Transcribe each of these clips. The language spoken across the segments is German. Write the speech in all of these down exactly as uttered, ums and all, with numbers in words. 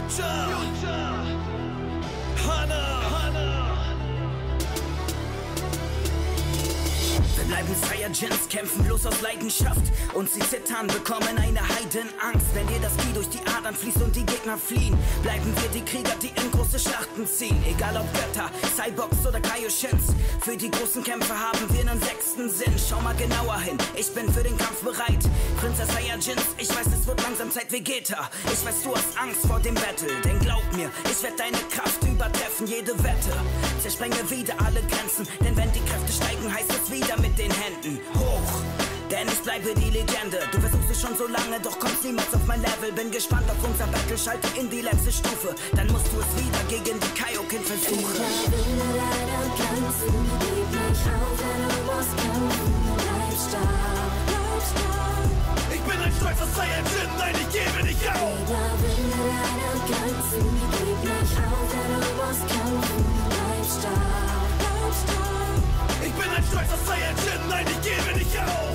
Future, Future. Hanna, Hanna. Wir bleiben Saiyajins, kämpfen bloß aus Leidenschaft. Und sie zittern, bekommen eine Heidenangst. Wenn dir das Ki durch die Adern fließt und die Gegner fliehen, bleiben wir die Krieger, die in große Schlachten ziehen. Egal ob Götter, Cyborgs oder Kaioshins, für die großen Kämpfe haben wir einen sechsten Sinn. Schau mal genauer hin, ich bin für den Kampf bereit. Prinzess Saiyajins, ich weiß, es wird langsam Zeit Vegeta. Ich weiß, du hast Angst vor dem Battle, denn glaub mir, ich werde deine Kraft übertreffen, jede Wette. Zersprenge wieder alle Grenzen, denn wenn die Kräfte steigen, heißt es wieder mit den Händen hoch. Denn ich bleibe die Legende. Du versuchst es schon so lange, doch kommst niemals auf mein Level. Bin gespannt auf unser Battle, schalte in die letzte Stufe. Dann musst du es wieder gegen die Kaioken versuchen. Ich überwinde deine Grenzen, gib nicht auf, denn du musst kämpfen. Bleib stark, bleib stark. Ich bin ein stolzer Saiyajin, nein, ich gebe nicht auf. Ich überwinde deine Grenzen, gib nicht auf, denn du musst kämpfen. Bleib stark, bleib stark. Ich bin ein stolzer Saiyajin, nein, ich gebe nicht auf.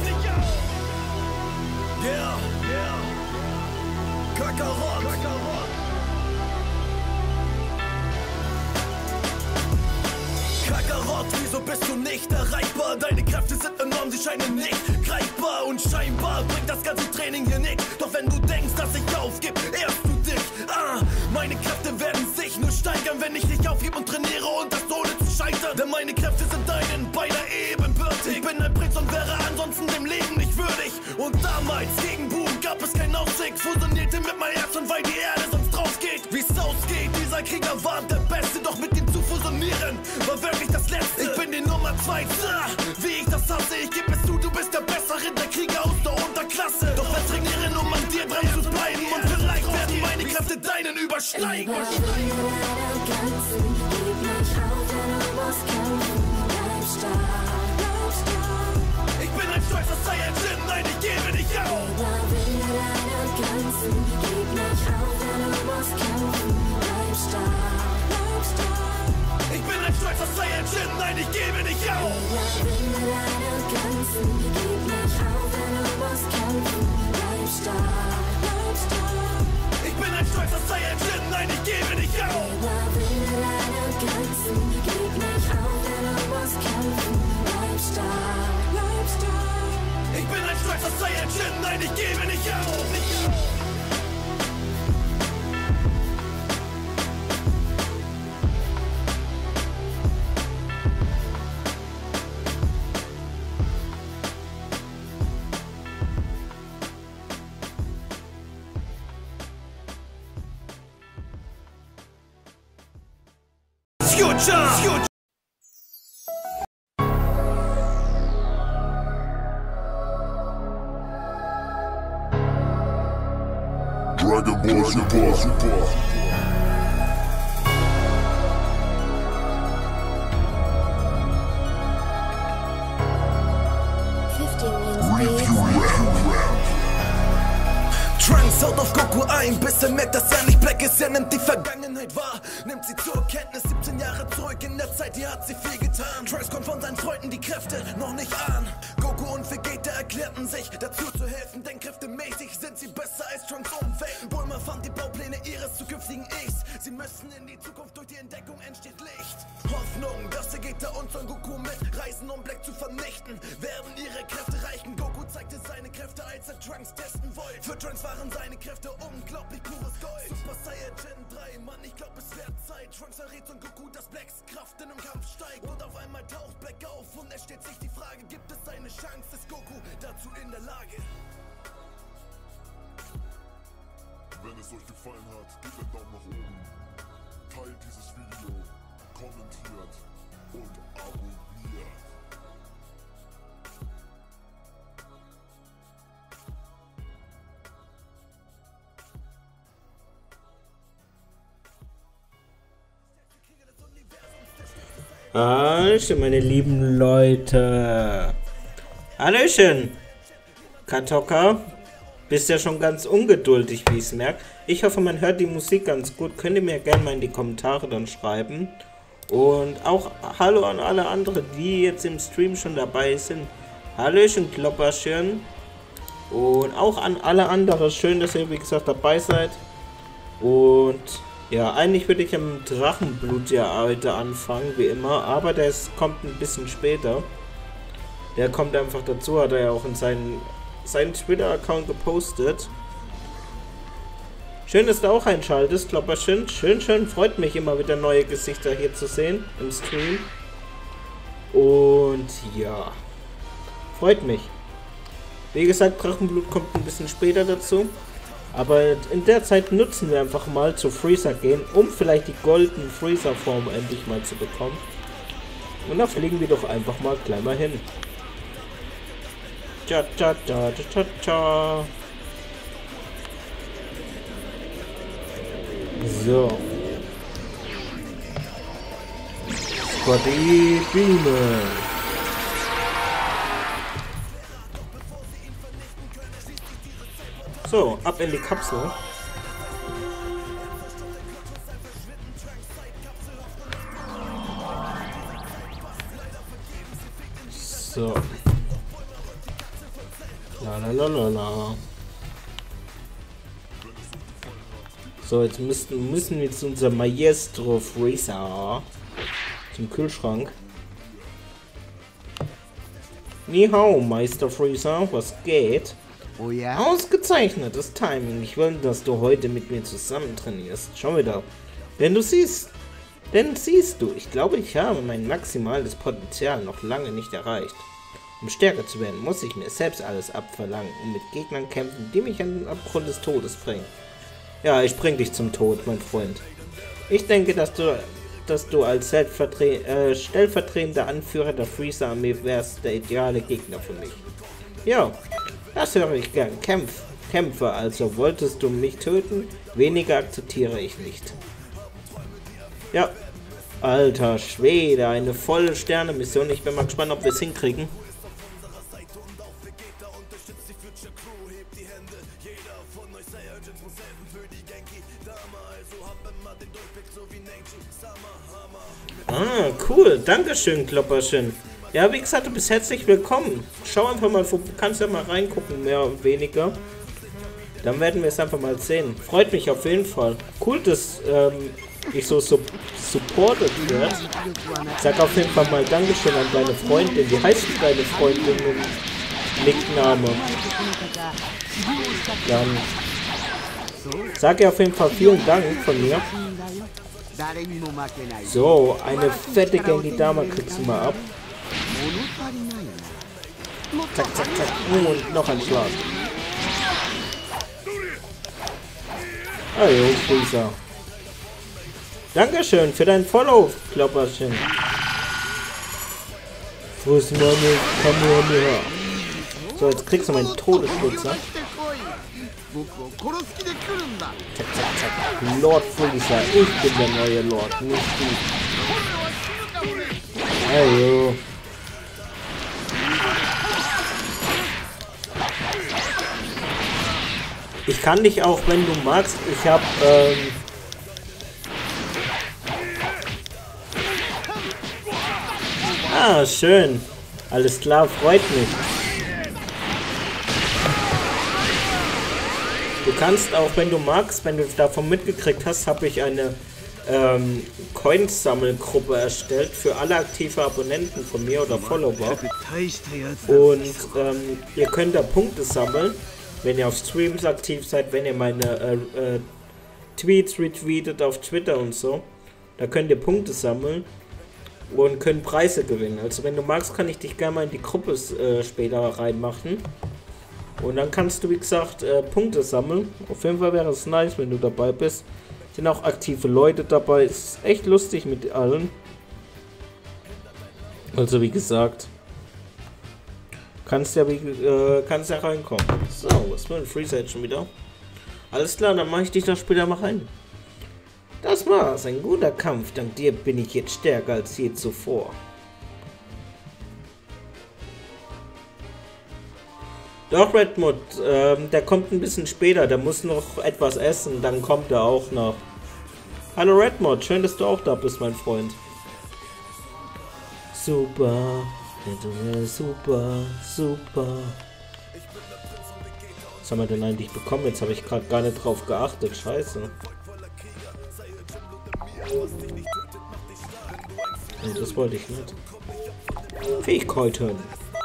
Yeah, yeah. Kakarot, Kakarot. Kakarot, wieso bist du nicht erreichbar? Deine Kräfte sind enorm, sie scheinen nicht greifbar. Und scheinbar bringt das ganze Training hier nichts. Doch wenn du denkst, dass ich aufgib, ehrst du dich. Ah, meine Kräfte werden sich nur steigern, wenn ich nicht aufgib und trainiere und das ohne zu scheitern. Denn meine Kräfte sind deinen beinahe ebenbürtig. Ich bin ein Prinz und wäre ansonsten dem Leben nicht würdig. Und damals gegen Boom gab es keinen Ausweg. Fusionierte mit meinem Herz und weil die Erde sonst rausgeht. Wie's ausgeht, dieser Krieger war der Beste. Doch mit ihm zu fusionieren war wirklich das Letzte. Ich bin die Nummer zwei, wie ich das hasse. Ich geb es zu, du bist der bessere der Krieger aus der Unterklasse. Doch wir trainieren, um an dir dran zu bleiben. Und vielleicht werden meine Kräfte deinen übersteigen. Überwinde deine Grenzen, gib nicht auf, denn du musst kämpfen. Bleib stark, bleib stark. Ich bin ein stolzer Saiyajin, nein, ich gebe nicht auf. Überwinde deine Grenzen, gib nicht auf, denn du musst kämpfen. Bleib stark, bleib stark. Ich bin ein stolzer Saiyajin, nein, ich gebe nicht auf. Überwinde deine Grenzen, gib nicht auf, denn du musst kämpfen. Bleib stark, bleib stark. Ich bin ein stolzer Saiyajin, nein, ich gebe nicht auf. Überwinde deine Grenzen, gib nicht auf, denn du musst kämpfen. Bleib stark, bleib stark. Ich bin ein stolzer Saiyajin, nein, ich gebe nicht auf. Nicht auf. Future, Future. Dragon Ball Super, Super. Trunks haut auf Goku ein, bis er merkt, dass er nicht Black ist. Er nimmt die Vergangenheit wahr, nimmt sie zur Kenntnis. siebzehn Jahre zurück in der Zeit, die hat sie viel getan. Trunks kommt von seinen Freunden die Kräfte noch nicht an. Goku und Vegeta erklärten sich, dazu zu helfen, denn kräftemäßig sind sie besser als Trunks Umwelten. Bulma fand die Baupläne ihres zukünftigen Ichs. Sie müssen in die Zukunft, durch die Entdeckung entsteht Licht. Hoffnung, dass Vegeta und Son Goku mitreisen, um Black zu vernichten. Werden ihre Kräfte reichen? Goku zeigte seine Kräfte, als er Trunks testen wollte. Für Trunks waren seine Kräfte unglaublich pures Gold. Super Saiyajin drei, Mann, ich glaub es wird Zeit. Trunks verrät Son Goku, dass Blacks Kraft in dem Kampf steigt. Und auf einmal taucht Black auf und es stellt sich die Frage, gibt es eine Chance, ist Goku dazu in der Lage? Wenn es euch gefallen hat, gebt einen Daumen nach oben, teilt dieses Video, kommentiert und abonniert. Hallöchen, meine lieben Leute. Hallöchen. Katoka, bist ja schon ganz ungeduldig, wie ich es merke. Ich hoffe, man hört die Musik ganz gut. Könnt ihr mir gerne mal in die Kommentare dann schreiben. Und auch Hallo an alle anderen, die jetzt im Stream schon dabei sind. Hallöchen, Klopperchen. Und auch an alle anderen. Schön, dass ihr, wie gesagt, dabei seid. Und ja, eigentlich würde ich am Drachenblut ja heute anfangen, wie immer, aber der ist, kommt ein bisschen später. Der kommt einfach dazu, hat er ja auch in seinen, seinen Twitter-Account gepostet. Schön, dass du auch einschaltest, Klopperchen. Schön, schön, freut mich immer wieder neue Gesichter hier zu sehen im Stream. Und ja, freut mich. Wie gesagt, Drachenblut kommt ein bisschen später dazu. Aber in der Zeit nutzen wir einfach mal zu Freezer gehen, um vielleicht die Golden Freezer Form endlich mal zu bekommen. Und da fliegen wir doch einfach mal gleich mal hin. Tja, tja, tja, tja, tja. So. Squaddy Beamer. So, ab in die Kapsel. So. La la la la la. So, jetzt müssen, müssen wir zu unserem Maestro Freezer. Zum Kühlschrank. Ni hao, Meister Freezer, was geht? Oh ja? Ausgezeichnetes Timing. Ich will, dass du heute mit mir zusammen trainierst. Schau wieder. Denn du siehst, denn siehst du, ich glaube, ich habe mein maximales Potenzial noch lange nicht erreicht. Um stärker zu werden, muss ich mir selbst alles abverlangen und mit Gegnern kämpfen, die mich an den Abgrund des Todes bringen. Ja, ich bring dich zum Tod, mein Freund. Ich denke, dass du, dass du als äh, stellvertretender Anführer der Freezer-Armee wärst der ideale Gegner für mich. Ja, das höre ich gern. Kämpf, kämpfe, also wolltest du mich töten? Weniger akzeptiere ich nicht. Ja, alter Schwede, eine volle Sterne-Mission. Ich bin mal gespannt, ob wir es hinkriegen. Ah, cool. Dankeschön, Klopperchen. Ja, wie gesagt, du bist herzlich willkommen. Schau einfach mal, du kannst ja mal reingucken, mehr und weniger. Dann werden wir es einfach mal sehen. Freut mich auf jeden Fall. Cool, dass ähm, ich so sub supported werde. Sag auf jeden Fall mal Dankeschön an deine Freundin. Wie heißt deine Freundin im Nickname? Dann sag ihr auf jeden Fall vielen Dank von mir. So, eine fette Genki-Dama kriegst du mal ab. Zack, zack, zack. Und noch ein Schlag. Hallo, Freezer. Dankeschön für dein Follow, Klopperchen. Fuß Money, komm her. So, jetzt kriegst du meinen Todesblitzer. Zack, zack, zack. Lord Freezer, ich bin der neue Lord, nicht du. Hallo. Ich kann dich auch, wenn du magst, ich hab, ähm... Ah, schön. Alles klar, freut mich. Du kannst auch, wenn du magst, wenn du davon mitgekriegt hast, habe ich eine ähm, Coins-Sammelgruppe erstellt für alle aktive Abonnenten von mir oder Follower. Und ähm, ihr könnt da Punkte sammeln, wenn ihr auf Streams aktiv seid, wenn ihr meine äh, äh, Tweets retweetet auf Twitter und so. Da könnt ihr Punkte sammeln und könnt Preise gewinnen. Also wenn du magst, kann ich dich gerne mal in die Gruppe äh, später reinmachen. Und dann kannst du, wie gesagt, äh, Punkte sammeln. Auf jeden Fall wäre es nice, wenn du dabei bist. Sind auch aktive Leute dabei. Es ist echt lustig mit allen. Also wie gesagt, kannst ja, wie, äh, kannst ja reinkommen. So, was war ein Freezer jetzt schon wieder? Alles klar, dann mache ich dich da später mal rein. Das war's, ein guter Kampf. Dank dir bin ich jetzt stärker als je zuvor. Doch, Redmond, ähm, der kommt ein bisschen später, der muss noch etwas essen, dann kommt er auch noch. Hallo Redmond, schön, dass du auch da bist, mein Freund. Super, super, super. Was haben wir denn eigentlich bekommen? Jetzt habe ich gerade gar nicht drauf geachtet, scheiße. Und das wollte ich nicht. Fähigkeiten.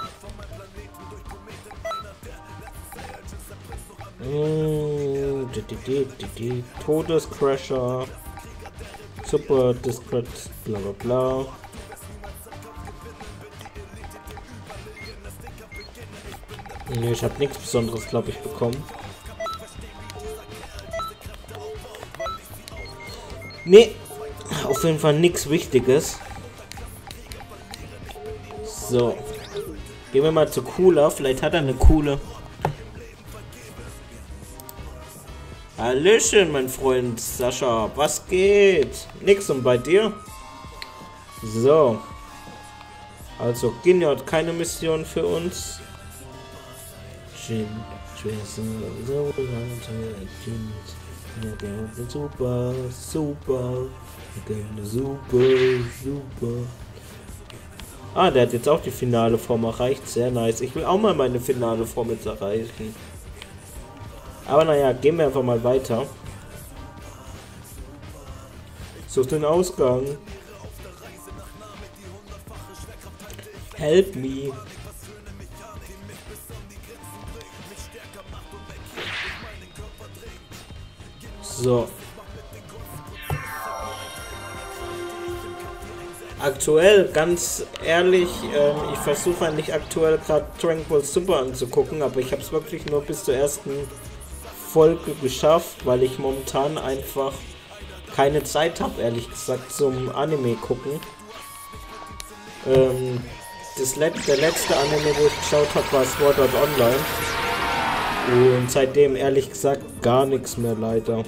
Mm, die, die, die, die, die. Todescrasher. Super Discret, bla bla bla. Nee, ich habe nichts Besonderes, glaube ich, bekommen. Nee, auf jeden Fall nichts Wichtiges. So. Gehen wir mal zu Cooler. Vielleicht hat er eine coole. Hallöchen, mein Freund Sascha. Was geht? Nix und bei dir? So. Also, Ginny hat keine Mission für uns. Super, super, super, super. Ah, der hat jetzt auch die finale Form erreicht. Sehr nice. Ich will auch mal meine finale Form jetzt erreichen. Aber naja, gehen wir einfach mal weiter. Such den Ausgang. Help me. So. Aktuell, ganz ehrlich, ähm, ich versuche eigentlich aktuell gerade Tranquil Super anzugucken, aber ich habe es wirklich nur bis zur ersten Folge geschafft, weil ich momentan einfach keine Zeit habe, ehrlich gesagt, zum Anime gucken. Ähm, das Let der letzte Anime, wo ich geschaut habe, war Sword Art Online. Und seitdem, ehrlich gesagt, gar nichts mehr, leider.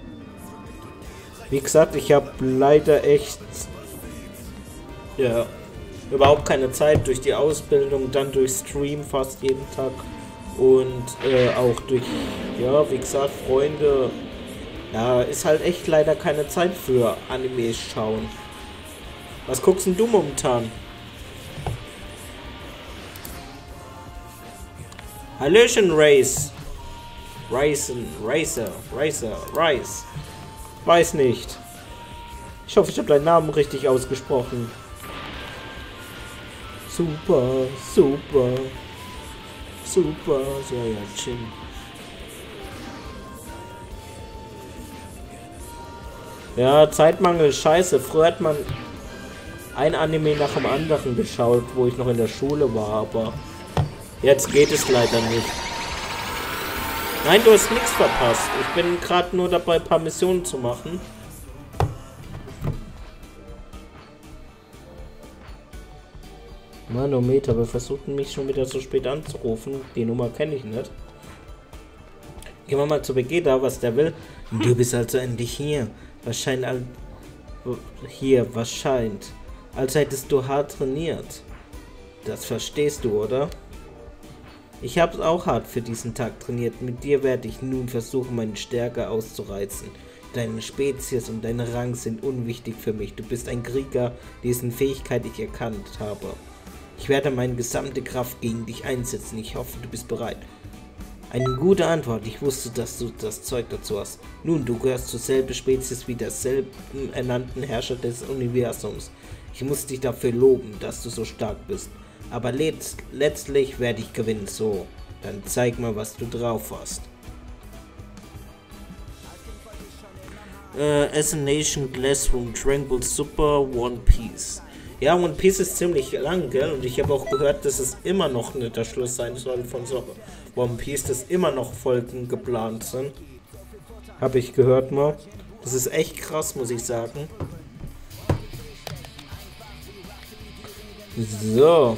Wie gesagt, ich habe leider echt ja, überhaupt keine Zeit durch die Ausbildung, dann durch Stream fast jeden Tag und äh, auch durch, ja, wie gesagt, Freunde. Ja, ist halt echt leider keine Zeit für Anime schauen. Was guckst denn du momentan? Hallöchen, Race. Racen, Racer, Racer, Rice. Weiß nicht. Ich hoffe, ich habe deinen Namen richtig ausgesprochen. Super, super, super, Saiyajin. Ja, Zeitmangel ist scheiße. Früher hat man ein Anime nach dem anderen geschaut, wo ich noch in der Schule war, aber jetzt geht es leider nicht. Nein, du hast nichts verpasst. Ich bin gerade nur dabei, ein paar Missionen zu machen. Manometer, wir versuchen mich schon wieder so spät anzurufen. Die Nummer kenne ich nicht. Gehen wir mal zu Vegeta, was der will. Du bist also endlich hier. Wahrscheinlich hier, wahrscheinlich. Als hättest du hart trainiert. Das verstehst du, oder? Ich habe auch hart für diesen Tag trainiert. Mit dir werde ich nun versuchen, meine Stärke auszureizen. Deine Spezies und dein Rang sind unwichtig für mich. Du bist ein Krieger, dessen Fähigkeit ich erkannt habe. Ich werde meine gesamte Kraft gegen dich einsetzen. Ich hoffe, du bist bereit. Eine gute Antwort. Ich wusste, dass du das Zeug dazu hast. Nun, du gehörst zur selben Spezies wie derselben ernannten Herrscher des Universums. Ich muss dich dafür loben, dass du so stark bist. Aber letzt letztlich werde ich gewinnen. So, dann zeig mal, was du drauf hast. Äh, Assassination Classroom Tranquil Super One Piece. Ja, One Piece ist ziemlich lang, gell? Und ich habe auch gehört, dass es immer noch nicht der Schluss sein soll von so One Piece, dass immer noch Folgen geplant sind. Habe ich gehört mal. Das ist echt krass, muss ich sagen. So.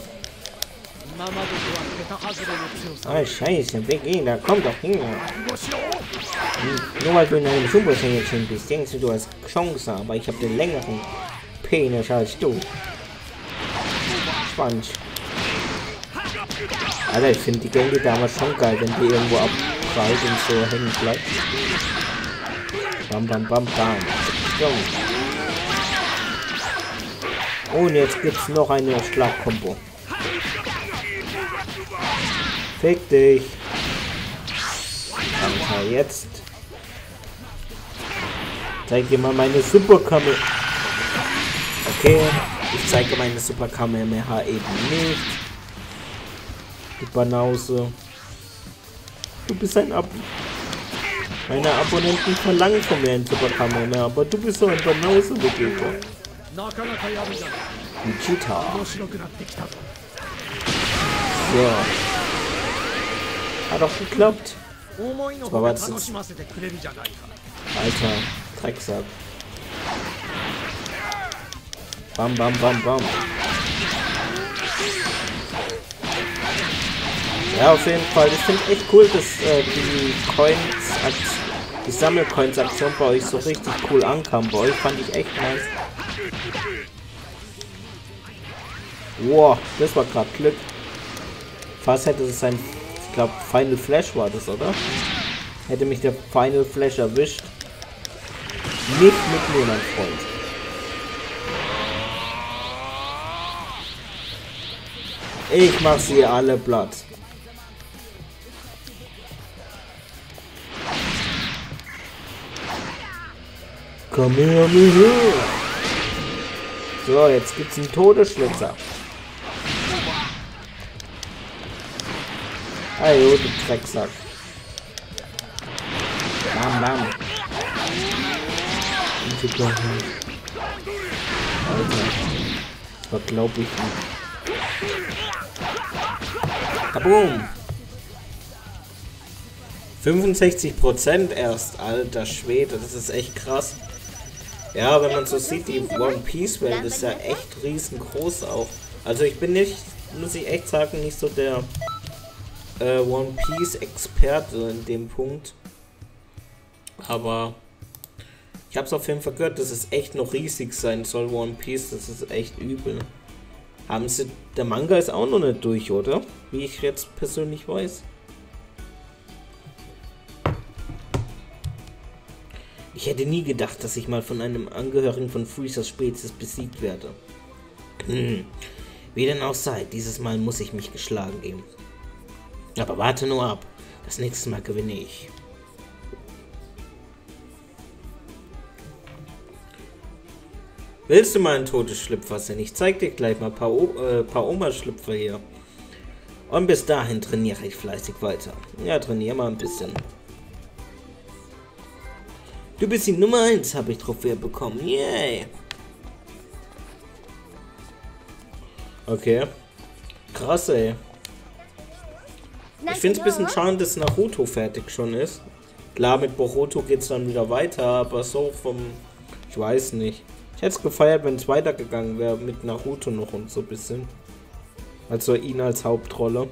Ah, scheiße, Vegeta, komm doch hin. Nur weil du in einem Super Saiyajin bist, denkst du, du hast Chance, aber ich habe den längeren Penis als du. Spannend. Alter, ich finde die Gänge damals schon geil, wenn die irgendwo abprallt und so hängen bleibt. Bam, bam, bam, bam. So. Und jetzt gibt's noch eine Schlagkombo. Fick dich. Alter, jetzt. Zeig dir mal meine Superkammer. Okay. Ich zeige meine Super Kamehameha eben nicht. Die Banause. Du bist ein Ab... Meine Abonnenten verlangen von mir ein Super Kamehameha, aber du bist so ein Banause, Vegeta. Vegeta. So. Hat auch geklappt. Aber was jetzt? Alter, Drecksack. Bam, bam, bam, bam. Ja, auf jeden Fall. Ich finde echt cool, dass äh, die Coins, die Sammelcoins-Aktion bei euch so richtig cool ankam. Bei euch fand ich echt nice. Wow, das war gerade Glück. Fast hätte es sein, ich glaube, Final Flash war das, oder? Hätte mich der Final Flash erwischt. Nicht mit mir, mein Freund. Ich mach sie alle platt. Komm her, mir her. So, jetzt gibt's einen Todesschlitzer. Ajo, du Drecksack. Bam, bam. Alter. Das war, glaub ich, nicht. Kaboom! fünfundsechzig Prozent erst, alter Schwede, das ist echt krass. Ja, wenn man so sieht, die One Piece Welt ist ja echt riesengroß auch. Also ich bin nicht, muss ich echt sagen, nicht so der äh, One Piece Experte in dem Punkt. Aber ich habe es auf jeden Fall gehört, dass es echt noch riesig sein soll, One Piece, das ist echt übel. Haben sie, der Manga ist auch noch nicht durch, oder? Wie ich jetzt persönlich weiß. Ich hätte nie gedacht, dass ich mal von einem Angehörigen von Freezers Spezies besiegt werde. Hm. Wie denn auch sei, dieses Mal muss ich mich geschlagen geben. Aber warte nur ab, das nächste Mal gewinne ich. Willst du mal ein totes Schlüpfer sein? Ich zeig dir gleich mal ein paar, o äh, paar Oma-Schlüpfer hier. Und bis dahin trainiere ich fleißig weiter. Ja, trainiere mal ein bisschen. Du bist die Nummer eins, habe ich Trophäe bekommen. Yay! Okay. Krass, ey. Ich finde es ein bisschen schade, dass Naruto fertig schon ist. Klar, mit Boruto geht es dann wieder weiter, aber so vom... Ich weiß nicht. Ich hätte es gefeiert, wenn es weitergegangen wäre mit Naruto noch und so ein bisschen. Also ihn als Hauptrolle.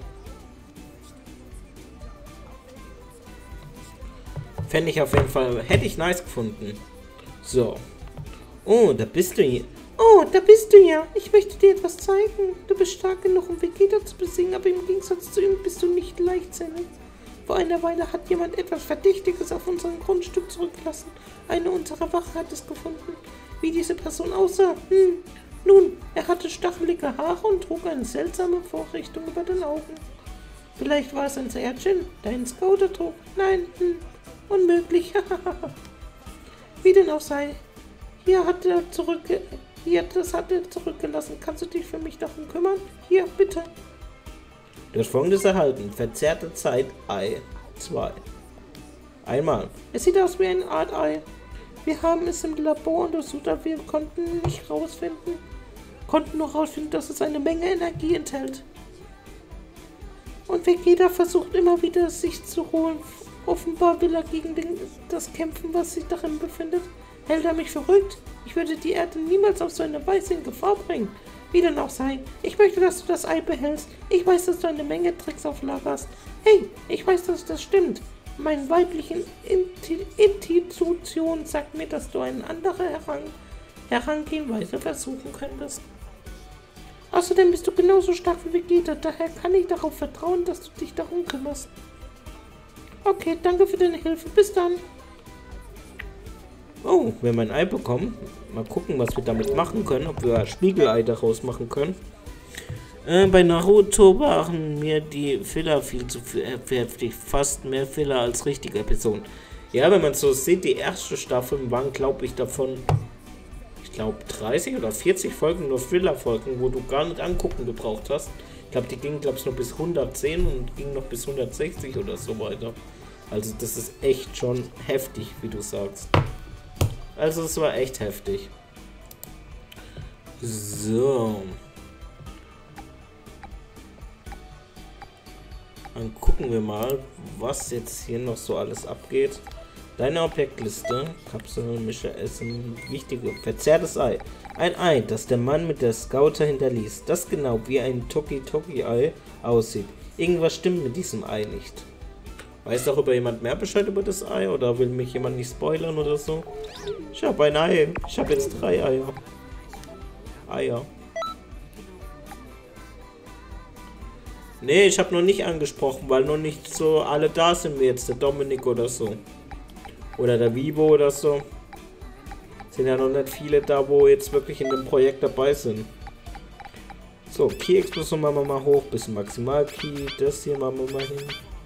Fände ich auf jeden Fall, hätte ich nice gefunden. So. Oh, da bist du hier. Oh, da bist du ja. Ich möchte dir etwas zeigen. Du bist stark genug, um Vegeta zu besiegen, aber im Gegensatz zu ihm bist du nicht leichtsinnig. Vor einer Weile hat jemand etwas Verdächtiges auf unserem Grundstück zurückgelassen. Eine unserer Wache hat es gefunden. Wie diese Person aussah? Hm. Nun, er hatte stachelige Haare und trug eine seltsame Vorrichtung über den Augen. Vielleicht war es ein Saiyajin, der einen Scouter trug. Nein, hm. Unmöglich. Wie denn auch sei. Hier hat er zurück... Hier, das hat er zurückgelassen. Kannst du dich für mich darum kümmern? Hier, bitte. Du hast Folgendes erhalten. Verzerrte Zeit Ei zwei. Einmal. Es sieht aus wie eine Art Ei. Wir haben es im Labor untersucht, aber wir konnten nicht rausfinden. Konnten nur rausfinden, dass es eine Menge Energie enthält. Und Vegeta versucht immer wieder, sich zu holen. Offenbar will er gegen den, das kämpfen, was sich darin befindet. Hält er mich verrückt? Ich würde die Erde niemals auf so eine Weise in Gefahr bringen. Wie denn auch sei. Ich möchte, dass du das Ei behältst. Ich weiß, dass du eine Menge Tricks auf Lager hast. Hey, ich weiß, dass das stimmt. Meine weiblichen Intuition sagt mir, dass du eine andere Heran Herangehenweise versuchen könntest. Außerdem bist du genauso stark wie Vegeta. Daher kann ich darauf vertrauen, dass du dich darum kümmerst. Okay, danke für deine Hilfe. Bis dann. Oh, wir haben ein Ei bekommen. Mal gucken, was wir damit machen können. Ob wir ein Spiegelei daraus machen können. Äh, bei Naruto waren mir die Filler viel zu heftig. Fast mehr Filler als richtige Episoden. Ja, wenn man so sieht, die erste Staffel waren, glaube ich, davon... Ich glaube, dreißig oder vierzig Folgen, nur Thriller-Folgen, wo du gar nicht angucken gebraucht hast. Ich glaube, die gingen, glaube ich, nur bis hundertzehn und gingen noch bis hundertsechzig oder so weiter. Also das ist echt schon heftig, wie du sagst. Also es war echt heftig. So. Dann gucken wir mal, was jetzt hier noch so alles abgeht. Deine Objektliste. Kapsel, Mischer, Essen. Wichtige. Verzerrtes Ei. Ein Ei, das der Mann mit der Scouter hinterließ. Das genau wie ein Toki-Toki-Ei aussieht. Irgendwas stimmt mit diesem Ei nicht. Weiß darüber jemand mehr Bescheid über das Ei? Oder will mich jemand nicht spoilern oder so? Ich habe ein Ei. Ich habe jetzt drei Eier. Eier. Nee, ich habe noch nicht angesprochen, weil noch nicht so alle da sind wie jetzt der Dominik oder so. Oder der Vivo oder so. Sind ja noch nicht viele da, wo jetzt wirklich in dem Projekt dabei sind. So, Key-Explosion machen wir mal hoch, bisschen Maximal-Key. Das hier machen wir mal hin.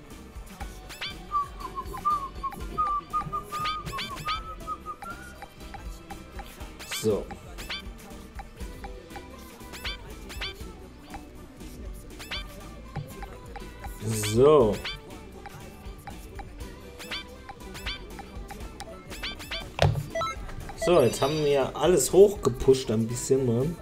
So. So. So, jetzt haben wir alles hochgepusht ein bisschen, Mann.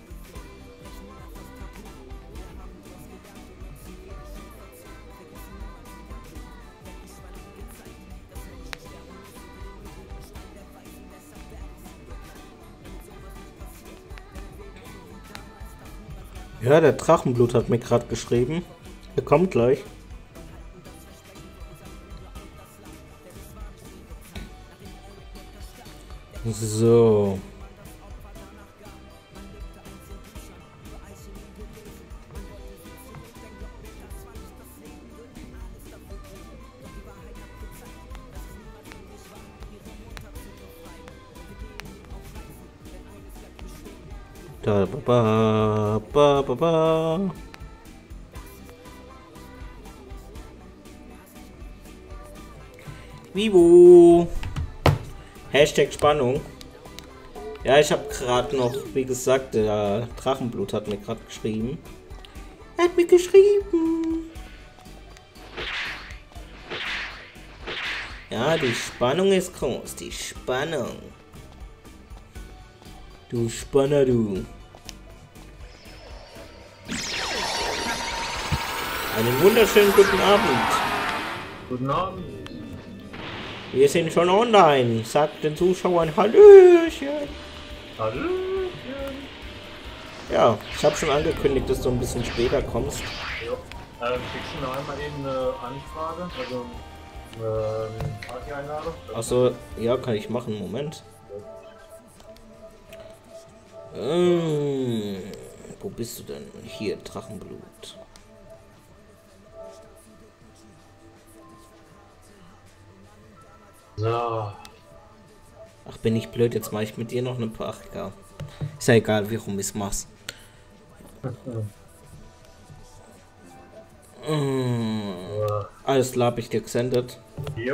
Ja, der Drachenblut hat mir gerade geschrieben. Er kommt gleich. So. Da, ba, ba, ba, ba. Vivo. Hashtag Spannung. Ja, ich habe gerade noch, wie gesagt, der Drachenblut hat mir gerade geschrieben. Er hat mir geschrieben. Ja, die Spannung ist groß. Die Spannung. Du Spanner, du. Einen wunderschönen guten Abend. Guten Abend. Wir sind schon online. Sagt den Zuschauern Hallöchen. Hallöchen. Ja, ich habe schon angekündigt, dass du ein bisschen später kommst. Jo. Ähm, kriegst du noch einmal eben eine Anfrage? Also eine Party-Einladung? Achso, ja, kann ich machen. Moment. Ähm, wo bist du denn? Hier, Drachenblut. So. Ach, bin ich blöd, jetzt mache ich mit dir noch eine Ach, egal. Ist ja egal, wie rum ich es mach's. mm, alles klar, hab ich dir gesendet. Jo.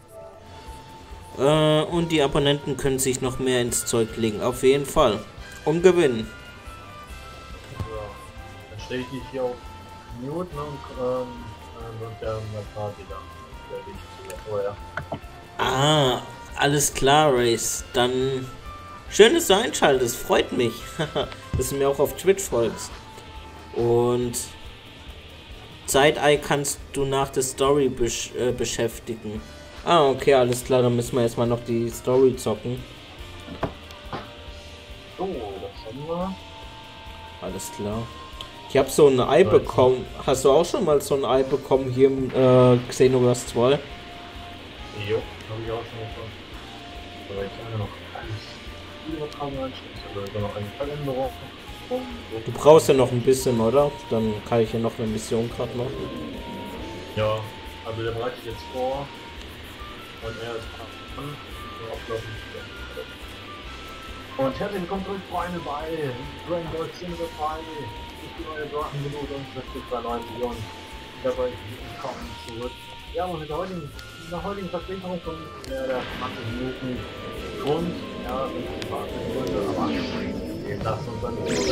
Äh, und die Abonnenten können sich noch mehr ins Zeug legen, auf jeden Fall. Und gewinnen. So. Dann stelle ich dich hier auf Mute, ne? Und ähm, und der Party da. Der dich vorher. Ah, alles klar, Race. Dann schön, dass du einschaltest. Freut mich, dass du mir auch auf Twitch folgst. Und Zeit-Ei kannst du nach der Story besch äh, beschäftigen. Ah, okay, alles klar. Dann müssen wir erstmal noch die Story zocken. So, das haben wir. Alles klar. Ich habe so ein Ei bekommen. Hast du auch schon mal so ein Ei bekommen hier im äh, Xenoverse zwei? Jo, habe ich auch schon gefunden. Aber ich habe noch alles übertragen einschätzen. Also noch eine Veränderung. Du brauchst ja noch ein bisschen, oder? Dann kann ich ja noch eine Mission gerade machen. Ja, also der bereitet jetzt vor. Und er ist an. Und herzlich willkommen zurück, Freunde, bei Dragon Ball Xenoverse zwei. Ich bin euer Drachenblut und das ist bei neunzig und dabei willkommen zurück. Ja, und mit der heutigen, in der heutigen Vertretung von der, der zwanzig Minuten und ja, das ist ein paar Gründe, aber wir lassen uns dann nicht so, dass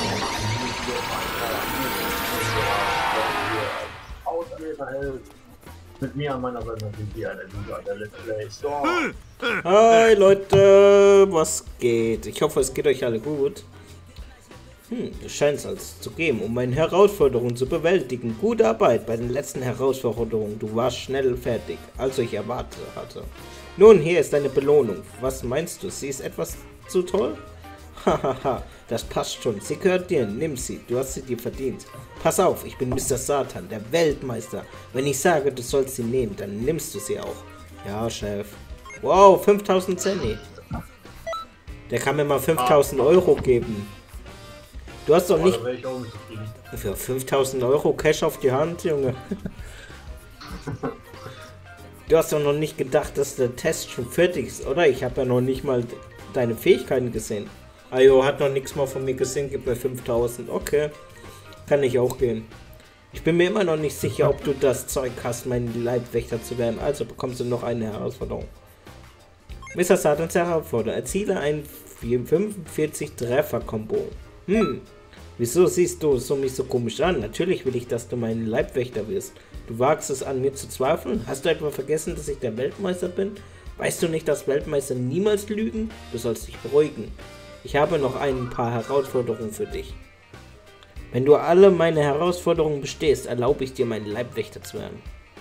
wir Auslöser hält. Mit mir an meiner Seite sind die eine Liga, der Let's Play Store. Hi Leute, was geht? Ich hoffe, es geht euch alle gut. Hm, es scheint es also zu geben, um meine Herausforderungen zu bewältigen. Gute Arbeit bei den letzten Herausforderungen. Du warst schnell fertig, als ich erwartet hatte. Nun, hier ist deine Belohnung. Was meinst du? Sie ist etwas zu toll? Hahaha, das passt schon. Sie gehört dir. Nimm sie. Du hast sie dir verdient. Pass auf, ich bin Mister Satan, der Weltmeister. Wenn ich sage, du sollst sie nehmen, dann nimmst du sie auch. Ja, Chef. Wow, fünftausend Zenny. Der kann mir mal fünftausend Euro geben. Du hast doch nicht... Für fünftausend Euro Cash auf die Hand, Junge. Du hast doch noch nicht gedacht, dass der Test schon fertig ist, oder? Ich habe ja noch nicht mal deine Fähigkeiten gesehen. Ajo hat noch nichts mal von mir gesehen, gibt mir fünftausend. Okay, kann ich auch gehen. Ich bin mir immer noch nicht sicher, ob du das Zeug hast, mein Leibwächter zu werden. Also bekommst du noch eine Herausforderung. Mister Satans Herausforderung. Erziele ein fünfundvierzig Treffer-Kombo. Hm, wieso siehst du so mich so komisch an? Natürlich will ich, dass du mein Leibwächter wirst. Du wagst es an mir zu zweifeln? Hast du etwa vergessen, dass ich der Weltmeister bin? Weißt du nicht, dass Weltmeister niemals lügen? Du sollst dich beruhigen. Ich habe noch ein paar Herausforderungen für dich. Wenn du alle meine Herausforderungen bestehst, erlaube ich dir, mein Leibwächter zu werden.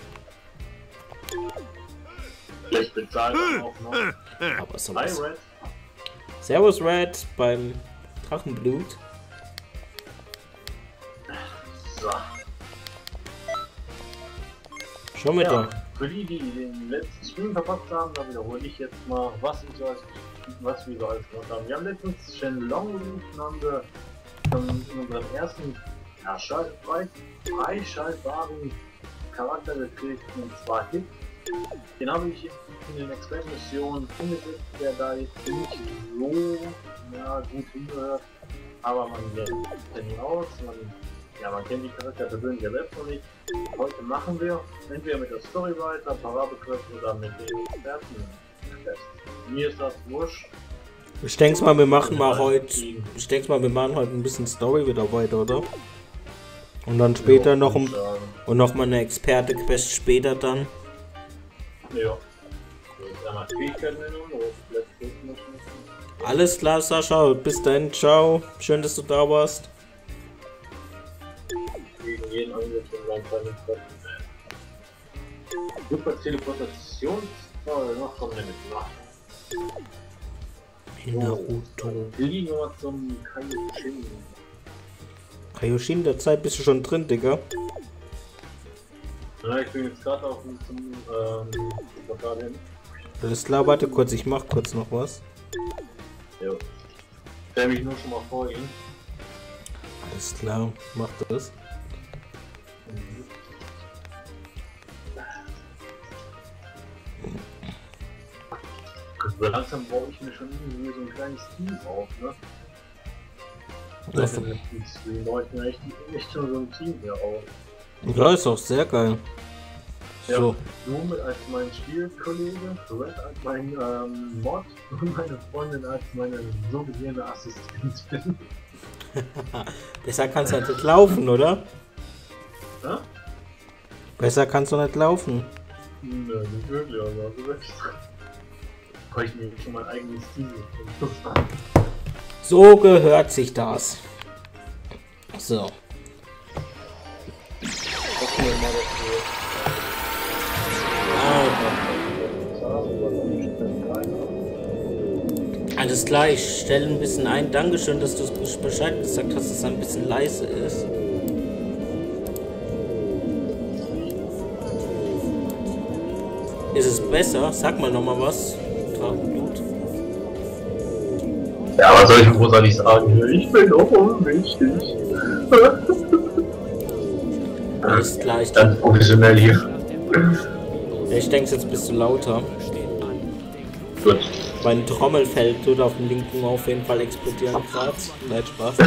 Vielleicht bezahlt er auch noch. Aber sowas. Hi, Red. Servus Red beim Drachenblut. So. Schon mit Ja, für die, die den letzten Stream verpasst haben, da wiederhole ich jetzt mal, was, ich so als, was wir so alles gemacht haben. Wir haben letztens Shenlong gerufen, haben wir von unserem ersten ja, frei, freischaltbaren Charakter gekriegt, und zwar Hit. Den habe ich in den Express-Missionen umgesetzt, der da jetzt nicht so ja, gut hingehört, aber man kennt ihn aus, man, ja, man kennt die Charakter persönlich ja selbst noch nicht. Heute machen wir entweder mit der Story weiter, Parabelquest oder mit den Experten. Mir ist das wurscht. Ich denke mal, wir machen mal heute. Ich denke mal, wir machen heute ein bisschen Story wieder weiter, oder? Und dann später ja, noch um, und noch mal eine Experte-Quest später dann. Ja. Alles klar, Sascha. Bis dann. Ciao. Schön, dass du da warst. Gegen jeden Angriff in meinem kleinen Platz. Super Teleportation. Oh, noch kommen wir mit nach. Naruto. Wir liegen nochmal zum Kaioshin. Kaioshin, der Zeit bist du schon drin, Digga. Ja, ich bin jetzt gerade auf dem zum ähm, Portal hin. Alles klar, warte kurz, ich mach kurz noch was. Ja. Stell mich nur schon mal vor ihn. Alles klar, mach das. So langsam baue ich mir schon irgendwie so ein kleines Team auf, ne? Das Wir bräuchten echt, echt schon so ein Team hier auf. Ja, ist auch sehr geil. Ja, So. du mit als mein Spielkollege, Red als mein ähm, Mod und meine Freundin als meine so gesehene Assistentin. Besser kannst du nicht laufen, oder? Ja? Besser kannst du nicht laufen. Nö, nicht wirklich, aber du recht. Ich mir schon mein eigenes Team. So gehört sich das. So. Alles klar, ich stelle ein bisschen ein. Dankeschön, dass du Bescheid gesagt hast, dass es ein bisschen leise ist. Ist es besser? Sag mal nochmal was. Drachenblut. Ja, was soll ich großartig sagen? Ich bin auch unwichtig. Alles klar, ich Ganz professionell hier. Ich denke, jetzt bist du lauter. Gut. Mein Trommelfell tut auf dem linken auf jeden Fall explodieren gerade. Nein, Spaß.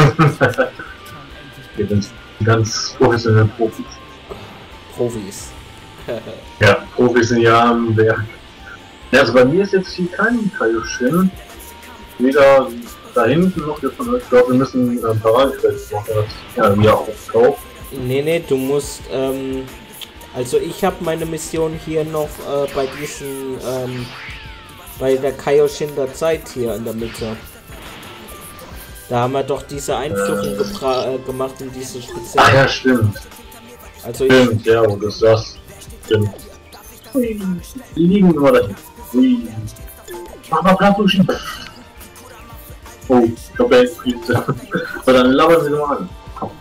Wir sind ganz professionelle Profis. Profis. Ja, Profis sind ja am Werk. Ja, also bei mir ist jetzt hier kein Kaioshin. Weder da hinten noch hier von euch. Ich glaube, wir müssen äh, Paradequests machen. Das ja, mir auch gekauft. Nee, nee, du musst, ähm, also ich habe meine Mission hier noch äh, bei diesen, ähm, bei der Kaioshin der Zeit hier in der Mitte. Da haben wir doch diese Einführung äh. äh, gemacht in diese spezielle. Ah ja, stimmt. Also stimmt, ja, und das ist das. Stimmt. Hui. Die liegen immer dahin. Hui. Mach mal Platz duschen. Oh, ich glaube, er ist Pizza. Aber dann labern sie nochmal an.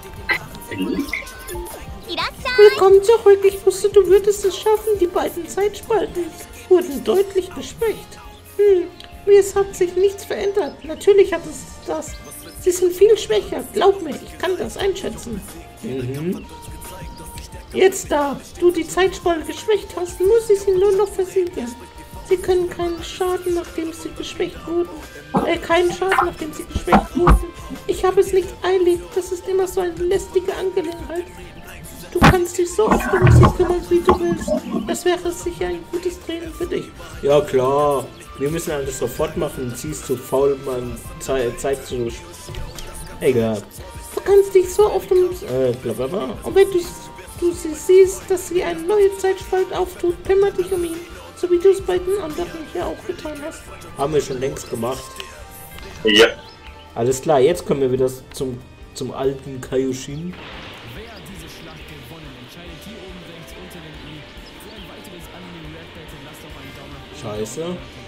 Willkommen zurück. Ich wusste, du würdest es schaffen. Die beiden Zeitspalten wurden deutlich geschwächt. Hm, es hat sich nichts verändert. Natürlich hat es das. Sie sind viel schwächer. Glaub mir, ich kann das einschätzen. Mhm. Jetzt da du die Zeitspalte geschwächt hast, muss ich sie nur noch versiegeln. Sie können keinen Schaden, nachdem sie geschwächt wurden. Äh, keinen Schaden, nachdem sie geschwächt wurden. Ich habe es nicht eilig. Das ist immer so eine lästige Angelegenheit. Du kannst dich so oft um sie kümmern, wie du willst. Das wäre sicher ein gutes Training für dich. Ja klar, wir müssen alles sofort machen. Sie ist zu faul, man Zeit, Zeit zu... Egal. Du kannst dich so oft um... Äh, blablabla. Und wenn du, du sie siehst, dass sie eine neue Zeitspalt auftut, kümmere dich um ihn. So wie du es bei den anderen hier auch getan hast. Haben wir schon längst gemacht. Ja. Alles klar, jetzt kommen wir wieder zum, zum alten Kaioshin. Scheiße.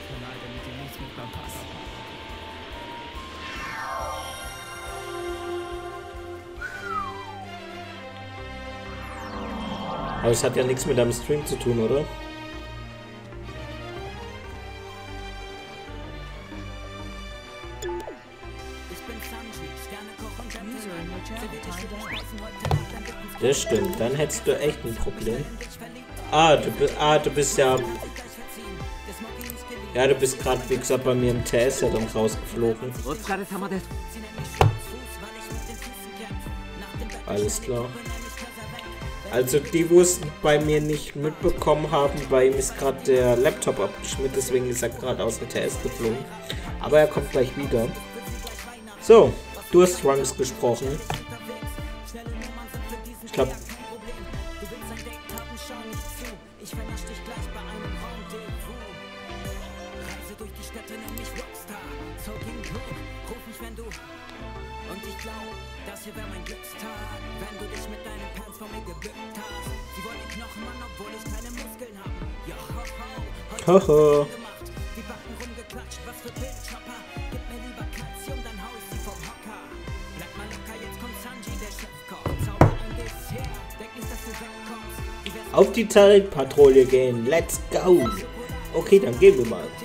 Aber es hat ja nichts mit deinem Stream zu tun, oder? Das stimmt, dann hättest du echt ein Problem. Ah, du bist, ah, du bist ja... Ja, du bist gerade, wie gesagt, bei mir im T S ja dann rausgeflogen. Alles klar. Also die, wo es bei mir nicht mitbekommen haben, bei ihm ist gerade der Laptop abgeschmiert, deswegen ist er gerade aus dem T S geflogen. Aber er kommt gleich wieder. So, du hast Trunks gesprochen. Ich glaube... Haha. Auf die Zeitpatrouille gehen. Let's go. Okay, dann gehen wir mal.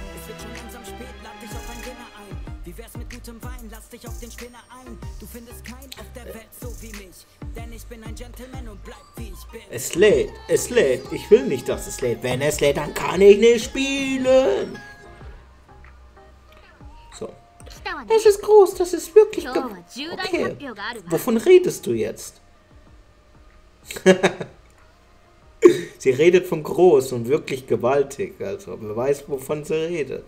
Es lädt, es lädt. Ich will nicht, dass es lädt. Wenn es lädt, dann kann ich nicht spielen. So. Das ist groß, das ist wirklich... Okay. Wovon redest du jetzt? Sie redet von groß und wirklich gewaltig. Also, wer weiß, wovon sie redet.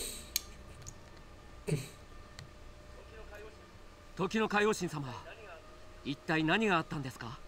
Tokyo Kaioshin-sama, ittai nani ga attan desu ka?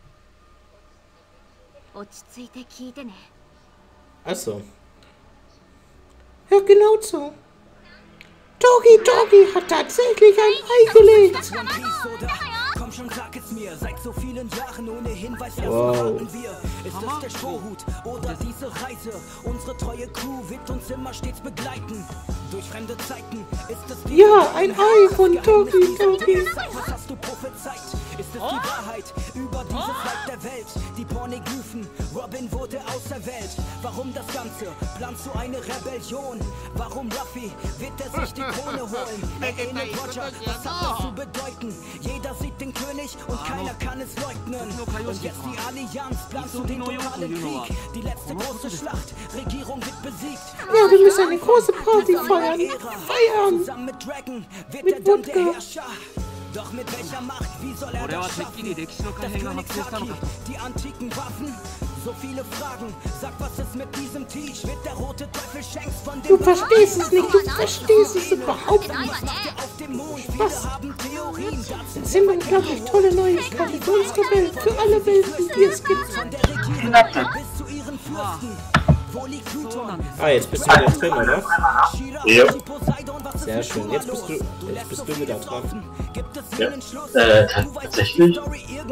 Achso. Ja, genau so. Togi Togi hat tatsächlich ein Ei gelegt. Komm schon, sag es mir, seit so vielen Jahren ohne Hinweis wow. erfahren wir. Ist es der Strohhut oder diese Reise? Unsere treue Crew wird uns immer stets begleiten. Durch fremde Zeiten ist es die ja, ein Ei von Togi Togi. Was hast du prophezeit? Ist es die Wahrheit über dieses Leid der Welt? Die Pornoglyphen, Robin wurde auserwählt. Warum das Ganze? Planst du eine Rebellion? Warum Ruffy wird er sich die Krone holen? Erinnert Roger, was hat das zu bedeuten? Jeder sieht den König und keiner kann es leugnen. Und jetzt die Allianz, planst du den totalen Krieg? Die letzte große Schlacht, Regierung wird besiegt. Ja, wir müssen eine große Party feiern. Feiern! Zusammen mit Dragon wird mit er dann der Wodka. Herrscher. Doch mit welcher Macht, wie soll er das schaffen? Der König Taki, die antiken Waffen, So viele Fragen, sag, was ist mit diesem Tisch? Wird der rote Teufel schenkst von dem Du verstehst es nicht, du verstehst es überhaupt nicht. auf dem Mond? Was? Wir haben Theorien, Das sind unglaublich tolle Neuigkeiten für unsere Welt, für alle Welten, die es gibt. von der Regierung bis zu ihren Fürsten. Wo liegt Pluton? Ah, jetzt bist du wieder drin, oder? Ja. Sehr schön. Jetzt bist du, jetzt bist du wieder dran. Ja. Äh, tatsächlich? Jo.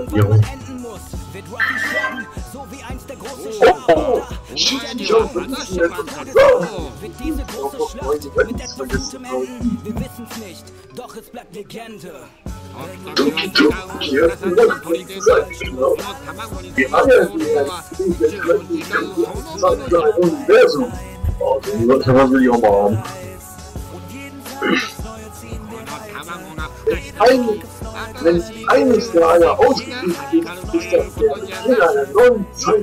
Oh, shit, ich hab vergessen. Wird diese große Schlacht mit etwas zum Enden? Wir wissen's nicht, doch es bleibt Legende. Tuki, Tuki, ja, das ist genau. Die Eier, die das Universum. Oh, das will ich auch mal haben. Ein, wenn eines der Eier ausgegeben ist, ist das der in einer neuen Zeit.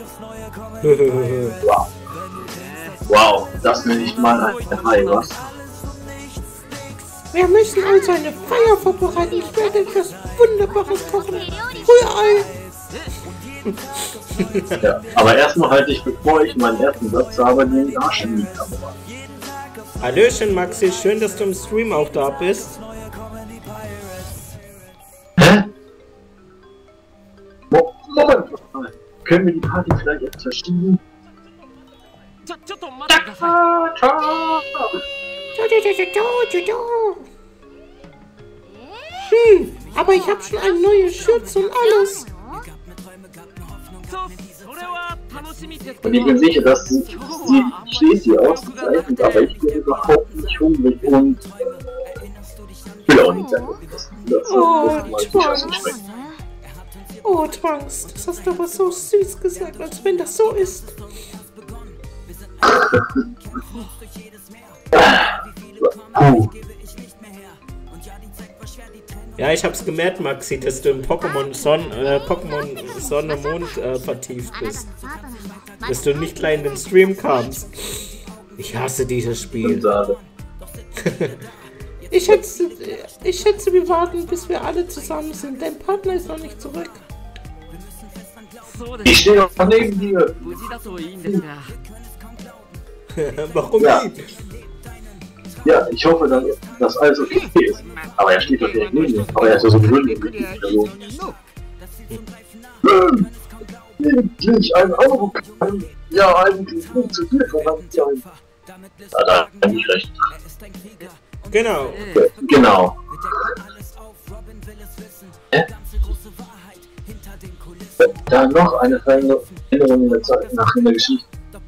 Wow. Wow, das nenne ich mal ein Ei, was? Wir müssen also eine Feier vorbereiten. Ich werde etwas Wunderbares kochen. Rührei. Ja, aber erstmal halte ich, bevor ich meinen ersten Satz habe, den Arsch in die Kamera. Hallöchen Maxi, schön, dass du im Stream auch da bist. Hä? Mo Moment mal. Können wir die Party vielleicht jetzt verschieben? Hm, aber ich habe schon eine neue Schürze und alles. Und ich bin sicher, dass sie, sie steht hier ausgezeichnet, aber ich bin überhaupt nicht hungrig und äh, will auch nicht sagen, dass das Oh, das Trunks. Oh, Trunks, das hast du aber so süß gesagt, als wenn das so ist. Puh. Ja, ich hab's gemerkt, Maxi, dass du im Pokémon Sonne, äh, Pokémon Sonne Mond äh, vertieft bist. Dass du nicht gleich in den Stream kamst. Ich hasse dieses Spiel. ich schätze, ich schätze, wir warten, bis wir alle zusammen sind. Dein Partner ist noch nicht zurück. Ich stehe noch neben dir. Warum Ja. nicht? Ja, ich hoffe, dann, dass alles okay ist. Aber er steht doch direkt neben mir. Aber er ist ja so gewöhnlich. Also, hm, endlich ein Euro kann ja eigentlich gut zu dir verwandt sein. Ja, da habe ich recht. Genau. Ja, genau. Hä? Da noch eine Veränderung in der Zeit nach in der Geschichte.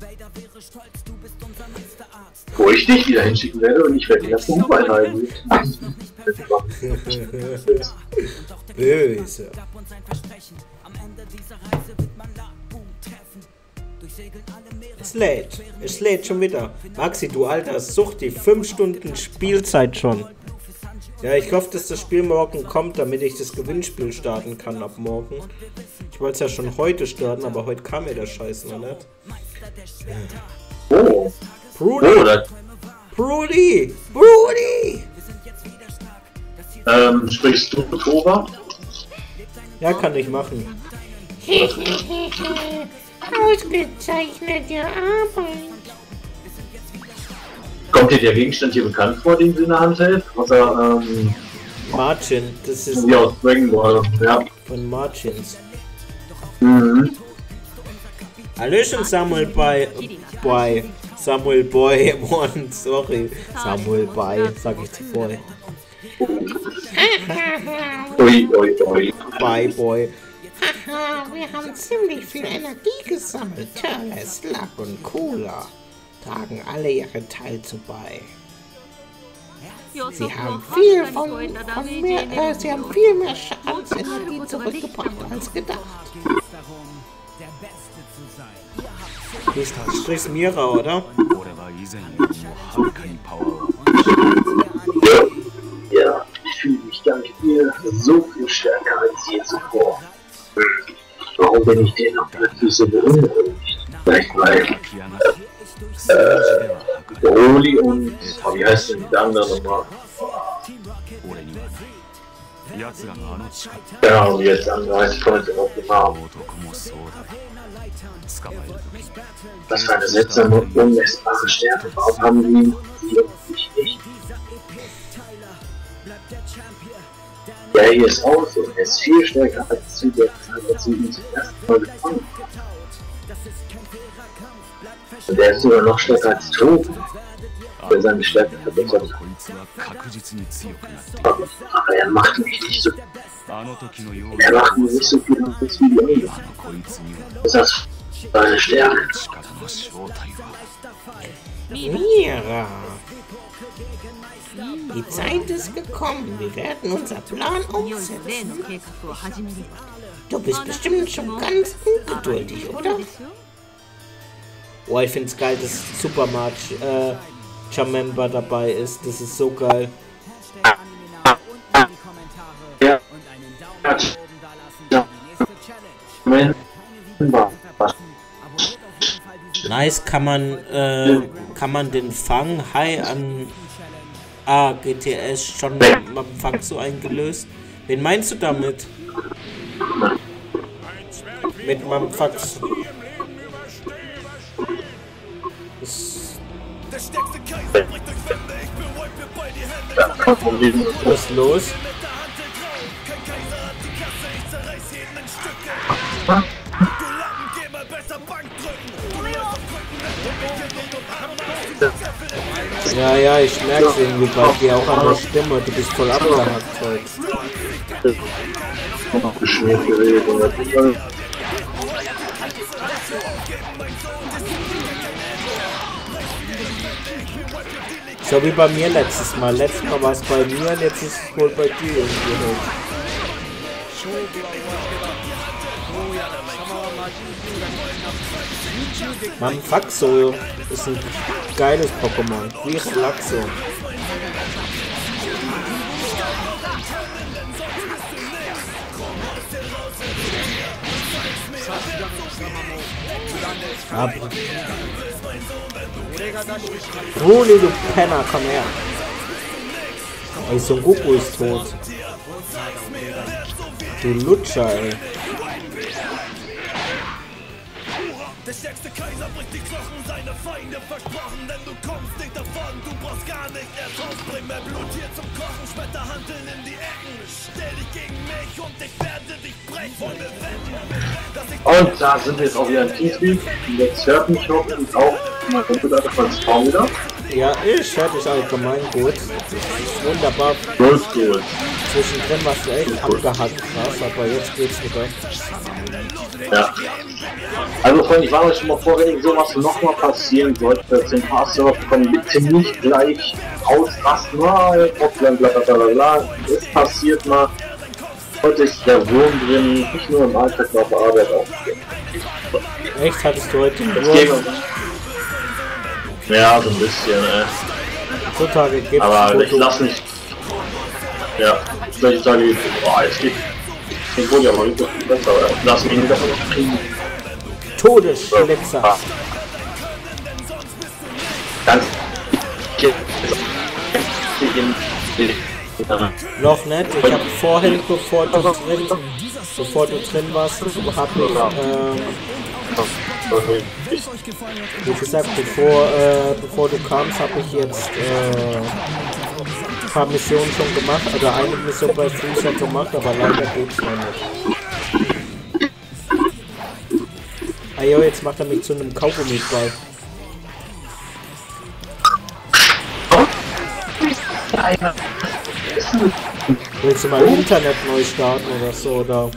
Wo ich dich wieder hinschicken werde und ich werde dir das Buch einhalten. Böse. Es lädt. Es lädt schon wieder. Maxi, du alter Sucht, die fünf Stunden Spielzeit schon. Ja, ich hoffe, dass das Spiel morgen kommt, damit ich das Gewinnspiel starten kann ab morgen. Ich wollte es ja schon heute starten, aber heute kam mir der Scheiß noch nicht. Oh. Brudi! Oh, das, Brudi! Brudi! ähm, sprichst du Tora? Ja, kann ich machen. Ausgezeichnete Arbeit. Kommt dir der Gegenstand hier bekannt vor, den sie in der Hand hält? Außer, ähm, Margin, das ist wie aus Dragon Ball, ja. von Margins. Mhm. Hallöchen Samuel Boy, Boy, Samuel Boy, One, sorry, Samuel Boy, sag ich zuvor. Ui, ui, ui. Bye Boy. Haha, wir haben ziemlich viel Energie gesammelt. Turle, Slug und Cola tragen alle ihren Teil zu bei. Sie haben viel von, von mehr, äh, sie haben viel mehr Schadensenergie zurückgebracht als gedacht. Du sprichst Mira, oder? Ja, ich fühle mich dank dir so viel stärker als je zuvor. Warum bin ich denn noch plötzlich so beunruhigt? Vielleicht weil, äh, Broly und, oh, wie heißt denn die andere nochmal? Genau, wie jetzt angereicht heute auf dem Arm. Was für eine seltsame, unmessbare Stärke. Warum haben die die nicht nicht? Ja, hier ist aus und er ist viel stärker als zu der Zeit, als sie ihn zum ersten Mal gefangen haben. Und der ist sogar noch stärker als Toten, der seine Stärke verbessert hat. Aber er macht mich nicht so. Er macht mir nicht so viel als wie die anderen. Das ist seine Stärke. Mira. Die Zeit ist gekommen. Wir werden unser Plan umsetzen. Du bist bestimmt schon ganz ungeduldig, oder? Oh, ich find's geil, dass Super March äh, Charmember dabei ist. Das ist so geil. Ja. Nice, kann man äh, kann man den Fang High an Ah, G T S schon beim Fang so eingelöst? Wen meinst du damit? Mit meinem Fax. Was ist los? Ja, ja, ich merk's irgendwie bei dir auch an der Stimme. Du bist voll abgehackt heute. So wie bei mir letztes Mal. Letztes Mal war es bei mir und jetzt ist es wohl bei dir irgendwie heute. Manfaxo ist ein geiles Pokémon. Wie Relaxo. Ab. Ruli, du Penner, komm her. Ey, Son Goku ist tot. Du Lutscher, ey. Der stärkste Kaiser bricht die Knochen seiner Feinde versprochen, denn du kommst nicht davon, du brauchst gar nicht erst rausbringen, mehr Blut hier zum Kochen, Schmetter Hanteln in die Ecken, stell dich gegen mich und ich werde dich brechen und wir Und da sind wir jetzt auch wieder im Teamspeak, jetzt hört mich noch und auch mal Computer von Spawn wieder. Ja, ich höre dich allgemein gut. Wunderbar. Gut, gut. Zwischendrin warst du echt abgehackt, krass, aber jetzt geht's wieder. Ja. Also Freunde, ich war euch schon mal vor, wenn sowas nochmal passieren sollte, dass den Pastor bekommen, bitte nicht gleich ausrasten, bla bla bla bla bla. Es passiert mal. Heute ist der Wurm drin, nicht nur im Alltag, sondern auf der Arbeit auch. Echt, hattest du heute den Wurm? Ja, so ein bisschen, ey. Heutzutage gibt's aber ich lass nicht. Ja, solche Tage wie, boah, es geht. Ich wurde ja mal nicht besser, aber lass mich nicht davon kriegen. Todesschlitzer. Ganz. Noch nicht. Ich habe vorhin, bevor du drin, bevor du drin warst, hab ich, ähm, wie gesagt, bevor, äh, bevor du kamst, habe ich jetzt äh, ein paar Missionen schon gemacht, also eine Mission bei Freezer gemacht, aber leider geht's noch nicht. Ah jo, jetzt macht er mich zu einem Kaugummi-Ball. Willst du mal Internet neu starten oder so, oder?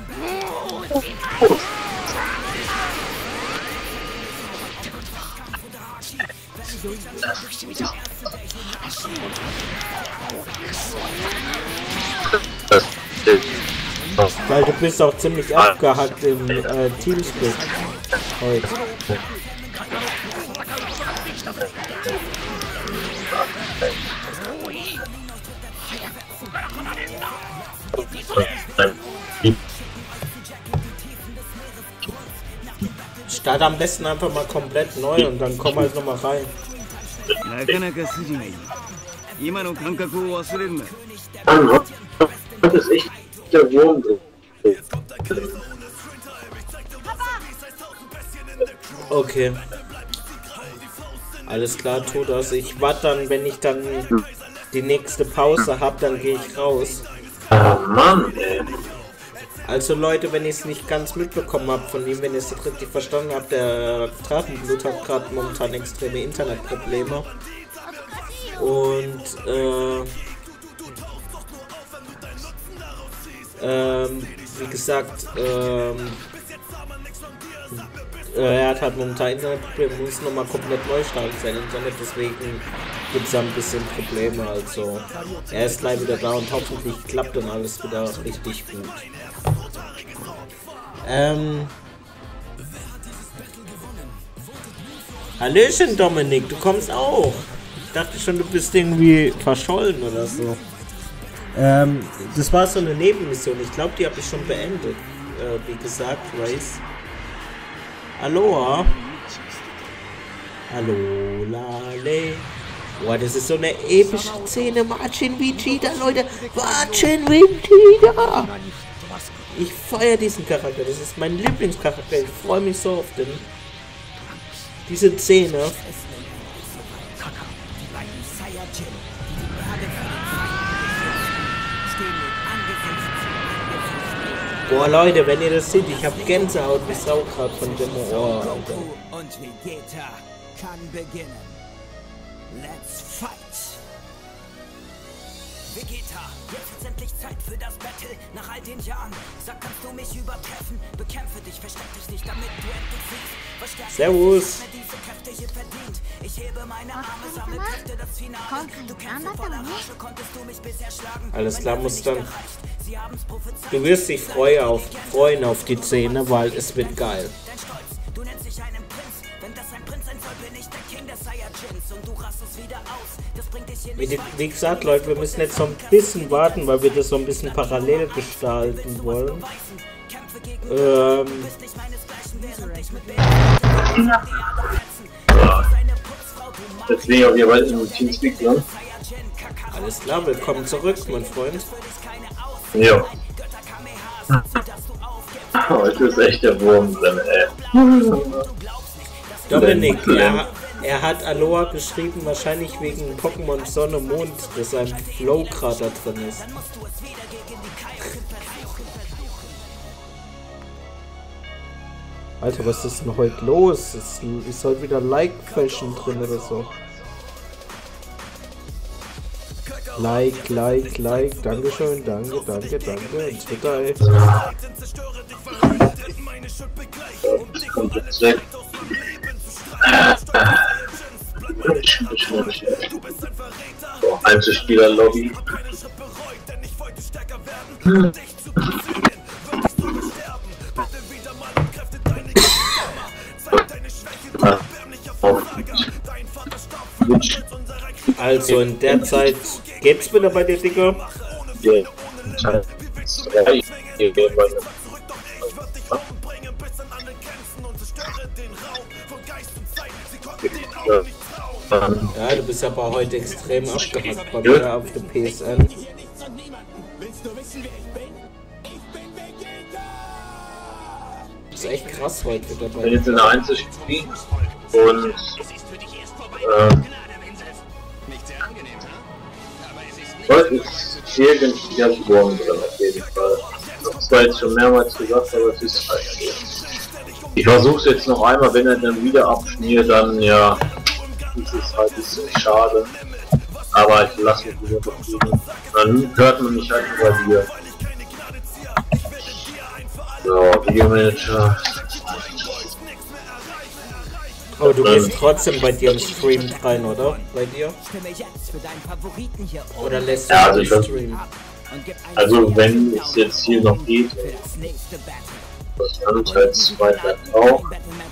Weil du bist auch ziemlich abgehackt im äh, Teamspeak heute. Start am besten einfach mal komplett neu und dann komm halt nochmal rein. Heute ist echt der Wurm drin. Okay. Alles klar, tu das. Ich warte dann, wenn ich dann die nächste Pause habe, dann gehe ich raus. Ah, Mann, ey. Also Leute, wenn ich es nicht ganz mitbekommen habe von ihm, wenn ihr es richtig verstanden habt, der Drachenblut hat gerade momentan extreme Internetprobleme. Und äh, ähm, wie gesagt, ähm, äh, er hat halt momentan Internetprobleme, muss nochmal komplett neu starten sein Internet, deswegen gibt es da ein bisschen Probleme. Also er ist gleich wieder da und hoffentlich klappt dann alles wieder richtig gut. Ähm. Hallöchen Dominik, du kommst auch. Ich dachte schon, du bist irgendwie verschollen oder so. Ähm, das war so eine Nebenmission. Ich glaube, die habe ich schon beendet. Äh, wie gesagt, Race. Aloha. Hallo, Lale. Boah, das ist so eine epische Szene. Marcin Vegeta, Leute. Marcin Vegeta. Ich feiere diesen Charakter. Das ist mein Lieblingscharakter. Ich freue mich so auf den. Diese Szene. Boah, Leute, wenn ihr das seht, ich habe Gänsehaut wie Sau gerade von dem Ohr. Und Vegeta kann beginnen. Let's fight! Vegeta, jetzt ist endlich Zeit für das Battle. Nach all den Jahren, sag, kannst du mich übertreffen? Bekämpfe dich, versteck dich nicht, damit du endlich siehst. Verstärke Servus. dich, diese Kräfte hier verdient. Ich hebe meine Arme, sammle Kräfte, das Finale. Du kämpfst voller Rage, konntest du mich bisher schlagen. Alles klar, muss dann. Du wirst dich freuen auf, freuen auf die Szene, weil es wird geil. Dein Stolz, du nennst dich einen Prinz. Wenn das ein Prinz sein soll, bin ich der King der Saiyajins. Und du rastest wieder aus. Das bringt dich hier Wie, nicht wie gesagt, Leute, wir müssen jetzt so ein bisschen warten, weil wir das so ein bisschen parallel gestalten wollen. Ähm. Jetzt bin ich auf jeden Fall im Teamspeak, ne? Alles klar, willkommen zurück, mein Freund. Ja. Heute ist echt der Wurm drin, ey. Dominik, er, er hat Aloha geschrieben, wahrscheinlich wegen Pokémon Sonne Mond, dass sein Flow gerade da drin ist. Alter, was ist denn heute los? Ist, ist heute wieder Like-Fashion drin oder so? Like, like, like, dankeschön, danke, danke, danke. Und Twitter, ey. Das kommt jetzt weg. So, Einzelspieler-Lobby. Also in der Zeit geht's wieder bei dir, Digga. Ja. Ja, du bist aber heute extrem abgehackt bei mir auf dem P S N. Das ist echt krass heute wieder Ich bei bin dir. jetzt in der Einzelspiel und ähm, heute ist irgendwie der Wurm drin auf jeden Fall. Ich habe es zwar jetzt schon mehrmals gesagt, aber es ist halt so. Ich versuche es jetzt noch einmal, wenn er dann wieder abschmiert, dann ja, ist es halt ein bisschen schade. Aber ich lasse mich wieder befrieden. Dann hört man mich halt über dir. So, Videomanager. Oh, du gehst trotzdem bei dir im Stream rein, oder? Bei dir? Oder lässt du Ja, also den ich weiß- Stream? Also wenn es jetzt hier noch geht, das Anteil zwei auch.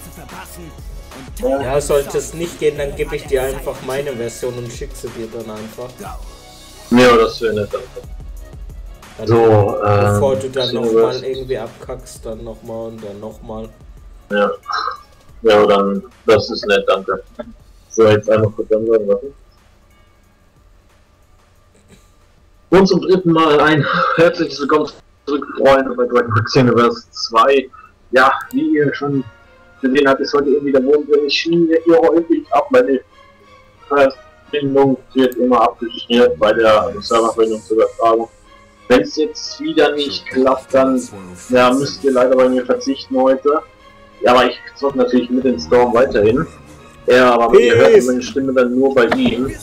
Ja, sollte es nicht gehen, dann gebe ich dir einfach meine Version und schicke sie dir dann einfach. Ja, das wäre nett. Danke. Dann, So, ähm, bevor du dann Universe. nochmal irgendwie abkackst, dann nochmal und dann nochmal. Ja. Ja, dann, das ist nett, danke. So, jetzt einmal kurz ansagen, warte. Und zum dritten Mal ein herzliches Willkommen zurückfreuen bei Dragon Quest Universe zwei. Ja, wie ihr schon gesehen habt, ist heute irgendwie der Mond, wenn ich schiene hier häufig ab, meine Verbindung wird immer abgeschnitten bei der Serververbindung zur Übertragung. Wenn es jetzt wieder nicht klappt, dann ja, müsst ihr leider bei mir verzichten heute. Ja, aber ich zocke natürlich mit den Storm weiterhin. Ja, aber ihr hört meine Stimme dann nur bei ihm.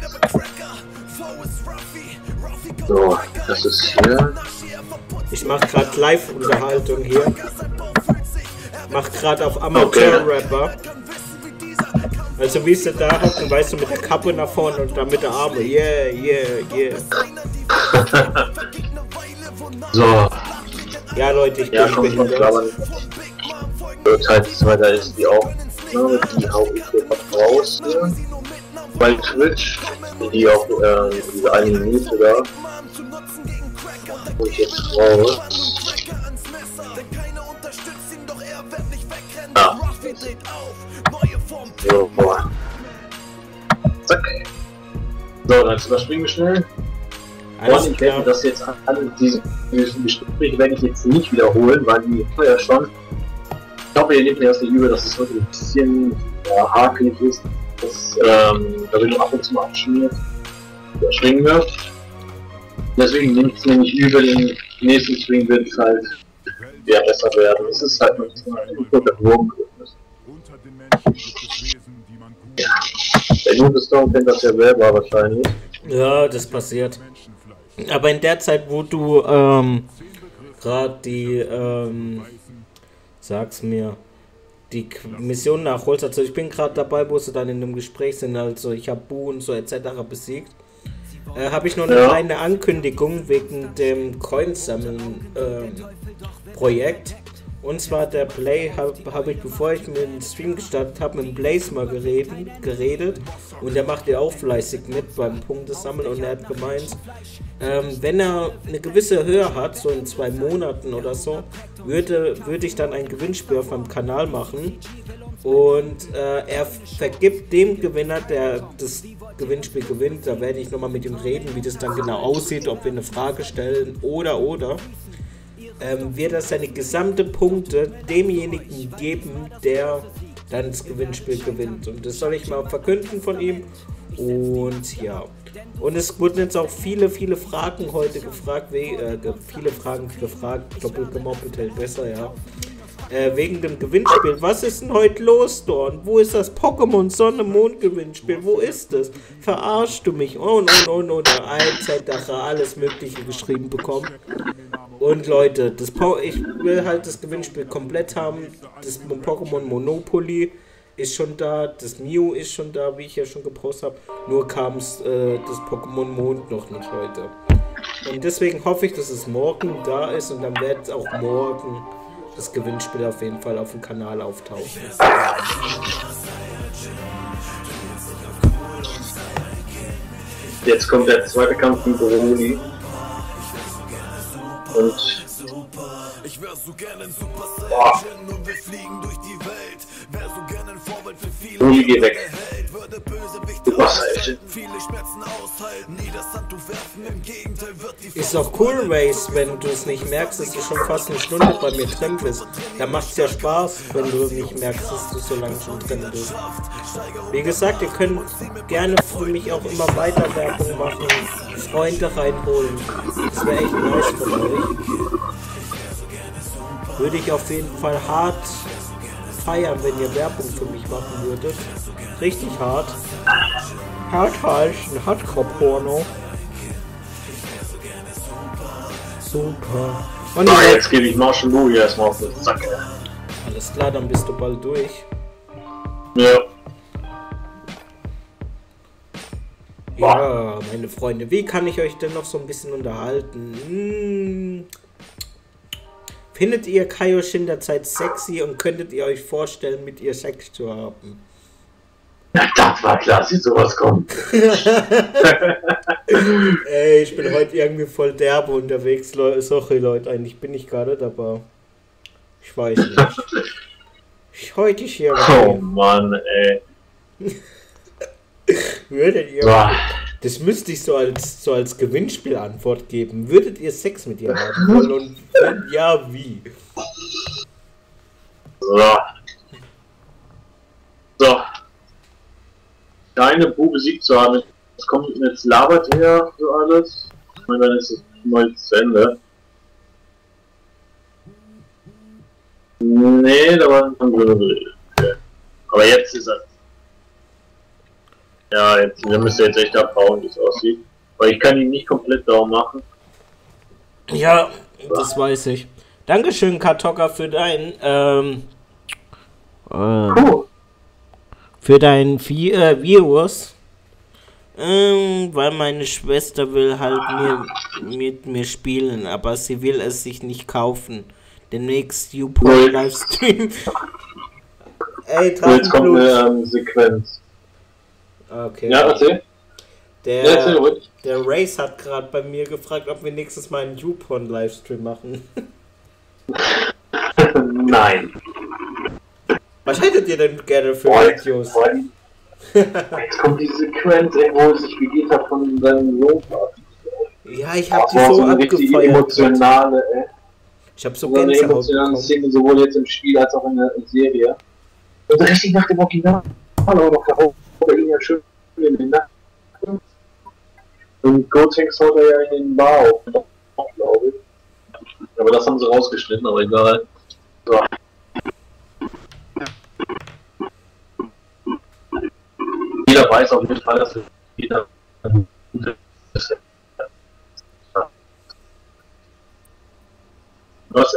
So, das ist hier. Ich mache gerade Live-Unterhaltung hier. Mach gerade auf Amateur-Rapper. Also wie ist der da hocken, weißt du, mit der Kappe nach vorne und dann mit der Arme. Yeah, yeah, yeah. So. Ja Leute, ich ja, bin schon behindert. Teil zwei, da ist die auch. Die hau ich hier raus hier. Bei Twitch. Die auch äh, diese eine Minute da. Und jetzt raus. Ja. So, boah. Zack. So, dann überspringen wir schnell. Und ich werde das jetzt an diese Gespräche werde ich jetzt nicht wiederholen, weil die vorher schon. Ich hoffe, ihr nehmt mir das nicht übel, dass es heute ein bisschen ja, hakelig ist, dass ähm, da bin ab und zu mal abschmiert, überspringen wird. Deswegen nehmt es mir nicht übel, im nächsten Stream wird es halt ja, besser werden. Es ist halt ein guter Wurm. Ja, der gute Storm kennt das ja selber wahrscheinlich. Ja, das passiert. Aber in der Zeit, wo du ähm, gerade die, ähm, sag's mir, die Mission nachholst, also ich bin gerade dabei, wo sie dann in einem Gespräch sind, also ich habe Bu und so et cetera besiegt, äh, habe ich noch eine ja. kleine Ankündigung wegen dem Coinsammeln-Projekt. Ähm, Und zwar der Play habe hab ich, bevor ich mit dem Stream gestartet habe, mit dem Blaze mal geredet, geredet und der macht ja auch fleißig mit beim Punktesammeln und er hat gemeint, ähm, wenn er eine gewisse Höhe hat, so in zwei Monaten oder so, würde, würde ich dann ein Gewinnspiel auf meinem Kanal machen und äh, er vergibt dem Gewinner, der das Gewinnspiel gewinnt, da werde ich nochmal mit ihm reden, wie das dann genau aussieht, ob wir eine Frage stellen oder oder. Ähm, wird er seine gesamte Punkte demjenigen geben, der dann das Gewinnspiel gewinnt. Und das soll ich mal verkünden von ihm. Und ja. Und es wurden jetzt auch viele, viele Fragen heute gefragt. We äh, viele Fragen gefragt. Doppelt gemoppelt hält besser, ja. Äh, wegen dem Gewinnspiel. Was ist denn heute los, Dorn? Wo ist das Pokémon Sonne Mond Gewinnspiel? Wo ist es? Verarschst du mich? Und, und, und, und. Ein Zeitdacher, alles Mögliche geschrieben bekommen. Und Leute, das po ich will halt das Gewinnspiel komplett haben. Das Pokémon Monopoly ist schon da, das Mew ist schon da, wie ich ja schon gepostet habe. Nur kam es äh, das Pokémon Mond noch nicht heute. Und deswegen hoffe ich, dass es morgen da ist und dann wird auch morgen das Gewinnspiel auf jeden Fall auf dem Kanal auftauchen. Jetzt kommt der zweite Kampf mit Bruni. Und ich wär so gerne ein Super Saiyan und wir fliegen durch die Welt. Wär so gerne ein Vorbild für viele. Bruni, geh weg. Super Saiyan. Ist auch cool, Race, wenn du es nicht merkst, dass du schon fast eine Stunde bei mir drin bist. Da macht es ja Spaß, wenn du nicht merkst, dass du so lange schon drin bist. Wie gesagt, ihr könnt gerne für mich auch immer weiter Werbung machen, Freunde reinholen. Das wäre echt nice von euch. Würde ich auf jeden Fall hart feiern, wenn ihr Werbung für mich machen würdet. Richtig hart. Hart halt, ein Hardcore-Porno. Super. Und ah, jetzt gebe ich Marshall Louis erstmal auf den Sack. Alles klar, dann bist du bald durch. Ja. Ja, meine Freunde, wie kann ich euch denn noch so ein bisschen unterhalten? Hm. Findet ihr Kaioshin derzeit sexy und könntet ihr euch vorstellen, mit ihr Sex zu haben? Na, das war klar, dass sowas kommt. Ey, ich bin heute irgendwie voll derbe unterwegs. Le Sorry, Leute, eigentlich bin ich gerade dabei. Ich weiß nicht. Ich heute hier. Oh Mann, ey. Würdet ihr Boah. Das müsste ich so als, so als Gewinnspielantwort geben. Würdet ihr Sex mit ihr haben wollen? Und wenn ja, wie? So. So. Deine Bube besiegt zu haben. Jetzt kommt jetzt labert er so alles. Ich meine, dann ist es mal zu Ende. Nee, da war ein okay. Aber jetzt ist er. Ja, jetzt wir müssen jetzt echt abhauen, wie es aussieht. Weil ich kann ihn nicht komplett down machen. Ja, das weiß ich. Dankeschön, Kartocker, für dein ähm, äh, Cool. für dein Vi äh, Virus. Ähm, weil meine Schwester will halt mir, mit mir spielen, aber sie will es sich nicht kaufen. Demnächst YouPorn Livestream. Ey, Jetzt kommt eine ähm, Sequenz. Okay. Ja, erzähl. Der, Ja, erzähl ruhig. der Race hat gerade bei mir gefragt, ob wir nächstes Mal einen YouPorn Livestream machen. Nein. Was hättet ihr denn gerne für Freund, Videos? Freund. Jetzt kommt die Sequenz, ey, wo es sich Vegeta von seinem Sohn verabschiedet. Ja, ich hab Das die war so so eine richtig abgefeiert. emotionale, ey. Ich hab so So eine Gänsehaut emotionale bekommen. Szene, sowohl jetzt im Spiel als auch in der Serie. Und richtig nach dem Original, aber noch der Hauptfigur ihn ja schön in den Nacken. Und Gotenks haut er ja in den Bar auf, glaube ich. Aber das haben sie rausgeschnitten, aber egal. So. Jeder weiß auf jeden Fall, dass jeder ist. Was?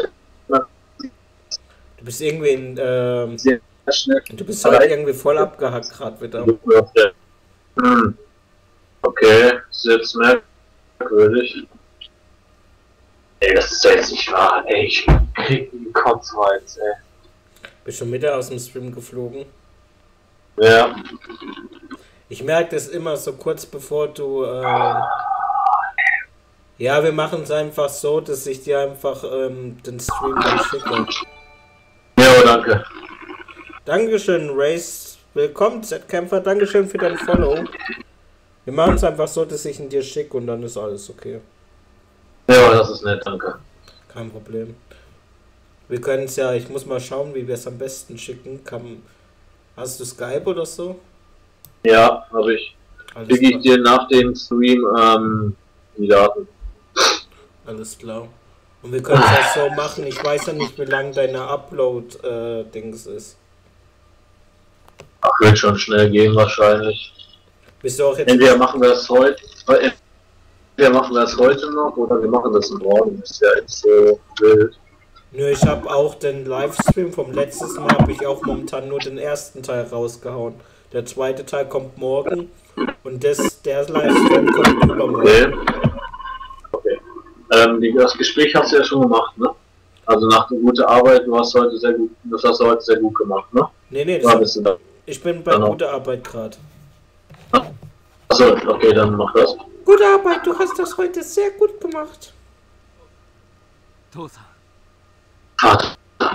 Du bist irgendwie in, ähm, Sehr schnell. du bist halt irgendwie voll abgehackt gerade wieder. Hm. Okay, das ist jetzt merkwürdig. Ey, das ist ja jetzt nicht wahr, ey, ich krieg einen Kotzreiz, ey. Bist schon wieder aus dem Stream geflogen? Ja. Ich merke das immer so kurz bevor du, ähm, ja, wir machen es einfach so, dass ich dir einfach ähm, den Stream dann schicke. Ja, danke. Dankeschön, Race. Willkommen, Z-Kämpfer. Dankeschön für dein Follow. Wir machen es einfach so, dass ich ihn dir schicke und dann ist alles okay. Ja, das ist nett, danke. Kein Problem. Wir können es ja, ich muss mal schauen, wie wir es am besten schicken. Kann, hast du Skype oder so? Ja, habe ich. Alles Schicke ich klar. dir nach dem Stream ähm, die Daten. Alles klar. Und wir können es auch so machen. Ich weiß ja nicht, wie lang deine Upload-Dings ist. Ach, wird schon schnell gehen wahrscheinlich. Bist du auch jetzt... Entweder machen wir es heute, äh, entweder machen wir es heute noch oder wir machen das morgen. Das ist ja jetzt so wild. Nö, ich habe auch den Livestream vom letzten Mal, habe ich auch momentan nur den ersten Teil rausgehauen. Der zweite Teil kommt morgen und das, der Livestream kommt übermorgen. Okay. Okay. Ähm, die, das Gespräch hast du ja schon gemacht, ne? Also nach der guten Arbeit, du hast heute sehr gut, das hast du heute sehr gut gemacht, ne? Nee, nee, War das, bist du da? ich bin bei Genau. guter Arbeit gerade. Achso, okay, dann mach das. Gute Arbeit, du hast das heute sehr gut gemacht. 父さん Vater.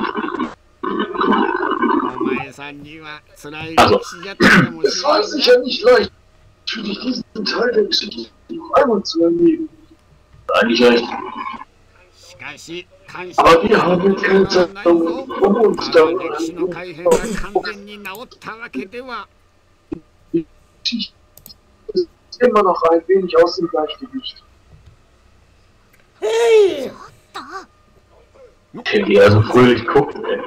お前さんには辛い Also, 歴史だったかも es し war れんな sicher nicht leicht, für dich diesen Teil der Geschichte einmal zu erleben. Eigentlich recht. しかし感謝 Aber wir haben keine Zeit, um um uns あ da の歴史の改変が完全に治ったわけでは Geschichte ist immer noch ein wenig aus dem Gleichgewicht. Hey! Okay, die also fröhlich gucken, ey.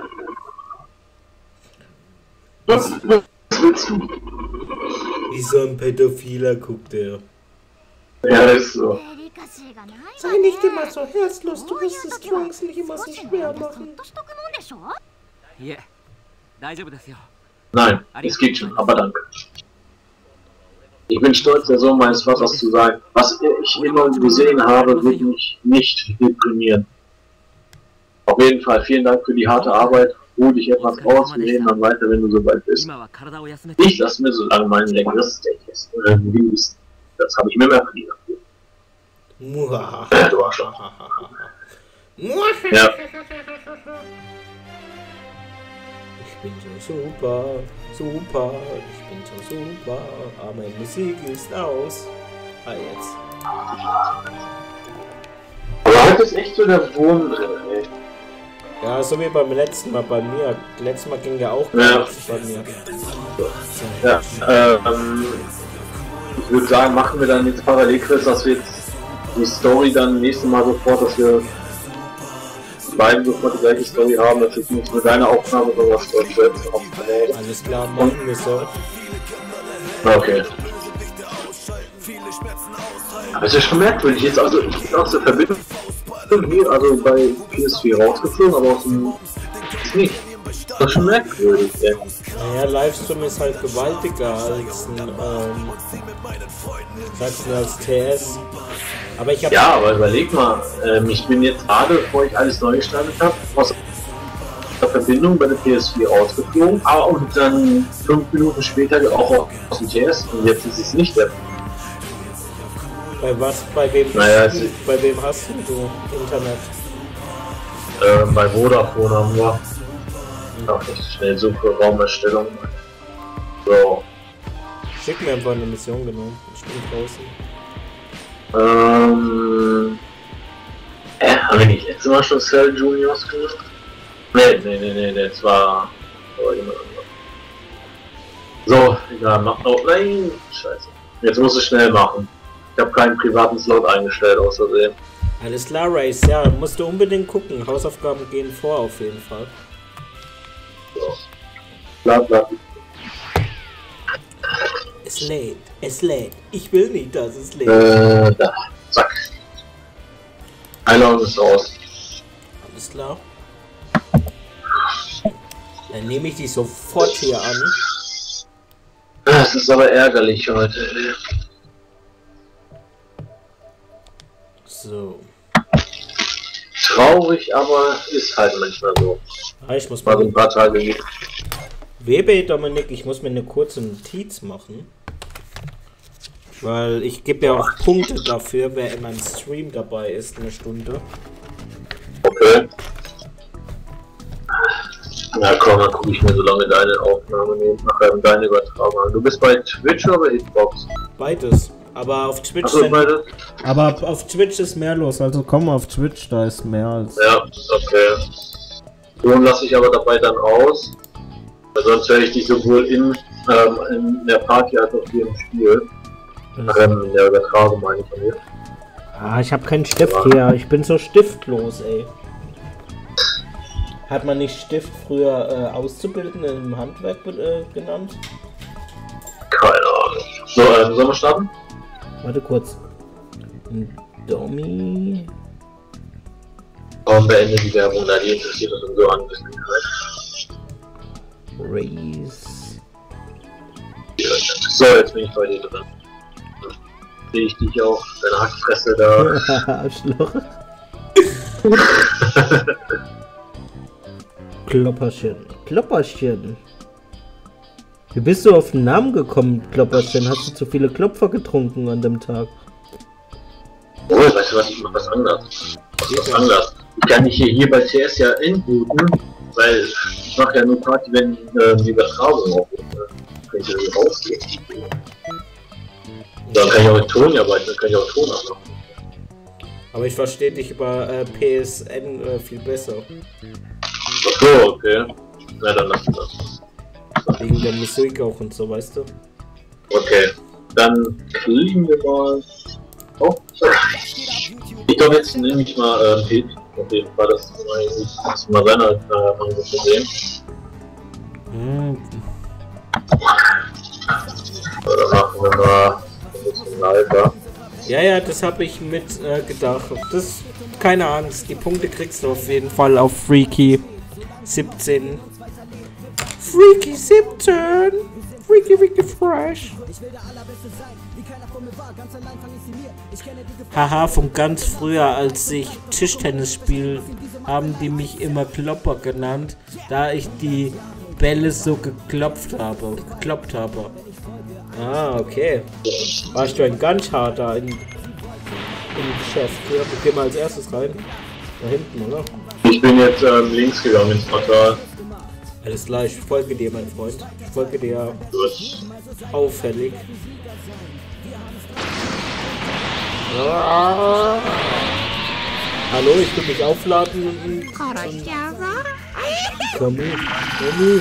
Was, was willst du? Wie so ein Pädophiler guckt er. Ja, ist so. Sei nicht immer so herzlos, du wirst es Trunks nicht immer so schwer machen. いえ大丈夫ですよ Nein, es geht schon, aber danke. Ich bin stolz, der Sohn meines Vaters zu sein. Was ich immer gesehen habe, wird mich nicht deprimieren. Auf jeden Fall, vielen Dank für die harte Arbeit. Ruh dich etwas aus, wir reden dann weiter, wenn du soweit bist. 今は体を休めて Ich lasse mir so lange meinen leckeres Steak essen. Äh, genießen. Das habe ich mir mehr verdient. Muhahaha. Du Arschloch. Ja. Ich bin so super, super, ich bin so super, aber meine Musik ist aus. Ah, jetzt. Aber heute ist echt so der Wurm drin, ey. Ja, so wie beim letzten Mal bei mir. Letztes Mal ging ja auch Ja. nichts bei mir. Ja, ähm, ich würde sagen, machen wir dann jetzt parallel, Chris, dass wir jetzt die Story dann nächstes Mal sofort, dass wir beide sofort die gleiche Story haben, dass ich nicht mit deiner Aufnahme sowas selbst aufnehmen. Alles klar, machen wir so. Okay. Aber es ist schon merkwürdig, jetzt also ich bin aus der Verbindung hier, also bei P S vier rausgeflogen, aber aus dem ist nicht. Das ist schon merkwürdig, ey. Naja, Livestream ist halt gewaltiger als ein, ähm, sagst du, als T S. Aber ich hab... Ja, aber überleg mal, ähm, ich bin jetzt gerade, bevor ich alles neu gestartet habe, aus der Verbindung bei der P S vier rausgeflogen, aber und dann fünf Minuten später auch aus dem T S und jetzt ist es nicht der. Bei was? Bei wem, Naja, du, bei wem hast du Internet? Äh, bei Vodafone haben wir auch nicht schnell Suche, Raumerstellung. So. Schick mir einfach eine Mission, genau. Ich bin draußen. Ähm. Äh, haben wir nicht letztes Mal schon Cell Juniors gemacht? Nee, nee, nee, nee, das war. Das war jemand anderes. So, egal, mach noch. Nein, scheiße. Jetzt muss ich schnell machen. Ich habe keinen privaten Slot eingestellt, außerdem. Alles klar, Race, ja, musst du unbedingt gucken. Hausaufgaben gehen vor, auf jeden Fall. So. Bla, bla. Es lädt, es lädt. Ich will nicht, dass es lädt. Äh, da. Zack. Einloggen ist raus. Alles klar. Dann nehme ich die sofort hier an. Das ist aber ärgerlich heute. So. Traurig, aber ist halt manchmal so. Ah, ich muss Mal so mal... ein paar Tage nicht. W B, Dominik, ich muss mir eine kurze Notiz machen. Weil ich gebe ja auch Punkte dafür, wer in meinem Stream dabei ist, eine Stunde. Okay. Na komm, dann gucke ich mir so lange deine Aufnahme nehmen, nachher deine Übertragung an. Du bist bei Twitch oder Hitbox? Beides. Aber auf Twitch Achso, sind, beides? aber auf Twitch ist mehr los, also komm auf Twitch, da ist mehr als... Ja, okay. Ton lasse ich aber dabei dann aus. Weil sonst höre ich dich sowohl in, ähm, in der Party als auch hier im Spiel. Ähm, in der Übertragung meine ich von mir. Ah, ich habe keinen Stift hier, ich bin so stiftlos, ey. Hat man nicht Stift früher äh, Auszubildende im Handwerk äh, genannt? Keine Ahnung. So, ähm, sollen wir starten? Warte kurz. Domi... Komm, beende die Werbung, da die interessiert uns so an. Race... So, jetzt bin ich bei dir drin. Sehe ich dich auch, deine Hackfresse da. Arschloch. Klopperchen. Klopperchen. Wie bist du auf den Namen gekommen, Klopperchen? Hast du zu viele Klopfer getrunken an dem Tag? Oh, weißt du was, ich mach was anderes. Was, was anderes. Ich kann mich hier, hier bei C S ja inbooten, weil ich mache ja nur Party, wenn äh, die Übertragung aufgeht. Kann ich ja hier rausgehen. Dann kann ich auch mit Ton arbeiten, dann kann ich auch Ton machen. Aber ich verstehe dich über äh, P S N äh, viel besser. Ach so, okay. Na dann lass das. Wegen der Musik auch und so, weißt du? Okay. Dann kriegen wir mal. Oh, ich glaube, jetzt nehme ich mal äh, Hit. Auf jeden Fall, das ist mal seine äh, zu sehen. Hm. Oder machen wir mal ein bisschen leiser. Ja, ja, das habe ich mit äh, gedacht. Das, keine Angst, die Punkte kriegst du auf jeden Fall auf Freaky siebzehn. Freaky siebzehn! Freaky, Freaky Fresh! Haha, von ganz früher, als ich Tischtennis spiele, haben die mich immer Klopper genannt, da ich die Bälle so geklopft habe, gekloppt habe. Ah, okay. Warst du ein ganz harter in, im Geschäft? Ja, wir gehen mal als erstes rein. Da hinten, oder? Ich bin jetzt ähm, links gegangen ins Portal. Alles klar, ich folge dir, mein Freund. Ich folge dir Gut. auffällig. Hallo, ich will mich aufladen und... und komm her, komm her.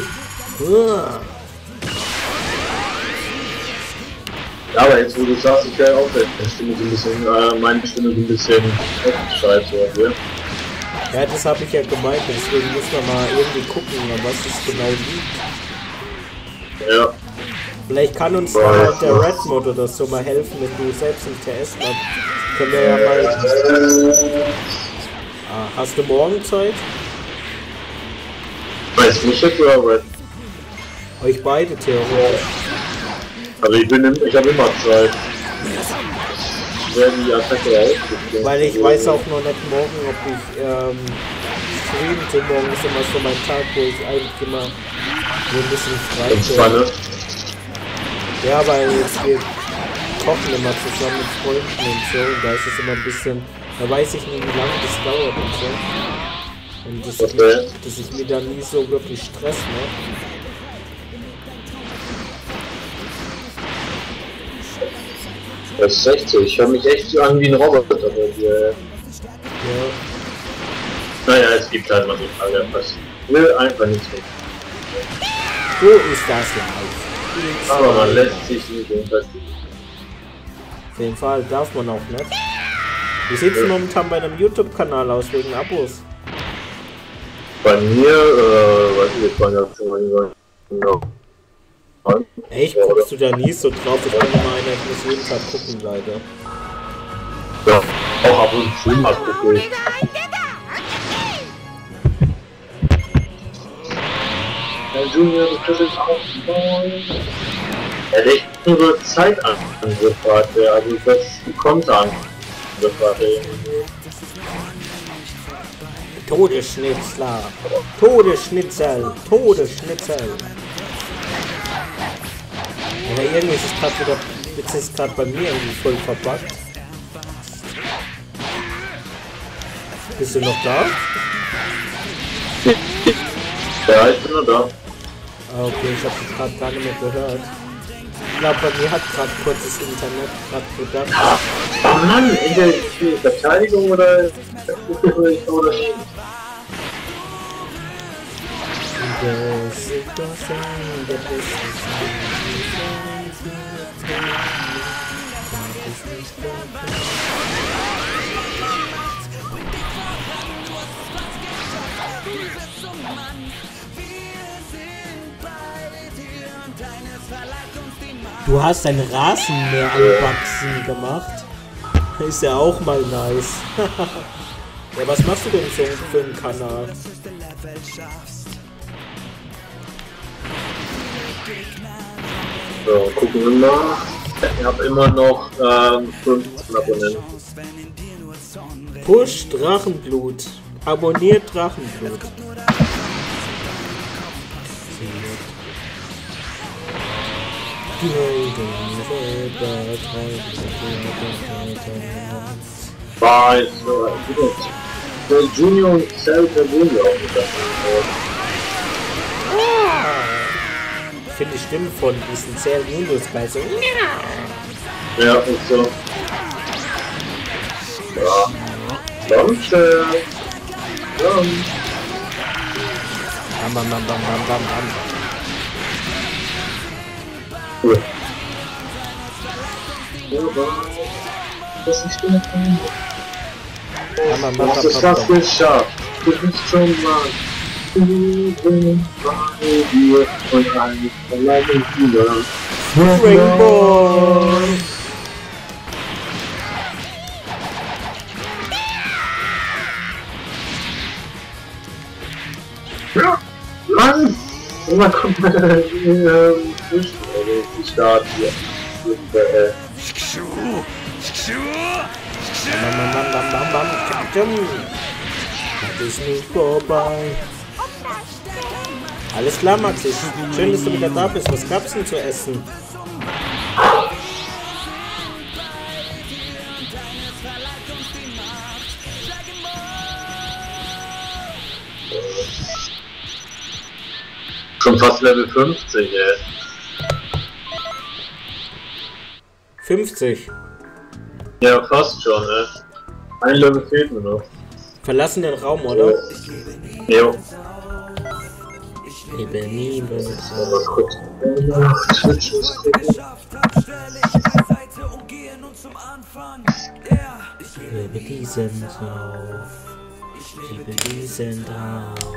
Ja, aber jetzt wo du sagst, ich höre auch deine Stimme so ein bisschen, äh, meine Stimme so ein bisschen scheiße, ja? Ja, das habe ich ja gemeint, deswegen muss man mal irgendwie gucken, an was es genau liegt. Ja. Vielleicht kann uns da halt der Red Mod oder so mal helfen, wenn du selbst im T S machst. Können wir ja mal... Ah, hast du morgen Zeit? Weiß nicht jetzt oder Red? Euch beide theoretisch. Also ich bin im, ich habe immer Zeit. Werden die Attacke ausgeführt. Weil ich weiß auch noch nicht morgen, ob ich ähm, streamen. Morgen ist immer so mein Tag, wo ich eigentlich immer so ein bisschen frei bin. Ja, weil wir kochen immer zusammen mit Freunden und so, und da ist es immer ein bisschen, da weiß ich nie, wie lange das dauert und so. Und das, okay. ich, dass ich mir da nie so wirklich Stress mache. Das ist echt so, ich höre mich echt so an wie ein Roboter bei dir. Ja. Naja, es gibt halt mal so Tage, was will einfach nicht so. So ist das live. Aber man lässt sich nicht unterziehen. Auf jeden Fall darf man auch nicht. Wie sieht es ja. momentan bei einem YouTube-Kanal aus wegen Abos? Bei mir, äh, weiß ich jetzt gar nicht, schon mal genau. Echt? Guckst du da nie so drauf? Ich bin immer einer, ich muss jeden Tag gucken, leider. Ja, auch ab und zu mal gucke ich. Der Junior, du kriegst es auch neu. Er hat echt nur so Zeit angefragt, also das kommt an. Todesschnitzler, Todesschnitzel, Todesschnitzel. Ja, irgendwie ist es gerade wieder, jetzt ist gerade bei mir irgendwie voll verbuggt. Bist du noch da? Ja, ich bin noch da. Ah, okay, ich habe dich gerade gar nicht mehr gehört. Ich glaube, bei mir hat gerade kurzes Internet gerade gedacht. Oh Mann, in der Verteidigung oder oder nicht? Du hast ein Rasenmäher anwachsen gemacht. Ist ja auch mal nice. Ja, was machst du denn so für einen Kanal? So, gucken wir mal. Ich habe immer noch ähm, fünfzehn Abonnenten. Push Drachenblut. Abonniert Drachenblut. War jetzt so, der Junior und Cell, der wohnen ja auch mit Ich finde die Stimme von diesen Cell Juniors bei so. Ja, und so. Ja. Danke. Ja. Bam, bam, bam, bam, bam, bam. Cool. Das ist die Stimme. Du hast es fast geschafft. Du bist schon mal. Du bist bei dir und ein verlangen wieder. Rainbow! Ja, Mann! Und dann kommt man ähm, die Start hier. Und, äh, Bam, bam, bam, bam, bam, bam. Das ist nicht vorbei. Alles klar, Maxi. Schön, dass du wieder da bist. Was gab's denn zu essen? Schon fast Level fünfzig, ey. fünfzig. Ja, fast schon, ey. Ein Level fehlt mir noch. Verlassen den Raum, oder? Jo. Liebe, liebe. Aber kurz. Twitch ist Liebe diesen drauf. Liebe diesen drauf.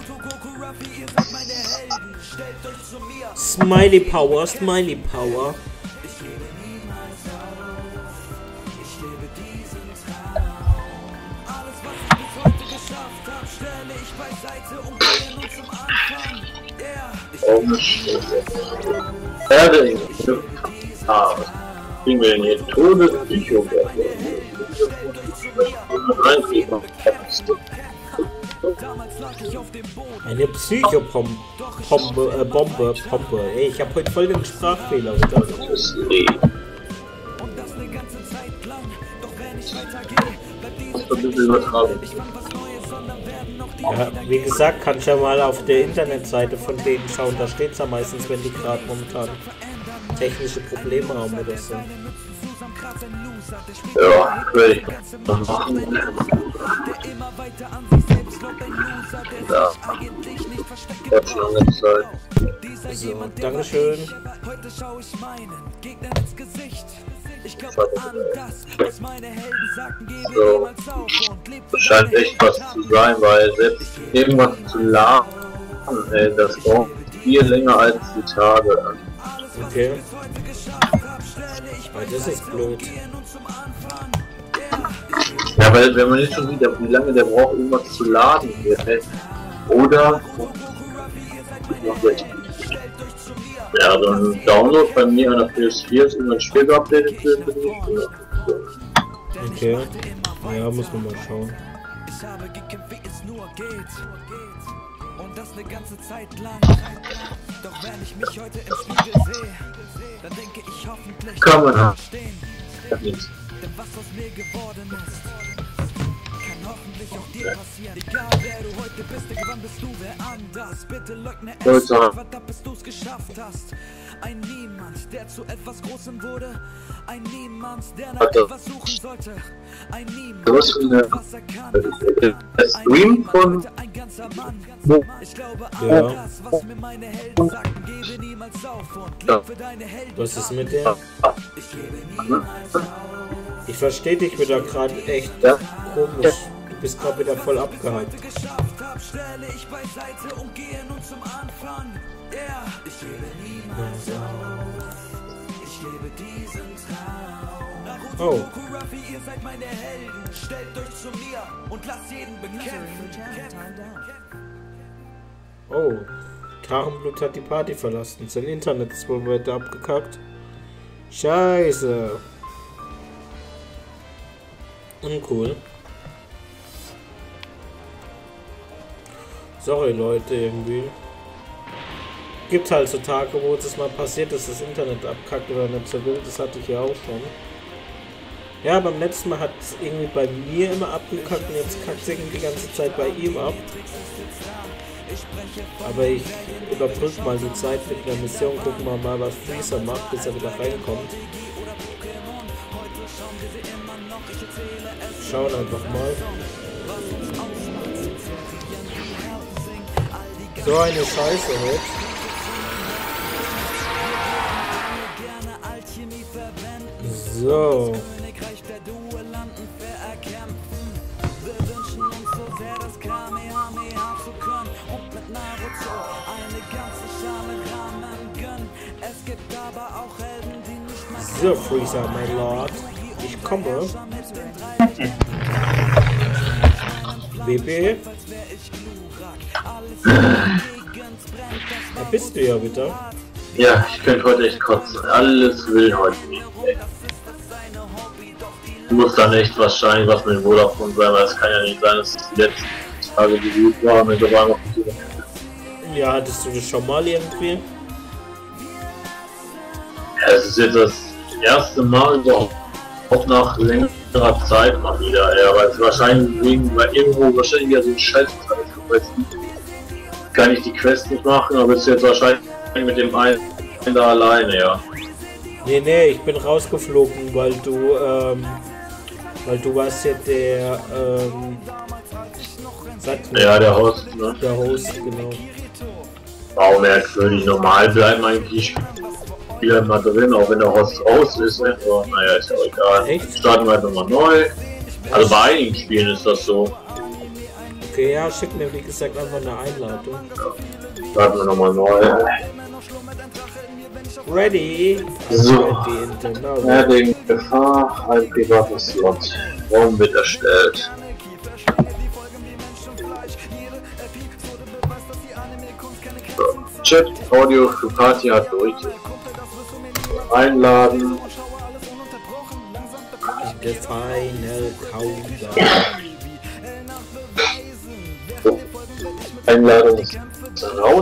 Smiley Power, Smiley Power. Erde. Ah, was kriegen wir denn hier? Todespsycho. Eine Psychopombe, Pombe, äh, Bombe, Pombe. Ey, ich hab heute voll den Sprachfehler, oder? Ja, wie gesagt, kann ich ja mal auf der Internetseite von denen schauen. Da steht es ja meistens, wenn die gerade momentan technische Probleme haben oder so. Ja, will ich noch machen. Ja, jetzt lange Zeit. So, Dankeschön. So, das scheint echt was zu sein, weil selbst irgendwas zu laden, ey, das braucht viel länger als die Tage. Okay. Aber das ist blöd. Ja, weil wenn man nicht schon sieht, wie lange der braucht, irgendwas zu laden wird, ey. Oder ja, so ein Download bei mir an der P S vier ist irgendwann Spiel geupdatet wird. Okay. Ja, muss man mal schauen. Ich habe gekämpft, wie es nur geht. Und das eine ganze Zeit lang. Doch wenn ich mich heute im Spiegel sehe, dann denke ich hoffentlich kann man haben. Denn was aus mir geworden ist, kann hoffentlich auch dir passieren. Egal wer du heute bist, irgendwann bist du wer anders. Bitte leugne es, verdammt, bis du's geschafft hast. Ein Niemand, der zu etwas Großem wurde. Ein Niemand, der nach etwas suchen sollte. Ein Niemand, der tut, was er kann. Der Stream von ein ganzer Mann. Ich glaube an Ja. das, was mir meine Helden sagten. Gebe niemals auf und leb für deine Helden. Was ist mit der? Ich gebe niemals auf. Ich verstehe dich wieder gerade echt Ja. komisch. Du bist gerade wieder voll abgehakt. geschafft hab, stelle ich beiseite und gehe nun zum Anfang. Ja, ich gebe niemals auf. Ich lebe diesen Traum. Oh. Goku, Ruffy, ihr seid meine Helden. Stellt euch zu mir und lasst jeden bekämpfen. Oh. Drachenblut hat die Party verlassen. Sein Internet ist wohl weiter abgekackt. Scheiße. Uncool. Sorry Leute, irgendwie. Gibt halt so Tage, wo es mal passiert, dass das Internet abkackt oder nicht so wild. Das hatte ich ja auch schon. Ja, beim letzten Mal hat es irgendwie bei mir immer abgekackt und jetzt kackt es irgendwie die ganze Zeit bei ihm ab. Aber ich überprüfe mal die Zeit mit einer Mission, gucken wir mal, was Freezer macht, bis er wieder reinkommt. Schauen einfach mal. So eine Scheiße heute. So. So, Freezer, mein Lord. Ich komme. B B. Da bist du ja wieder. Ja, ich könnte heute echt kotzen. Alles will heute nicht. Ich muss dann echt wahrscheinlich was mit Vodafone sein, weil es kann ja nicht sein, dass es die letzten Tage gesucht war und da war noch nicht. Ja, hattest du das schon mal irgendwie? Ja, es ist jetzt das erste Mal so, auch nach längerer Zeit mal wieder, ja, weil es wahrscheinlich wegen, weil irgendwo wahrscheinlich ja so ein Scheiß ist, kann ich die Quest nicht machen, aber ist jetzt wahrscheinlich mit dem einen da alleine, ja. Nee, nee, ich bin rausgeflogen, weil du, ähm, weil du warst ja der, ähm, sag mir, Ja, der Host, ne? der Host, genau. Wow, merkwürdig. Normal bleiben eigentlich Spieler immer drin, auch wenn der Host raus ist. Ne? So, naja, ist ja auch egal. Echt? Starten wir einfach mal neu. Also bei einigen Spielen ist das so. Okay, ja, schick mir wie gesagt einfach eine Einladung. Starten wir nochmal neu. Ready? So. Ready in the know. Heading Gefahr, ein privater Slot. Raum wird erstellt. So. Chat, Audio für Party hat durch. Einladen. The final countdown. So. Einladung ist raus.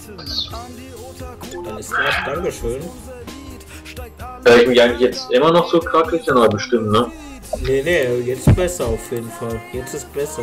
Dann ist das, Dankeschön. Höre ich mich eigentlich jetzt immer noch so krackelig? Ja, bestimmt, ne? Nee, nee, jetzt besser auf jeden Fall. Jetzt ist besser.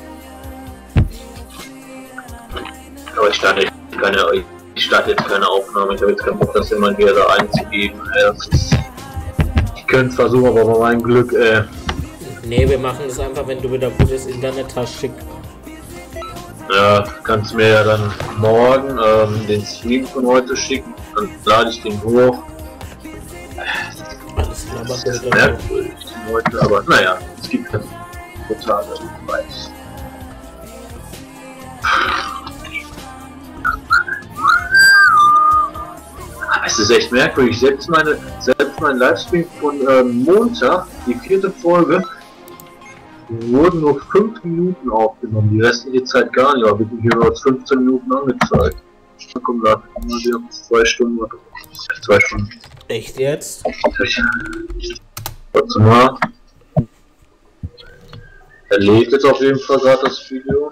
Aber ich starte jetzt keine, ich starte jetzt keine Aufnahme. Ich habe jetzt keinen Bock, das immer wieder da einzugeben. Ich könnte es versuchen, aber bei meinem Glück, äh... Nee, wir machen das einfach, wenn du wieder gutes Internet hast, schick. Ja, kannst mir ja dann morgen ähm, den Stream von heute schicken, dann lade ich den hoch. Alles klar, Das mach ist wir merkwürdig heute, aber naja, es gibt ja total, ich weiß. Es ist echt merkwürdig, selbst meine, selbst mein Livestream von ähm, Montag, die vierte Folge, wurden nur fünf Minuten aufgenommen, die restliche Zeit gar nicht, aber wird mir hier als fünfzehn Minuten angezeigt. Dann kommen da wieder zwei Stunden oder zwei Stunden. Echt jetzt? Warte mal. Er lädt jetzt auf jeden Fall gerade das Video.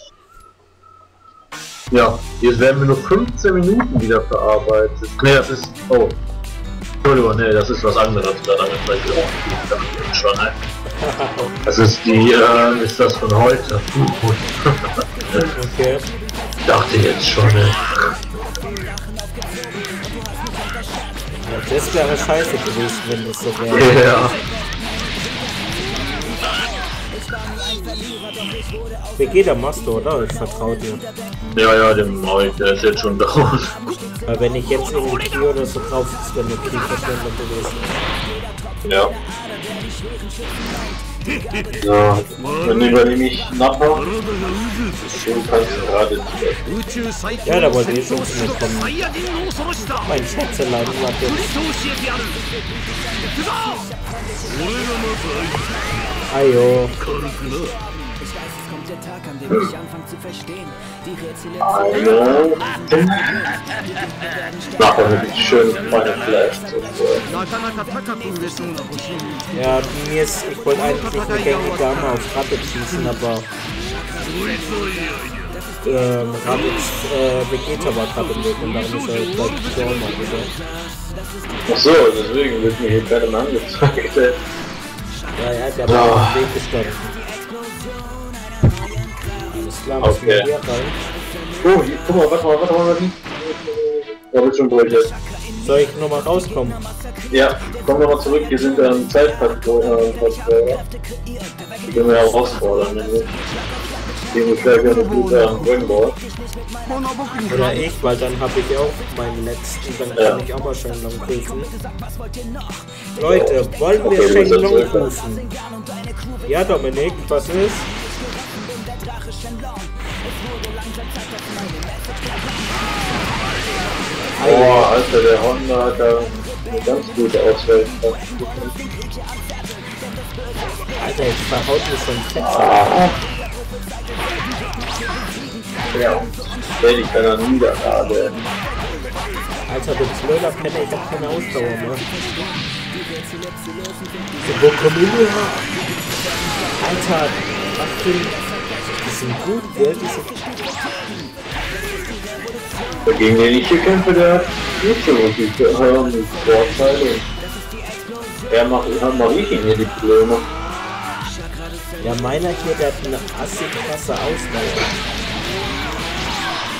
Ja, jetzt werden wir nur fünfzehn Minuten wieder verarbeitet. Ne, das ist. Oh. Entschuldigung, ne, das ist was anderes. Dann angezeigt. Oh, das schon, ne? Das ist die, äh, ist das von heute. Okay. Dachte jetzt schon, ne? Ja, das wäre scheiße gewesen, wenn das so wäre. Ja. Wie geht der Master, oder? Ich vertraue dir. Ja, ja, dem Maul, der ist jetzt schon down. Weil wenn ich jetzt irgendwie Key oder so drauf ist, dann eine Kriegverschwendung gewesen. Ja. Ja, dann übernehme ich nachher. Den kannst du gerade nicht. Ja, da wollte ich schon zu mir kommen. Mein Schätzelein war jetzt. Ajo. Der Tag, an dem ich anfange zu verstehen. Die Rätsel Hallo. Nachher wird es schön meine Flash. Ja, mir ist, ich wollte eigentlich eine gängige Dame auf Rabbit schießen, aber ähm, Rabbit, äh, Vegeta war gerade im Weg und darum ist er gleich gestorben. Ach so, deswegen wird mir hier gerade mal angezeigt. Ja, ja, der war auf dem Weg gestanden. Alles klar, müssen wir hier rein. Oh, hier, guck mal, warte mal, warte mal, warte mal. Da wird schon durch jetzt. Soll ich nochmal rauskommen? Ja, kommen wir mal zurück, wir sind am Zeitfaktor. Äh, die können wir ja herausfordern. Ne? Gehen wir gleich wieder mit dem Dragon Ball. Oder ich, weil dann habe ich auch meinen letzten, dann kann ja. ich auch mal Shenlong rufen. Leute, wollen wir okay, Shenlong rufen? Ja, Dominik, was ist? Boah, Alter, der Honda hat da eine ganz gute Auswahl. Alter, jetzt verhaut mich so ein Fett. Ah. Ja, stell dich deiner Niederlage. Alter, du blöder Penner, ich hab keine Ausdauer mehr. Wo komm ich her? Alter, was für ein... Die sind gut, gell? Die sind... Gegen den ich hier kämpfe, der hat nicht so wirklich ähm, Vorteile. Er macht, mach ich ihn hier die Probleme. Ja, meiner hier, der hat eine assig krasse Ausdauer.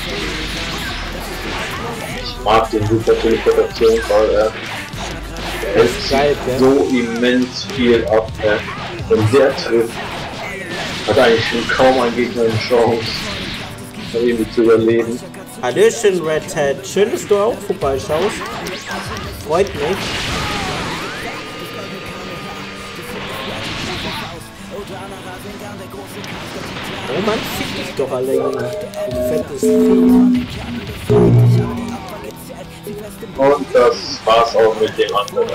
Ich mag den super Teleportation, weil er hält geil, gell? so immens viel ab. Äh. Und der trifft, hat eigentlich schon kaum ein Gegner eine Chance, irgendwie zu überleben. Hallöchen, Red Hat. Schön, dass du auch vorbeischaust. Freut mich. Oh Mann, fick dich doch alle, Junge. Du fettes Vieh. Und das war's auch mit dem anderen.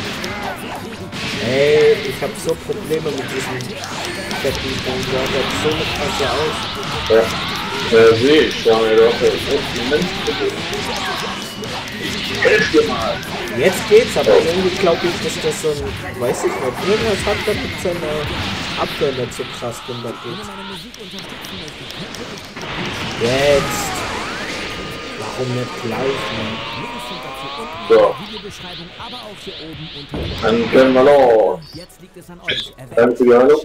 Ey, ich hab so Probleme mit diesem fetten Ding. Der hat so eine Klasse aus. Ja. Ja, sehe ich, ja, doch, das ist immens bewegt. Helf dir mal! Jetzt geht's, aber irgendwie glaube ich, dass das so ein, weiß ich nicht, irgendwas hat, da gibt seine Abwehr nicht so krass, wenn das geht. Jetzt! Warum nicht gleich, man? So. Dann können wir los. Danke für die Hallo.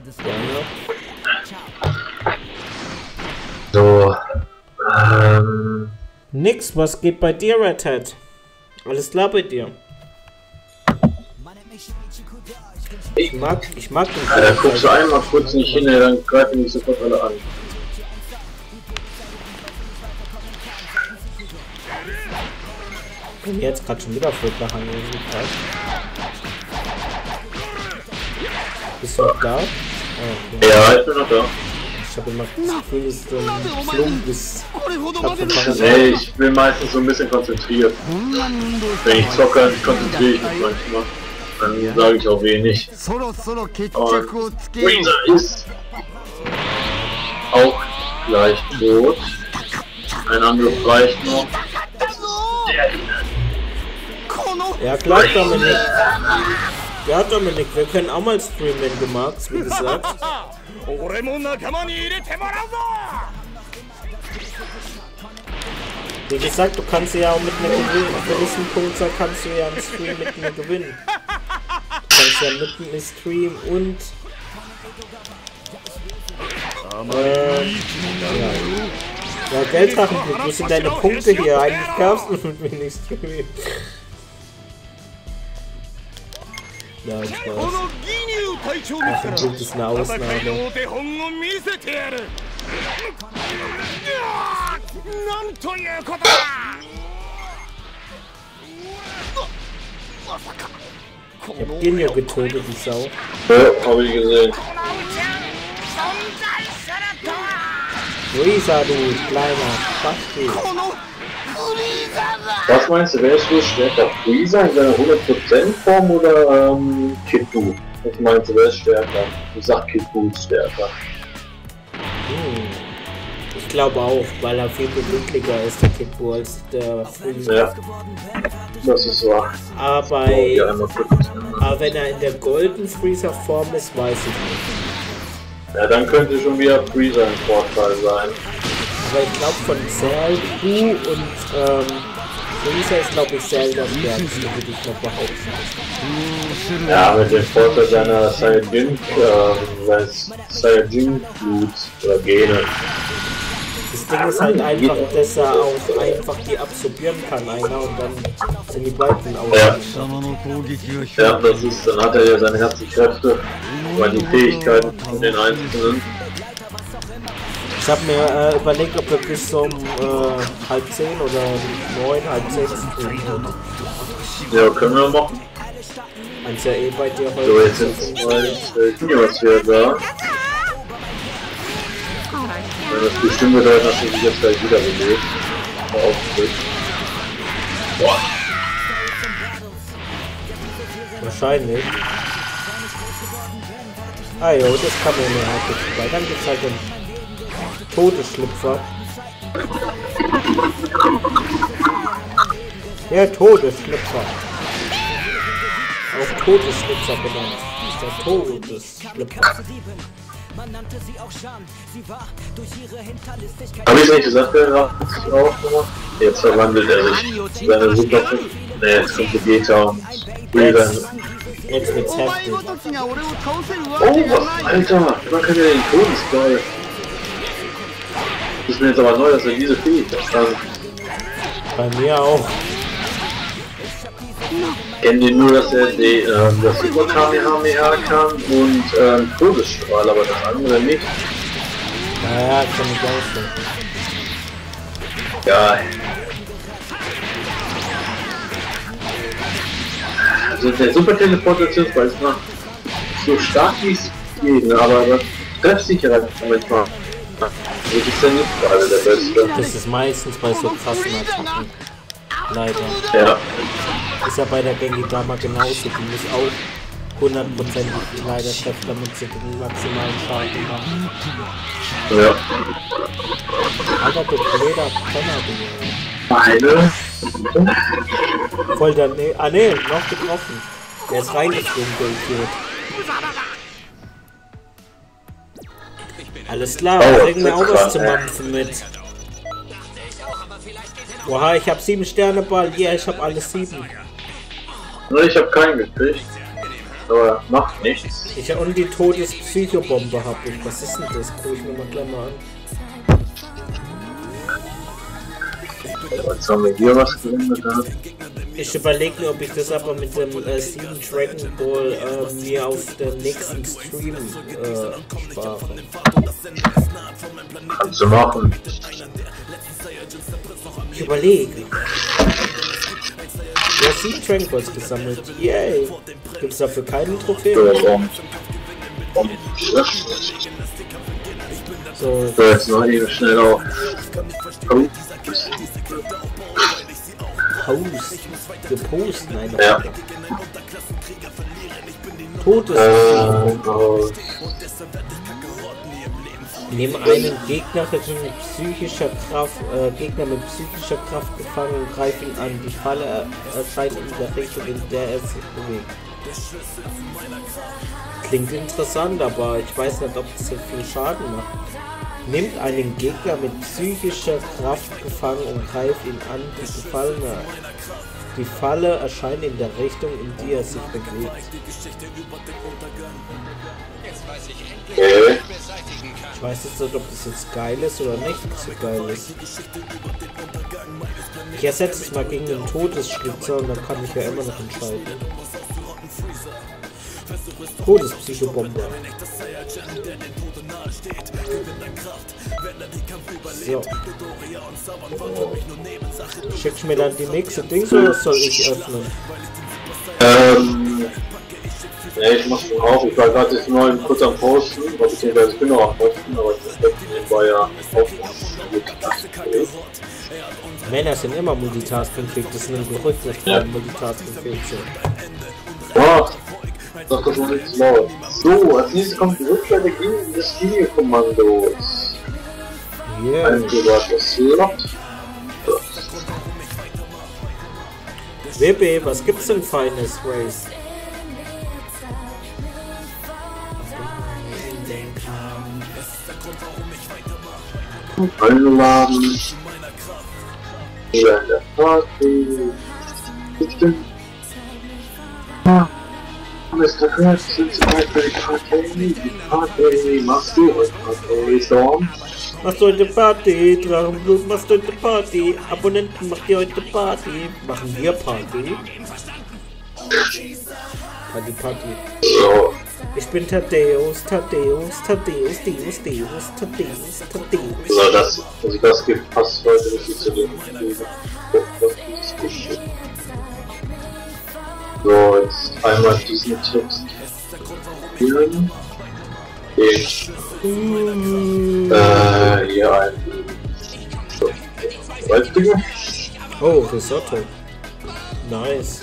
So. Ähm. Nix, was geht bei dir, Red Hat? Alles klar bei dir? Ich mag, ich mag den Ja, da guckst du einmal kurz nicht hin, dann greifen die sofort alle an. Ich bin jetzt gerade schon wieder Völkerhang irgendwie gerade. Bist du noch da? Oh, okay. Ja, ich bin noch da. Ich habe immer das Gefühl, dass du ein Flumpes. Nee, ich bin meistens so ein bisschen konzentriert. Wenn ich zocke, konzentriere ich mich manchmal. Dann sage ich auch wenig. Und Freezer ist auch gleich tot. Ein anderes reicht noch. Ja klar, Dominik. Ja, Dominik, wir können auch mal streamen, wenn du magst, wie gesagt. Wie gesagt, du kannst ja auch mit einer gewissen Punktzahl kannst du ja einen Stream mit mir gewinnen. Du kannst ja mitten im Stream und äh, ja. Ja, Gelddrachenblick, wo sind deine Punkte hier? Eigentlich darfst du mit mir nicht streamen. Ja, ich weiß. Drachenblick ist eine Ausnahme. Ich hab den ja getötet, die Sau. Ja, hab ich gesehen. Freezer, du kleiner Spasti. Was meinst du, wer ist wohl stärker? Freezer in seiner hundert Prozent Form oder ähm, Kid Buu? Was meinst du, wer ist stärker? Ich sag Kid Buu ist stärker. Hm. Ich glaube auch, weil er viel beweglicher ist, der Kid Buu, als der Freezer. Ja, das ist wahr. Aber, Oh, aber wenn er in der Golden Freezer Form ist, weiß ich nicht. Ja, dann könnte schon wieder Freezer ein Vorteil sein. Aber ich glaube von Cell, Buu und ähm, Freezer ist glaube ich Cell das stärkste, würde ich noch behaupten. Ja, mit dem Vorteil seiner Saiyajin, äh, seines Saiyajin-Blut oder Gene. Das Ding ist halt einfach, dass er auch einfach die absorbieren kann, einer, und dann sind die beiden auch. Ja. Ja, das ist, dann hat er ja seine Herzkräfte, weil die Fähigkeiten von den Einzelnen. Ich habe mir äh, überlegt, ob wir bis um äh, halb zehn oder neun, halb zehn streamen. Ja, können wir machen. Meinst ja eh bei dir heute. So, jetzt sind wir was wieder da. Ja, das bestimmt bedeutet, dass ich jetzt gleich wieder bewegt. Boah. Wahrscheinlich. Ah jo, das kann man mir halt nicht bei. Dann gibt's halt den Todesschlüpfer. Der Todesschlüpfer. Auch Todesschlüpfer benannt. Ist der Todesschlüpfer. Hab ich's nicht gesagt, wer hat es auch gemacht? Jetzt verwandelt er sich. Seine Super. Ne, jetzt kommt Vegeta und Freezer. Jetzt wird's heftig. Oh, was, Alter! Man kann ja den Todesball. ist mir jetzt aber neu, dass er diese Fähigkeit kann. Bei mir auch. Ich kenne den nur, dass er die, äh, das Super Kamehameha kann und ähm, Todesstrahl, aber das andere nicht. Naja, kann ich auch so. Geil. Also der Super Teleportationsball ist noch so stark wie es geht, aber das Treffsicherheit manchmal. Das ist ja nicht gerade der Beste. Das ist meistens bei so krassen Attacken. Leider. Ja. Ist ja bei der Genki Dama genauso. Die muss auch hundertprozentig leider treffen, damit sie den maximalen Schaden machen. Ja. Aber du blöder Penner, du. Eine. Voll der ne Ah ne, noch getroffen. Der ist reingeflogen, der Idiot. Alles klar, oh, bringen wir auch was zu mampfen mit. Oha, ich hab sieben Sterne Ball. Ja, yeah, ich hab alles sieben. Ich hab keinen gekriegt. Aber macht nichts. Ich und die Todes-Psychobombe hab ich. Was ist denn das? Guck ich mir mal gleich mal an. Jetzt haben wir hier was drin. Ich überlege mir, ob ich das aber mit dem äh, sieben Dragon Ball äh, mir auf den nächsten Stream äh, spare. Kannst du machen. Ich überlege. Ja, sieben Dragon Balls gesammelt. Yay! Gibt es dafür keine Trophäen? So, so, jetzt noch eben schnell auf. Post. Gepost? Nein, ja. Totes. Äh, oh. Nimm einen Gegner mit psychischer Kraft, äh, Gegner mit psychischer Kraft gefangen und greif ihn an. Die Falle erscheint in der Richtung, in der er sich bewegt. Klingt interessant, aber ich weiß nicht, ob es so viel Schaden macht. Nimmt einen Gegner mit psychischer Kraft gefangen und greift ihn an. Die Gefallene. Die Falle erscheint in der Richtung, in die er sich bewegt. Okay. Ich weiß jetzt nicht, ob das jetzt geil ist oder nicht so geil ist. Ich ersetze es mal gegen den Todesschlitzer und dann kann ich ja immer noch entscheiden. Todespsychobombe. So. Schickst du mir dann die nächste Dings oder soll ich öffnen? Ähm. Ja, ich mach's schon auf. Ich war gerade jetzt neu kurz am Posten, beziehungsweise ich bin noch am Posten, aber das war ja auch Männer sind immer multitaskingfähig, das ist ein Gerücht, dass Frauen ja. multitaskingfähig sind. Ja, sag das noch nicht zu laut. So, als nächstes kommt die Rückseite gegen des Videokommandos. Yeah. Ein privates Slot. W B, was gibt's denn feines, Race? Einladen. Oder in der Party. Bitte. Mister Krabs, sind Sie bereit für die Party? Die Party, machst du heute Party, Storm? Machst du heute Party? Drachenblut, machst du heute Party? Abonnenten, macht ihr heute Party? Machen wir Party? Party, Party. So. Ich bin Thaddeus, Thaddeus, Thaddeus, Deus, Deus, Thaddeus, Thaddeus. So, das, also das gibt passt heute nicht zu dem. So, jetzt einmal diesen Text hier. Ich, äh, hier ein. So, Salzfinger. Oh, Risotto. Nice.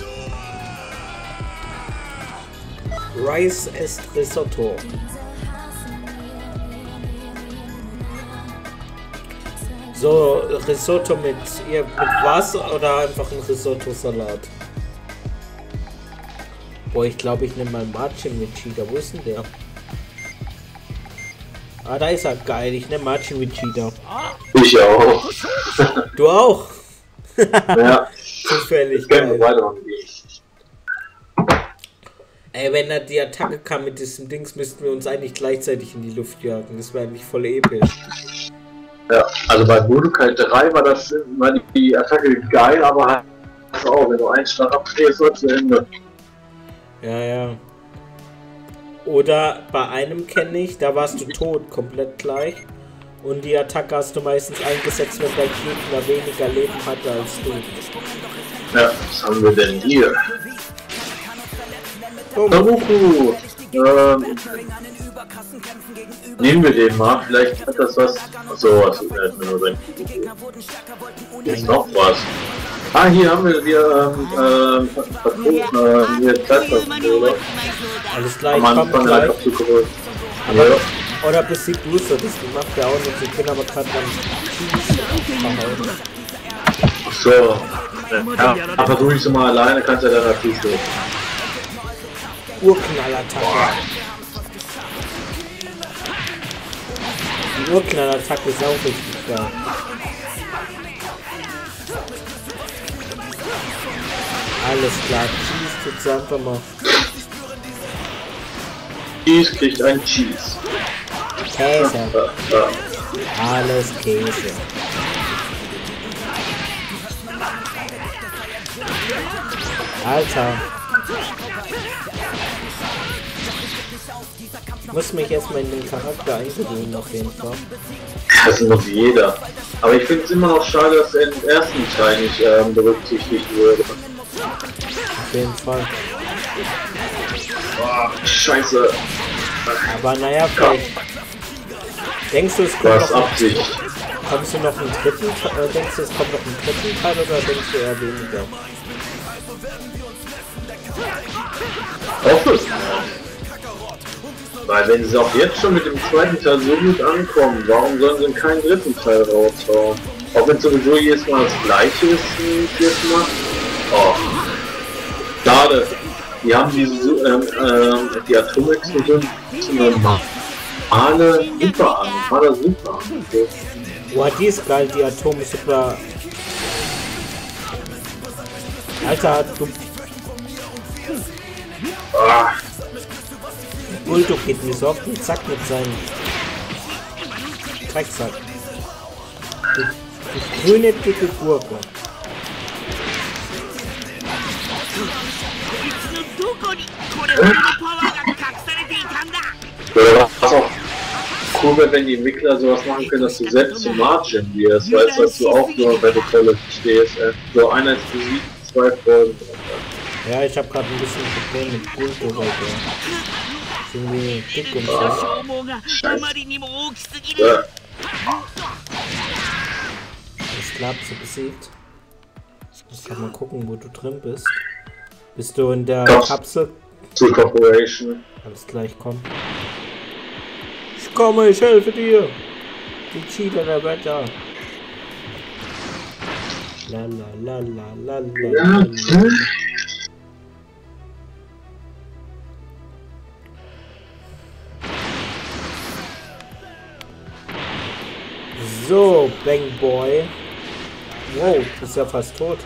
Rice est Risotto. So, Risotto mit, ihr, mit was oder einfach ein Risotto-Salat? Boah, ich glaube, ich nehme mal Marcin mit Cheetah. Wo ist denn der? Ah, da ist er. Geil, ich nehme Marcin mit Cheetah. Ich auch. Du auch? Ja. Zufällig, geil. Ey, wenn er die Attacke kam mit diesem Dings, müssten wir uns eigentlich gleichzeitig in die Luft jagen. Das wäre eigentlich voll episch. Ja, also bei Budokai drei war das war die, die Attacke geil, aber halt auch, wenn du einen Schlag abstehst, wird zu Ende. Ja, ja. Oder bei einem kenne ich, da warst du tot, komplett gleich. Und die Attacke hast du meistens eingesetzt, wenn dein Gegner weniger Leben hatte als du. Ja, was haben wir denn hier? Oh. Naruku! Ähm, nehmen wir den mal, vielleicht hat das was. Achso, was ist denn nur drin? Hier ist noch was. Ah, hier haben wir hier, ähm, ähm, äh, hier Zeitverschwendung. Alles gleich, Am kommt Anfang gleich. einfach zugeholt. Aber, Ja. oder besiegt Lucio, das macht der auch nicht. Ich bin aber gerade beim Cheese verhauen. So. Ja, versuche ich es mal alleine, kannst du ja dann natürlich so. Urknallattacke. Die Urknallattacke ist auch richtig geil. Alles klar, Cheese tut's einfach mal. Cheese kriegt ein Cheese. Käse. Ja, ja. Alles Käse. Alter. Ich muss mich erstmal in den Charakter eingewöhnen auf jeden Fall. Das muss jeder. Aber ich finde es immer noch schade, dass er im ersten Teil nicht ähm, berücksichtigt wurde. Auf jeden Fall. Boah, scheiße. Aber naja, vielleicht. Denkst du, es kommt Was noch, Absicht. kommst du noch einen dritten Teil, äh, denkst du, es kommt noch einen dritten Teil oder denkst du eher weniger? Hoffe es. Weil wenn sie auch jetzt schon mit dem zweiten Teil so gut ankommen, warum sollen sie in keinen dritten Teil raushauen? Auch wenn sowieso jedes Mal das gleiche ist wie jedes Mal. Oh. Schade. Die haben diese ähm, ähm, die Atomexplosion zu normal. Alle super an, alle super an. Okay. Boah, die ist geil, die Atome super. Alter, du. Ah, Bulldog geht mir so auf den Sack mit seinem Drecksack. Du, du grüne dicke Gurke. oder was auch cool wäre, wenn die Entwickler sowas machen können, dass du selbst zum Margin wirst, weißt du, dass du auch nur bei der Quelle stehst. Äh. So einer ist besiegt, zwei Folgen. Ja, ich habe gerade ein bisschen Problem mit Bulldog heute. Ist irgendwie dick und so. Ja. Ist klar, so besiegt. Ich kann mal gucken, wo du drin bist. Bist du in der Kaps- Kapsel? Zur Corporation. Alles gleich, komm. Ich komme, ich helfe dir. Die Cheater der Wetter. La la la la la la Ja. la la. So, Bang Boy. Wow, ist ja fast tot.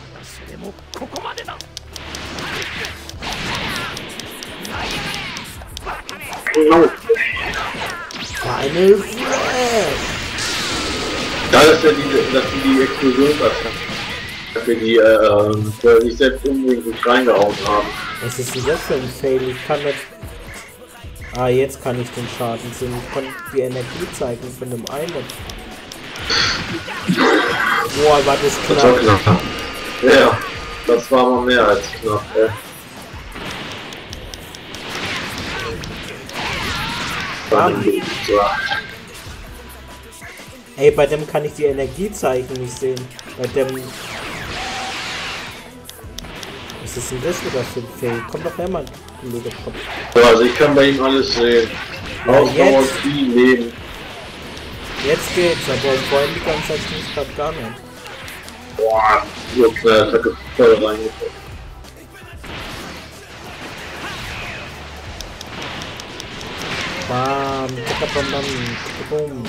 Genau. Final Flash. Da ist ja die, dass die, die Explosionsattacke, die äh, äh, sich selbst unbedingt reingehauen haben. Was ist denn das für ein Fail? Ich kann nicht... Ah, jetzt kann ich den Schaden sehen. Ich konnte die Energie zeigen von dem einen. Boah, war das Das war knapp. knapp. Ja, das war mal mehr als knapp. Äh. Bam. Ja. Ey, bei dem kann ich die Energie zeigen nicht sehen. Bei dem... Was ist denn das wieder für ein Fail? Komm doch her, Mann. Du blöder Kopf. So, also ich kann bei ihm alles sehen. Ja, Ausdauer und jetzt. viel Leben. Jetzt geht's, aber vorhin die ganze Zeit ging es grad gar nicht. Boah, so eine Attacke voll reingekommen. Bam, ticka bam bam, ticka bum.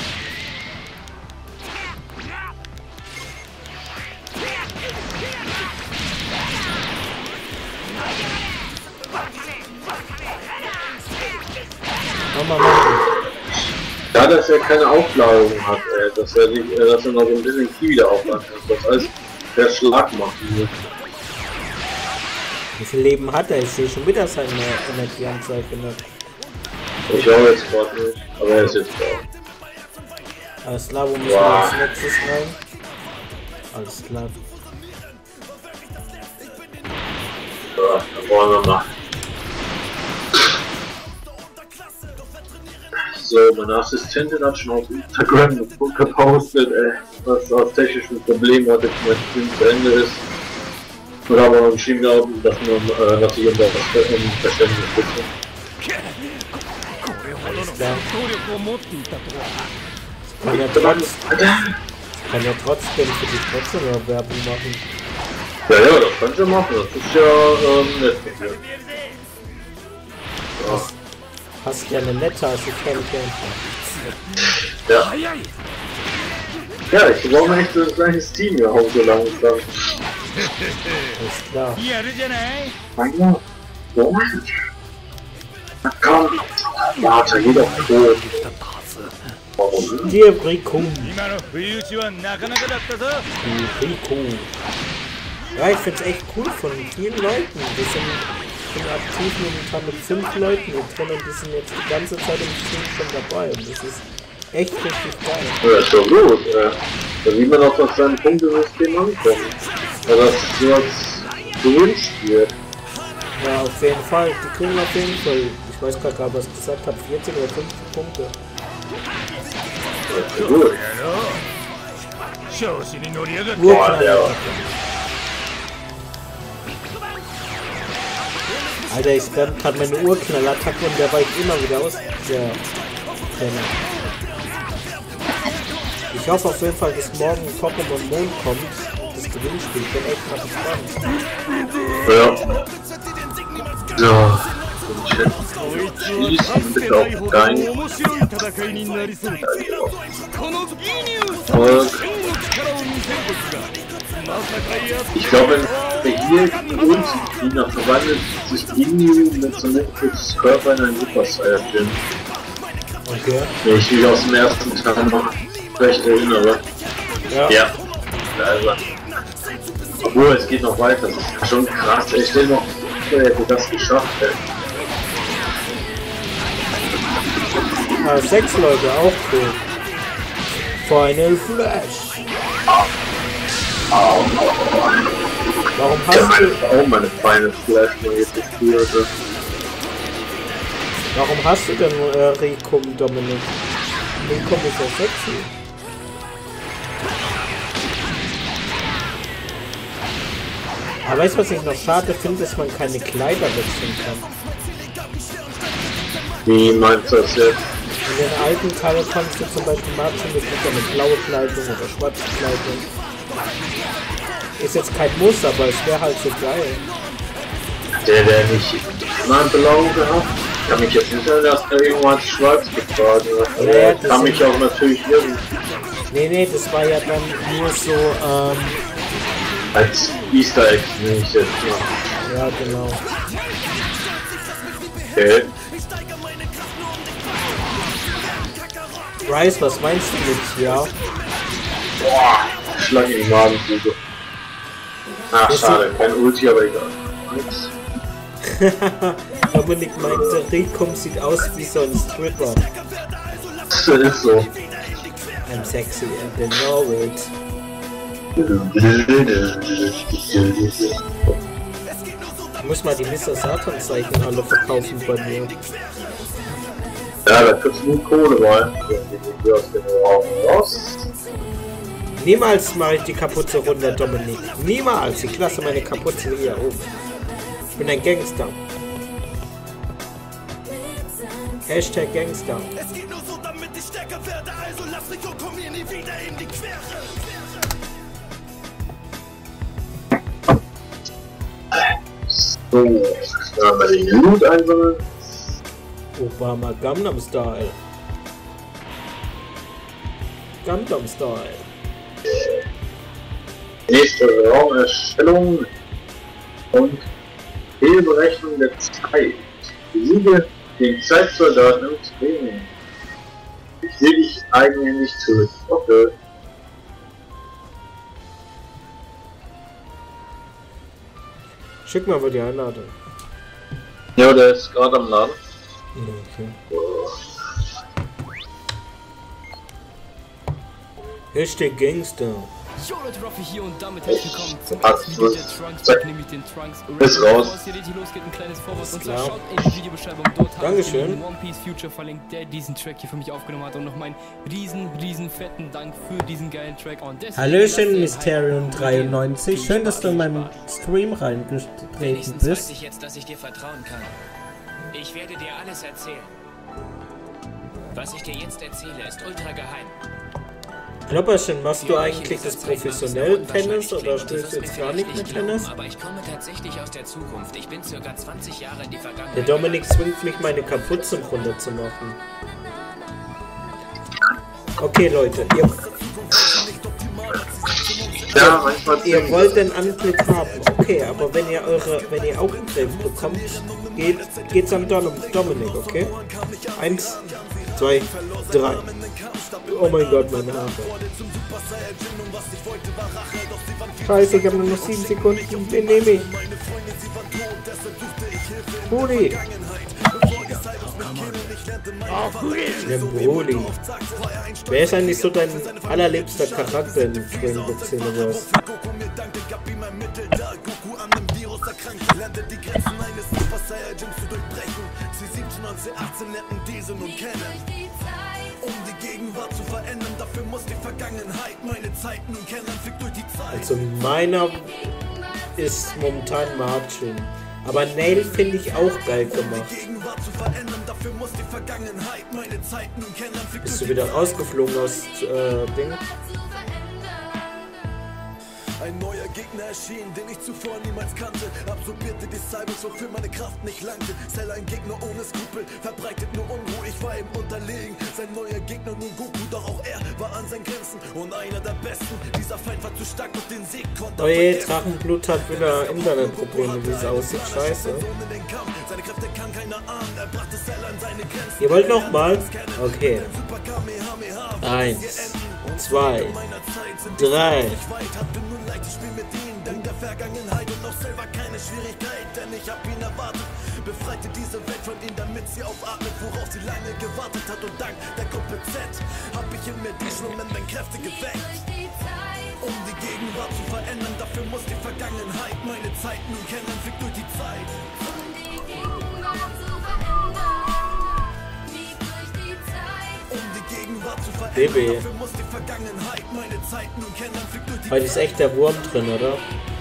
Mama, Mama. Da Ja, dass er keine Aufladung hat, ey. Dass er, nicht, dass er noch so ein bisschen Ki wieder aufladen kann. Das heißt, der Schlag macht. Wie viel Leben hat er? Ich sehe schon wieder seine Energieanzeige nicht. Ich höre jetzt gerade nicht, aber er ist jetzt da. Alles klar, wo müssen wir als nächstes rein? Alles klar. Ja, dann wollen wir mal. So, meine Assistentin hat schon auf Instagram gepostet, ey, was aus technischen Problemen heute mit dem zu Ende ist. Und haben auch geschrieben, glauben, dass man, äh, dass ich unser Verständnis bitte. Kann ja, trotz, kann ja trotzdem für dich trotzdem noch Werbung machen. Ja, ja, das kannst du machen, das ist ja ähm, nett mit dir. Ja. Hast ja eine nette Assistentin. Ja. Ja, ich brauche echt so ein kleines Team hier auch so langsam. Alles klar. Mein Gott. So. Na komm. Warte, geh doch tot. Warum? Dir Rikum. Rikum. Ja, ich find's echt cool von vielen Leuten. Wir sind, sind aktiv momentan mit fünf Leuten drin und die sind jetzt die ganze Zeit im Stream schon dabei. Und das ist echt richtig geil. Ja, ist doch gut. Ja. Da sieht man auch, dass sein Punktesystem ankommt. Ja, dass sowas gewünscht wird. Ja, auf jeden Fall. Die kriegen auf jeden Fall, ich weiß gar nicht, was ich gesagt habe, vierzehn oder fünfzehn Punkte. Ja, gut. Boah, der Alter, ich spam gerade meine Urknallattacke und der weicht immer wieder aus. Der Trainer. Ich hoffe auf jeden Fall, dass morgen Pokémon Mond kommt. Das Gewinnspiel. Ich bin echt mal gespannt. Ja. So. Schließen bitte auf dein. Ich glaube, wenn wir hier uns wieder verwandelt, sich Ginyu mit so einem Körper in einen Super Saiyajin. Okay. Wenn ich mich aus dem ersten Teil noch recht erinnere. Ja. Ja. Also. Obwohl, es geht noch weiter. Das ist schon krass. Ich stelle noch, wer hätte das geschafft, ey. Ah, sechs Leute, auch cool. Final Flash. Warum hast ja, meine, du... auch meine Final Flash mal jetzt gespielt. Warum hast du denn äh, Rikum, Dominik? Rikum ist ja sexy. Aber weißt du, was ich noch schade finde, dass man keine Kleider wechseln kann? Wie meinst du das jetzt? In den alten Teilen kannst du zum Beispiel Martin mit eine blaue Kleidung oder schwarze Kleidung. Ist jetzt kein Muss, aber es wäre halt so geil. Der, der nicht immer blau gehabt, kann mich jetzt nicht erinnern, dass er irgendwann schwarz getragen hat. Ja, ja, das kann mich auch natürlich irren. Nee, nee, das war ja dann nur so, ähm... als Easter Egg, nehme ich jetzt mal. Ja, genau. Okay. Rice, was meinst du mit ja? Boah, Schlange in die Magengrube. Ach, schade, kein Ulti, aber egal. Nix. Dominik meinte, Rikum sieht aus wie so ein Stripper. Das ist so. I'm sexy and they know it. Ich muss mal die Mister Satan Zeichen alle verkaufen bei mir. Ja, da kriegst du nur Kohle bei. Du hast den Raum raus. Niemals mache ich die Kapuze runter, Dominik. Niemals. Ich lasse meine Kapuze hier oben. Ich bin ein Gangster. Hashtag Gangster. Es geht nur so, damit ich stärker werde, also lass mich und komm mir nie wieder in die Quere. So, jetzt werden wir den Loot einsammeln. Obama Gangnam Style. Gangnam Style. Nächste Raumerstellung und Fehlberechnung der Zeit. Besiege den Zeitsoldaten im Training. Ich sehe dich eigentlich nicht zurück. Okay. Schick mal wohl die Einladung. Ja, der ist gerade am Laden. Okay. Oh. Hashtag Gangster. Jo Leute, Ruffy hier und damit herzlich willkommen zum Pack ersten Video zurück. der Trunks, Zack. nämlich den Trunks Ist raus. Bevor es hier richtig losgeht, ein kleines Vorwort Ist und zwar klar. schaut in die Videobeschreibung, dort habe ich Dankeschön. den One Piece Future verlinkt, der diesen Track hier für mich aufgenommen hat und noch meinen riesen, riesen fetten Dank für diesen geilen Track. Und deswegen Hallöchen, lasst ihr Mysterium dreiundneunzig. Schön, dass du in meinen Stream reingetreten Wenigstens weiß bist. ich jetzt, dass ich dir vertrauen kann. Ich werde dir alles erzählen. Was ich dir jetzt erzähle, ist ultra geheim. Klopperchen, machst du eigentlich das professionell Tennis oder spielst du jetzt gar nicht mehr Tennis? Aber ich komme tatsächlich aus der Zukunft. Ich bin circa zwanzig Jahre in die Vergangenheit. Der Dominik zwingt mich, meine Kapuze runterzumachen. Okay, Leute, ihr, Ja, manchmal ihr wollt den Anblick haben. Okay, aber wenn ihr eure, wenn ihr Augenkrebs bekommt, geht, geht's an Dom Dominik, okay? Eins, zwei, drei. Oh mein Gott, meine Haare. Scheiße, ich habe nur noch sieben Sekunden. Den nehme ich. Brudi. Der Brudi. Wer ist eigentlich so dein allerliebster Charakter in dem Framework-Universe? Um die Gegenwart zu verändern, dafür muss die Vergangenheit meine Zeit nun kennen, fickt durch die Zeit. Also meiner ist momentan Margin. Aber Nail finde ich auch geil gemacht. Bist du wieder rausgeflogen aus äh, Ding? Ein neuer Gegner erschien, den ich zuvor niemals kannte. Absorbierte die Cybers, wofür meine Kraft nicht langte. Cell ein Gegner ohne Skrupel, verbreitet nur Unruhe, ich war ihm unterlegen. Sein neuer Gegner nun Goku, doch auch er war an seinen Grenzen. Und einer der Besten, dieser Feind war zu stark und den Sieg konnte er Oje, vergessen. Drachenblut hat wieder Internetprobleme, wie es aussieht. Scheiße. Seine Kräfte kann keiner ahnen, er brachte Cell an seine Grenzen. Ihr wollt noch mal? Okay. Eins, zwei, drei. Ich spiel mit ihm, dank der Vergangenheit und noch selber keine Schwierigkeit, denn ich hab ihn erwartet, befreite diese Welt von ihm, damit sie aufatmet, worauf sie lange gewartet hat, und dank der Gruppe Z hab ich in mir die schwimmenden Kräfte geweckt. Um die Gegenwart zu verändern, dafür muss die Vergangenheit meine Zeit nun kennen, fickt durch die Zeit. Um die Gegenwart zu verändern, Baby. dafür muss die Vergangenheit meine Zeit nun kennen, fickt durch die Heute ist echt der Wurm drin, oder?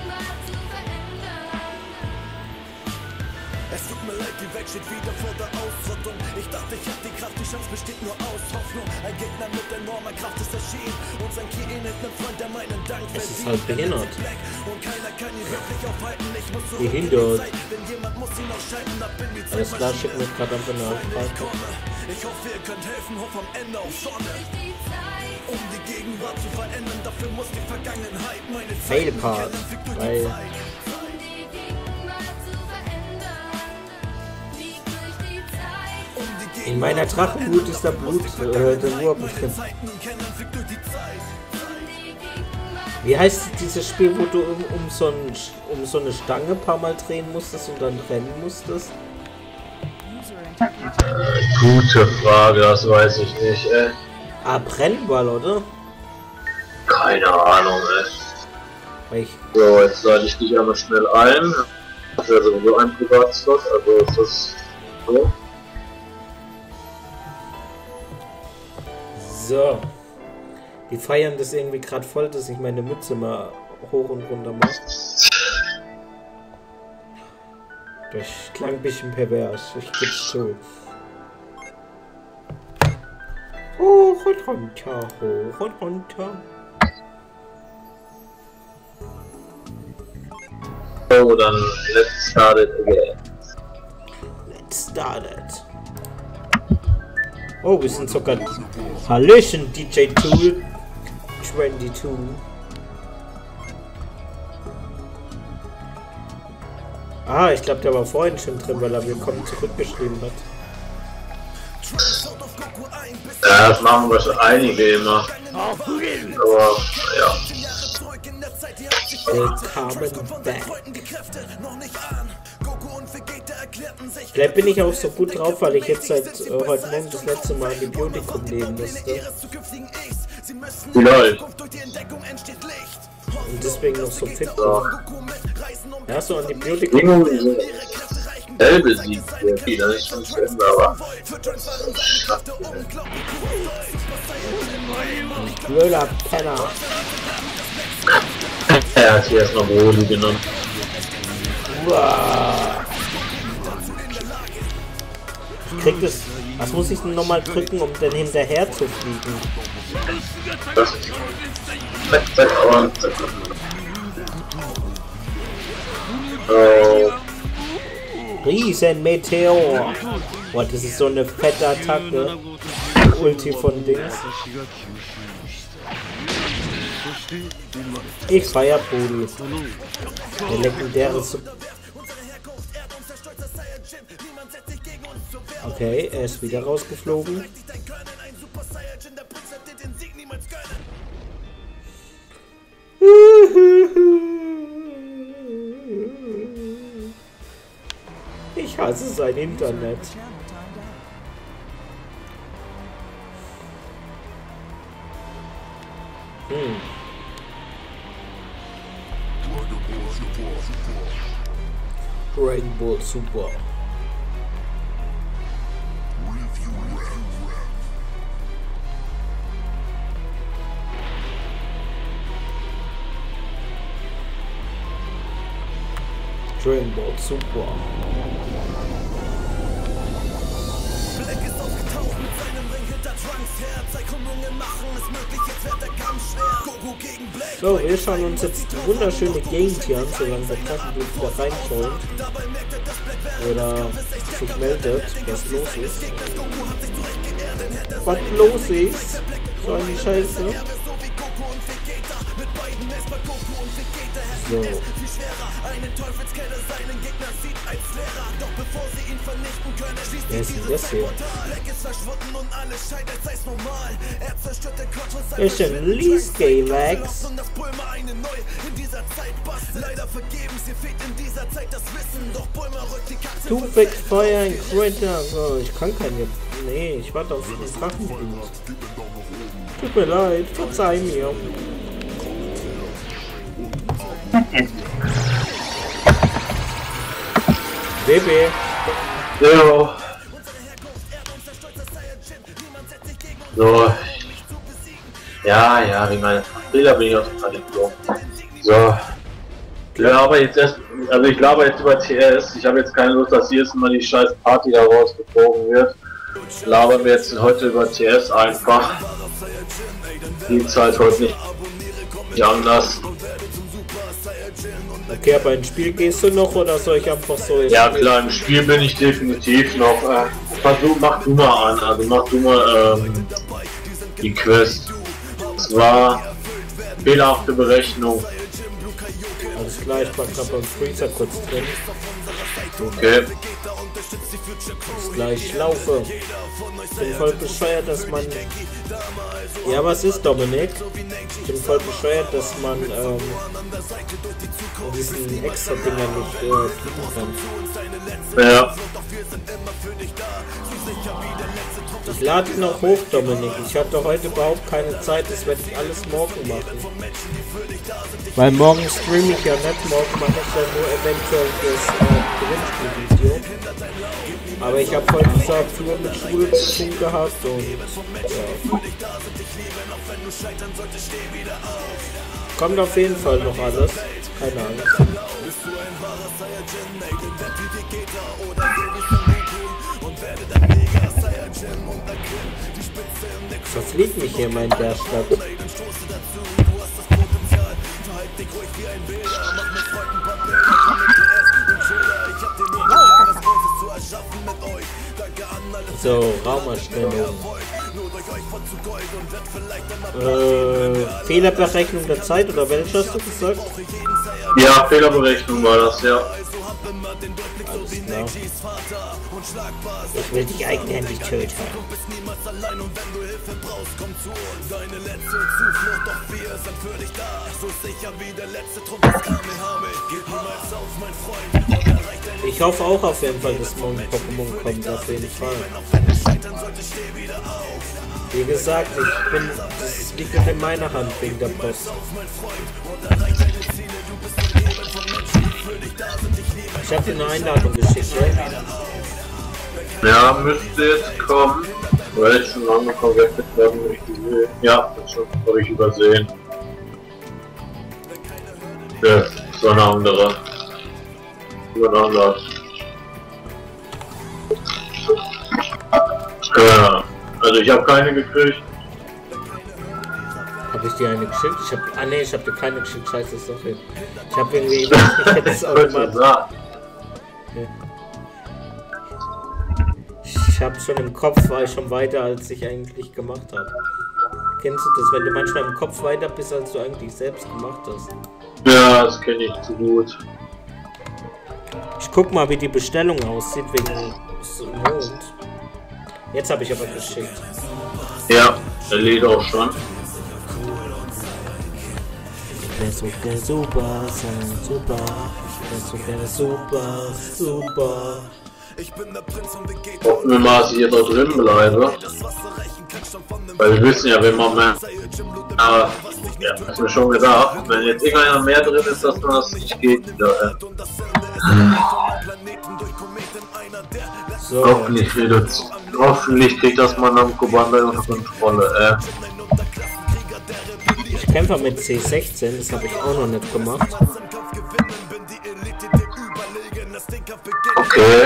Es tut mir leid, die Welt steht wieder vor der Ausrottung. Ich dachte, ich hab die Kraft, die Chance besteht nur aus Hoffnung. Ein Gegner mit enormer Kraft ist erschienen. Und sein Ki ähnelt einem Freund, der meinen Dank Es ist verdient. halt behindert. Und keiner kann ihn wirklich aufhalten. Ich muss zurück in die Behindert. Zeit, denn jemand muss ihn ausschalten. Ab in die Alles klar, Zeitmaschine. schicken wir gerade einfach eine Freunde, ich Anfrage. komme. Ich hoffe, ihr könnt helfen, hoff am Ende auf Sonne. Um die Gegenwart zu verändern, dafür muss die Vergangenheit meine Zeit nun Fail-Part, kennen, fickt durch die weil- Zeit. In meiner Drachenblut ist der Blut, äh, der Wurm drin. Wie heißt dieses Spiel, wo du um, um, so ein, um so eine Stange ein paar Mal drehen musstest und dann rennen musstest? Gute Frage, das weiß ich nicht, ey. Ah, Brennball, oder? Keine Ahnung, ey. Weil ich, So, jetzt lade ich dich einmal schnell ein. Das ist ja sowieso ein Privatslot, also ist das so. so. Die feiern das irgendwie gerade voll, dass ich meine Mütze mal hoch und runter mache. Das klang ein bisschen pervers, ich geb's zu. Hoch und runter, hoch und runter. So, dann let's start it again. Let's start it. Oh, wir sind sogar... Hallöchen, D J Tool zweiundzwanzig. Ah, ich glaube, der war vorhin schon drin, weil er willkommen zurückgeschrieben hat. Ja, das machen wir schon einige immer. Aber, ja. Willkommen back. Vielleicht bin ich auch so gut drauf, weil ich jetzt seit äh, heute Morgen das letzte Mal Antibiotikum nehmen musste. Lol. Und deswegen noch so fit war. Ja, so Antibiotikum. Bedingungen sind hell besiegt. Das ist schon schön, aber. Blöder Penner. Er hat hier erstmal Brody genommen. Uah. Ich krieg das. Was muss ich denn nochmal drücken, um dann hinterher zu fliegen? Das ist. Zack, zack, und zack. Oh. Riesen Meteor. Boah, das ist so eine fette Attacke. Ulti von Dings. Ich feier Brody. Der legendäre Sub. Okay, er ist wieder rausgeflogen. Ich hasse sein Internet. Hm. Dragon Ball Super. Dragon Ball Super. Black ist aufgetaucht mit seinem Ring hinter Trunks Herz. Zeitkommunge machen es möglich, jetzt wird der Kampf schwer. Goku gegen Black. So, wir schauen uns jetzt die wunderschöne Gegend hier an, solange der Kassenblick wieder reinschaut. Oder sich meldet, was los ist. Was los ist? So eine Scheiße. So. Wer ist denn das hier? Ist ein Lease-Galax. Du wächst Feuer ein Crater. Oh, ich kann keine. Nee, ich warte auf den Drachenblut. Tut mir leid, verzeih mir. Baby. So. So. Ja, ja, wie meine Bilder bin ich aus dem Tradition. So. Ja, aber jetzt erst, also ich glaube jetzt über T S. Ich habe jetzt keine Lust, dass jedes Mal die scheiß Party da rausgeflogen wird. Ich labern wir jetzt heute über T S einfach. Die Zeit heute nicht, nicht anders. Okay, aber ins Spiel gehst du noch oder soll ich einfach so jetzt? Ja klar, im Spiel bin ich definitiv noch. Äh, versuch, mach du mal an, also mach du mal ähm, die Quest. Das war fehlerhafte Berechnung. Alles klar, ich war gerade beim Freezer kurz drin. Okay. Ist gleich laufe. Ich bin voll bescheuert, dass man. Ja, was ist, Dominik? Ich bin voll bescheuert, dass man ähm, diesen extra Dinger nicht äh, fliegen kann. Ja. Ich lade ihn noch hoch, Dominik. Ich hatte heute überhaupt keine Zeit, das werde ich alles morgen machen. Weil morgen streame ich ja nicht, morgen mache ich ja nur eventuell das äh, Gewinnspielvideo. Aber ich habe heute gesagt, früher mit Schule zu tun gehabt und ja. Kommt auf jeden Fall noch alles. Keine Angst. Verfliegt mich hier mal in der Stadt. So, Raumerstellung. Äh, Fehlerberechnung der Zeit oder welche hast du gesagt? Ja, Fehlerberechnung war das, ja. Alles klar. Ich will dich eigenhändig töten. Ich hoffe auch auf jeden Fall, dass morgen Pokémon kommt, auf jeden Fall. Wie gesagt, ich bin, das liegt in meiner Hand wegen der Post. Ich habe dir eine Einladung geschickt, ja? Ja, müsste jetzt kommen. Weil ich schon lange verwechselt werden, wenn ich die sehe. Ja, das habe ich übersehen. Ja, so eine andere. Übereinander. Ja, also ich habe keine gekriegt. Habe ich dir eine geschickt? Ich habe, ah ne, ich habe dir keine geschickt. Scheiße, ist doch hin. Ich habe irgendwie, ich hätte es automatisch. Ich habe schon im Kopf, war ich schon weiter, als ich eigentlich gemacht habe. Kennst du das, wenn du manchmal im Kopf weiter bist, als du eigentlich selbst gemacht hast? Ja, das kenne ich zu gut. Ich guck mal, wie die Bestellung aussieht wegen Mond. Jetzt habe ich aber geschickt. Ja, der lädt auch schon. Der so der super sein, super. Der so der super, super. Hoffen wir mal, dass ich jetzt auch drin bleibe. Weil wir wissen ja, wenn man mehr. Aber, ja, hast du mir schon gedacht, wenn jetzt irgendeiner mehr drin ist, dass man das nicht geht wieder. Äh. So. Hoffentlich, hoffentlich kriegt das man am Kommando unter Kontrolle. Äh. Ich kämpfe mit C sechzehn, das habe ich auch noch nicht gemacht. Okay.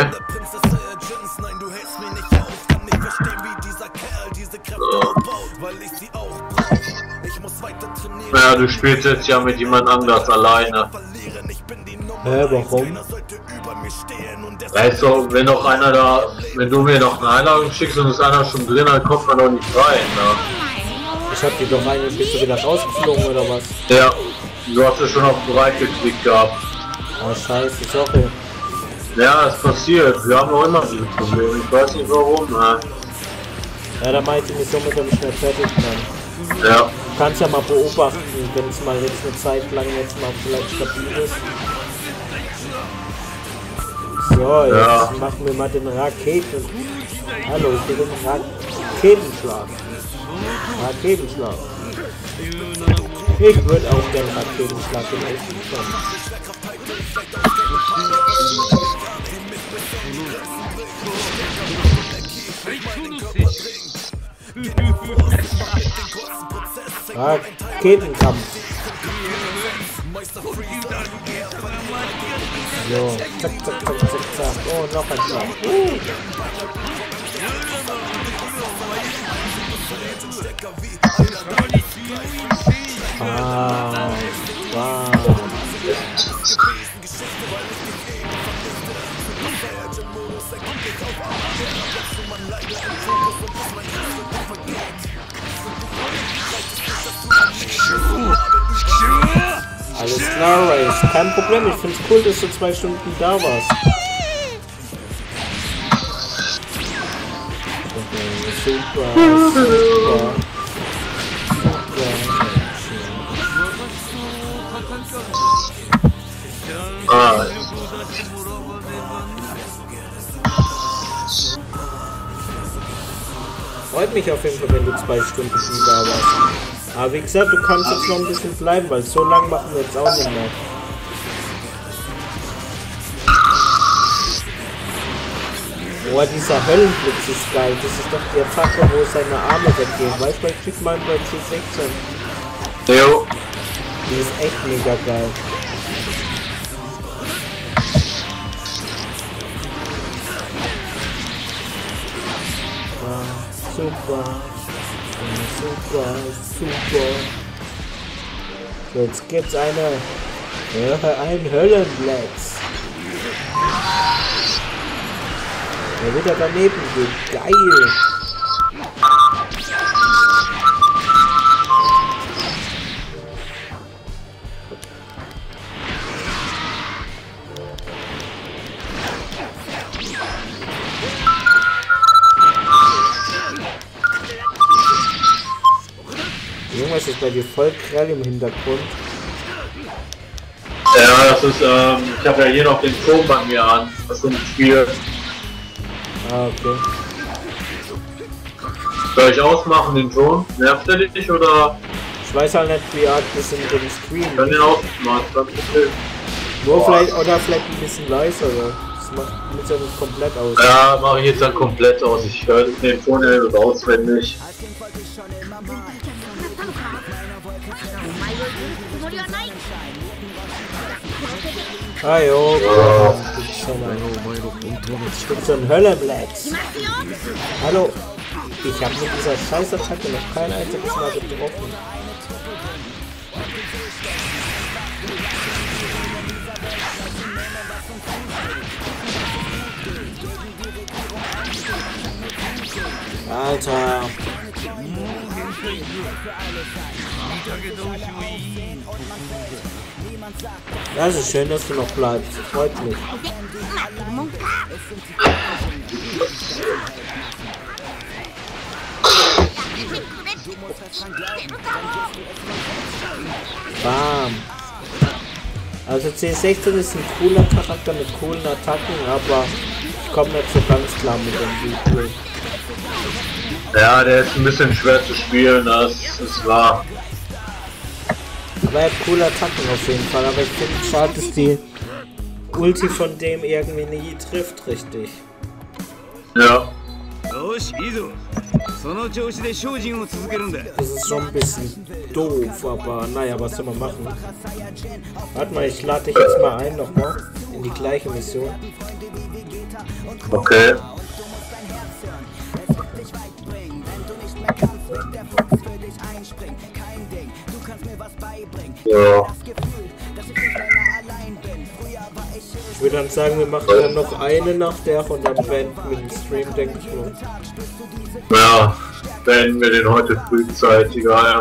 So. Ja, du spielst jetzt ja mit jemand anders alleine. Hä, warum? Weißt du, wenn noch einer da, wenn du mir noch eine Einladung schickst und ist einer schon drin, dann kommt man doch nicht rein, ne? Ich hab dir doch eine, bist du wieder rausgeflogen oder was? Ja, du hast ja schon auf bereit geklickt gehabt. Oh scheiße, sorry. Ja, es passiert, wir haben noch immer diese Probleme, ich weiß nicht warum, ne? Ja, da meinte ich somit, dass ich nicht fertig kann. Ja. Du kannst ja mal beobachten, wenn es mal jetzt eine Zeit lang jetzt mal vielleicht stabil ist. So, jetzt ja. machen wir mal den Raketen. Hallo, ich will den Raketenschlag. Raketenschlag. Ich würde auch den Raketenschlag in echten können. Raketenkampf. So, zack, zack, zack, zack, zack. Oh, noch ein Schlag. Uh. Ah, wow. Alles klar, Race. Kein Problem. Ich find's cool, dass du zwei Stunden da warst. Okay, super, super. Super. Ah. Freut mich auf jeden Fall, wenn du zwei Stunden schon da warst. Aber wie gesagt, du kannst jetzt noch ein bisschen bleiben, weil so lange machen wir jetzt auch nicht mehr. Boah, dieser Höllenblitz ist geil. Das ist doch die Attacke, wo seine Arme weggehen. Weißt du, ich krieg mal bei C sechzehn. Jo. Die ist echt mega geil. Ah, super. Super, super. So, jetzt gibt's eine, äh, ein Höllenblitz. Der wieder daneben geht. Geil. bei dir voll grell im Hintergrund. Ja, das ist, ähm, ich habe ja hier noch den Ton bei mir an, das ist ein Spiel. Ah, okay. Soll ich ausmachen den Ton? Nervt der dich oder? Ich weiß halt nicht, wie arg das in dem Screen Ich kann den ausmachen, dann okay. Nur vielleicht, oder vielleicht ein bisschen leiser, oder? Das macht muss ja nicht komplett aus. Ja, mache ich jetzt dann komplett aus. Ich höre den Ton ja nicht auswendig. Ah jo, oh. Ich bin so ein Höllenblatz. Hallo. Ich habe mit dieser Scheißattacke noch kein einziges Mal getroffen. Alter. Ja, es ist schön, dass du noch bleibst. Freut mich. Bam. Also C sechzehn ist ein cooler Charakter mit coolen Attacken, aber ich komme nicht so ganz klar mit dem Video. Ja, der ist ein bisschen schwer zu spielen, das ist wahr. Aber er hat coole Attacken auf jeden Fall, aber ich finde es schade, dass die Ulti von dem irgendwie nie trifft, richtig. Ja. Das ist schon ein bisschen doof, aber naja, was soll man machen? Warte mal, ich lade dich jetzt mal ein nochmal in die gleiche Mission. Okay. Ja. Ich würde dann sagen, wir machen dann noch eine nach der und dann beenden wir den Stream, denke ich mal. Ja, beenden wir den heute frühzeitig, ja.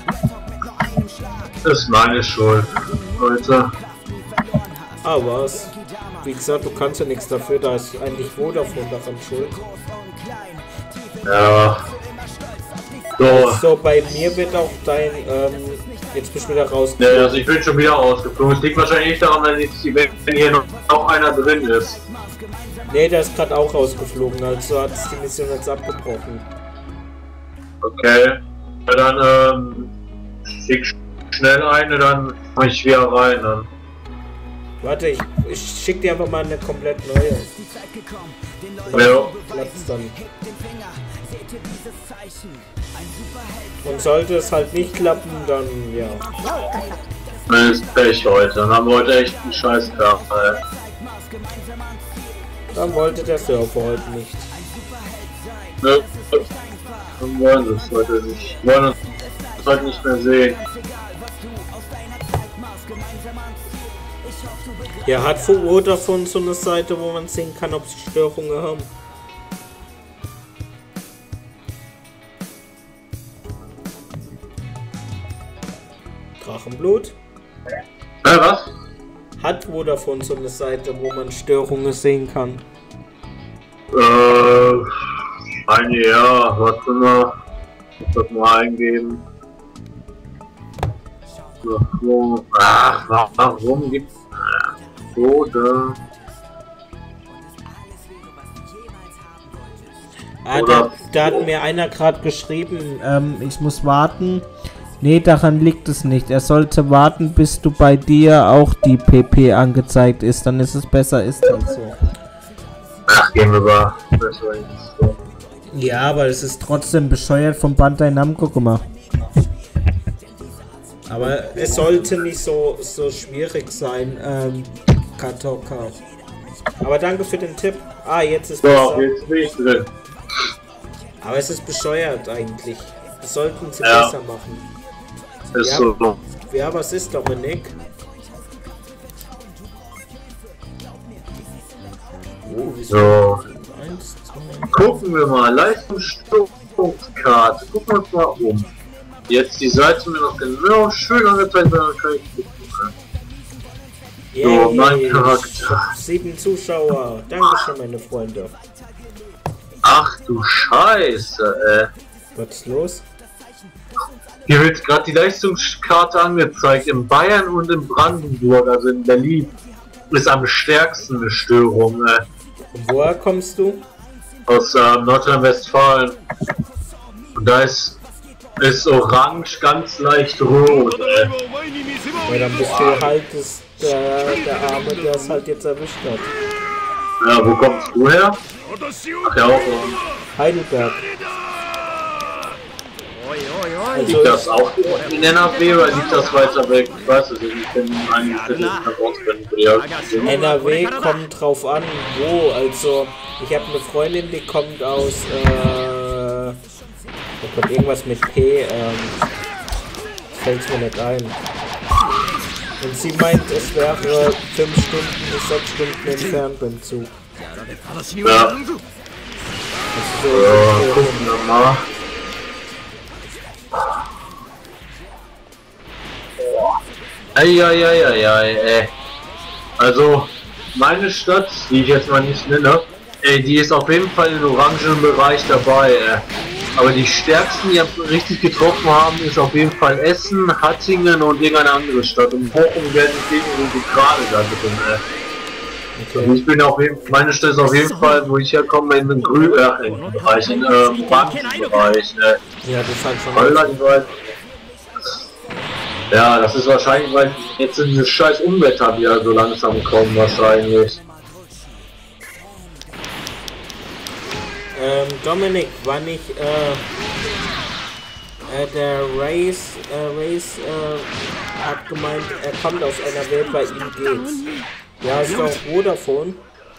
Das ist meine Schuld, Leute. Ah, was? Wie gesagt, du kannst ja nichts dafür, da ist eigentlich Vodafone daran schuld. Ja. So. So, bei mir wird auch dein, ähm, jetzt bist du wieder rausgeflogen. Ja, also ich bin schon wieder ausgeflogen. Es liegt wahrscheinlich nicht daran, wenn, ich, wenn hier noch, noch einer drin ist. Ne, der ist gerade auch rausgeflogen, also hat die Mission jetzt abgebrochen. Okay. Ja, dann, ähm, schick schnell eine, dann mach ich wieder rein. Dann. Warte, ich, ich schick dir einfach mal eine komplett neue. Ja. Klappt's dann. Und sollte es halt nicht klappen, dann ja. Das ist Pech heute. Dann haben wir heute echt einen scheiß Tag, ey. Dann wollte der Server heute nicht. Ne, dann wollen sie es heute nicht. Wir wollen uns heute nicht mehr sehen. Ja, hat Vodafone so eine Seite, wo man sehen kann, ob sie Störungen haben. Drachenblut? Ja, was? Hat Vodafone so eine Seite, wo man Störungen sehen kann? Äh, eine ja, warte mal. Ich muss das mal eingeben. So, ach, warum gibt's so da? Ah, da, da hat mir einer gerade geschrieben, ähm, ich muss warten. Nee, daran liegt es nicht. Er sollte warten, bis du bei dir auch die P P angezeigt ist. Dann ist es besser, ist halt so. Ach, gehen wir mal. Besser ist so. Ja, aber es ist trotzdem bescheuert von Bandai Namco gemacht. Aber es sollte nicht so, so schwierig sein, ähm, Katoka. Aber danke für den Tipp. Ah, jetzt ist besser. So, jetzt bin ich drin. Aber es ist bescheuert eigentlich. Das sollten sie Ja. besser machen. Ist Ja. so. Ja, was ist, Dominik? Oh, wieso? So. Eins, zwei. Gucken wir mal. Leistungsstörungskarte. Gucken wir uns mal um. Jetzt die Seite mir noch genau schön angezeigt, dann kann ich gucken. So, mein Charakter. Sieben Zuschauer. Dankeschön, meine Freunde. Ach du Scheiße, ey. Was ist los? Hier wird gerade die Leistungskarte angezeigt. In Bayern und in Brandenburg, also in Berlin, ist am stärksten eine Störung. Äh, Woher kommst du? aus äh, Nordrhein-Westfalen. Und da ist, ist orange ganz leicht rot. Äh. Ja, dann bist du halt das, der, der Arme, der es halt jetzt erwischt hat. Ja, wo kommst du her? Ach ja, auch. Äh, Heidelberg. Also liegt das auch in N R W oder liegt das weiter weg? Ich weiß es nicht, ich bin eigentlich für den Herausfinden. N R W kommt drauf an, wo. Also, ich habe eine Freundin, die kommt aus, äh, da kommt irgendwas mit P, ähm, fällt mir nicht ein. Und sie meint, es wäre fünf Stunden bis sechs Stunden entfernt beim Zug. Ja. Also so, Ja, gucken wir mal. Eieieiei, ey. Also, meine Stadt, die ich jetzt mal nicht nenne, ey, die ist auf jeden Fall im orangenen Bereich dabei, ey. Aber die stärksten, die richtig getroffen haben, ist auf jeden Fall Essen, Hattingen und irgendeine andere Stadt. Und Bochum werden irgendwie gerade da drin, ey. Okay. Und ich bin auf jeden Fall, meine Stadt ist auf jeden Fall, wo ich herkomme, in den grünen äh, Bereich, in ähm, Bereich, ey. Ja, das ist halt schon. Weil, ja, das ist wahrscheinlich, weil jetzt sind diese scheiß Unwetter wieder so langsam kommen, wahrscheinlich. Ähm, Dominik, wann ich, äh, äh der Race, äh, Race, äh, hat gemeint, er kommt aus N R W, bei ihm geht's. Ja, ist doch Vodafone.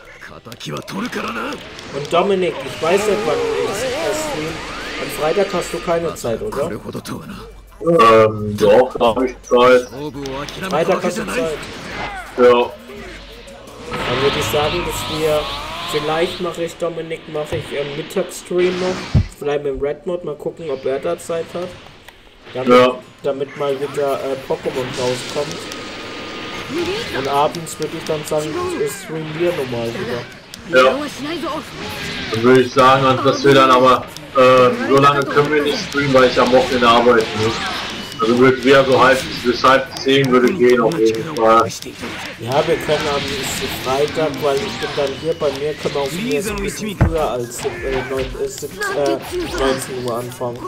Und Dominik, ich weiß nicht, wann ich es stream. Am Freitag hast du keine Zeit, oder? Ähm, doch, da habe ich Zeit. Freitag hast du Zeit. Ja. Dann würde ich sagen, dass wir, vielleicht mache ich, Dominik, mache ich ähm, Mittagsstream noch. Vielleicht mit dem Redmod, mal gucken, ob er da Zeit hat. Damit, ja. damit mal wieder äh, Pokémon rauskommt. Und abends würde ich dann sagen, ich stream wir nochmal wieder. Ja. Dann würde ich sagen, dass wir dann aber, äh, so lange können wir nicht streamen, weil ich am Wochenende arbeiten muss. Also würde wir so halb bis halb zehn würde gehen auf jeden Fall. Ja, wir können am Freitag, weil ich bin dann hier bei mir, können wir auch hier so ein bisschen früher als äh, neunzehn Uhr anfangen.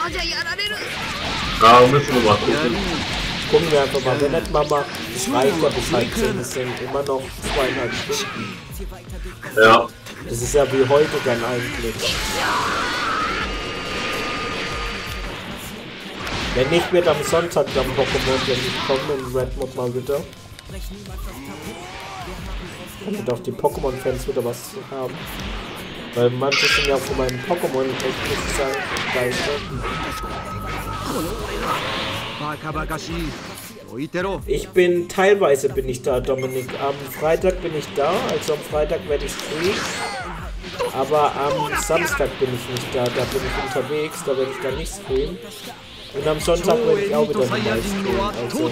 Ja, müssen wir mal gucken. Gucken wir einfach mal, wenn nicht Mama, das reicht ja bis halb zehn, das sind immer noch zweieinhalb Stunden. Ja. Das ist ja wie heute dann eigentlich. Wenn nicht, wird am Sonntag dann Pokémon, wenn ich komme in Redmod mal wieder. Damit auch die Pokémon-Fans wieder was zu haben. Weil manche sind ja von meinen Pokémon echt nicht sagen, begeistert. Ich bin, teilweise bin ich da, Dominik. Am Freitag bin ich da, also am Freitag werde ich streamen. Aber am Samstag bin ich nicht da, da bin ich unterwegs, da werde ich dann nicht streamen. Und am Sonntag werde ich auch wieder normal streamen, also...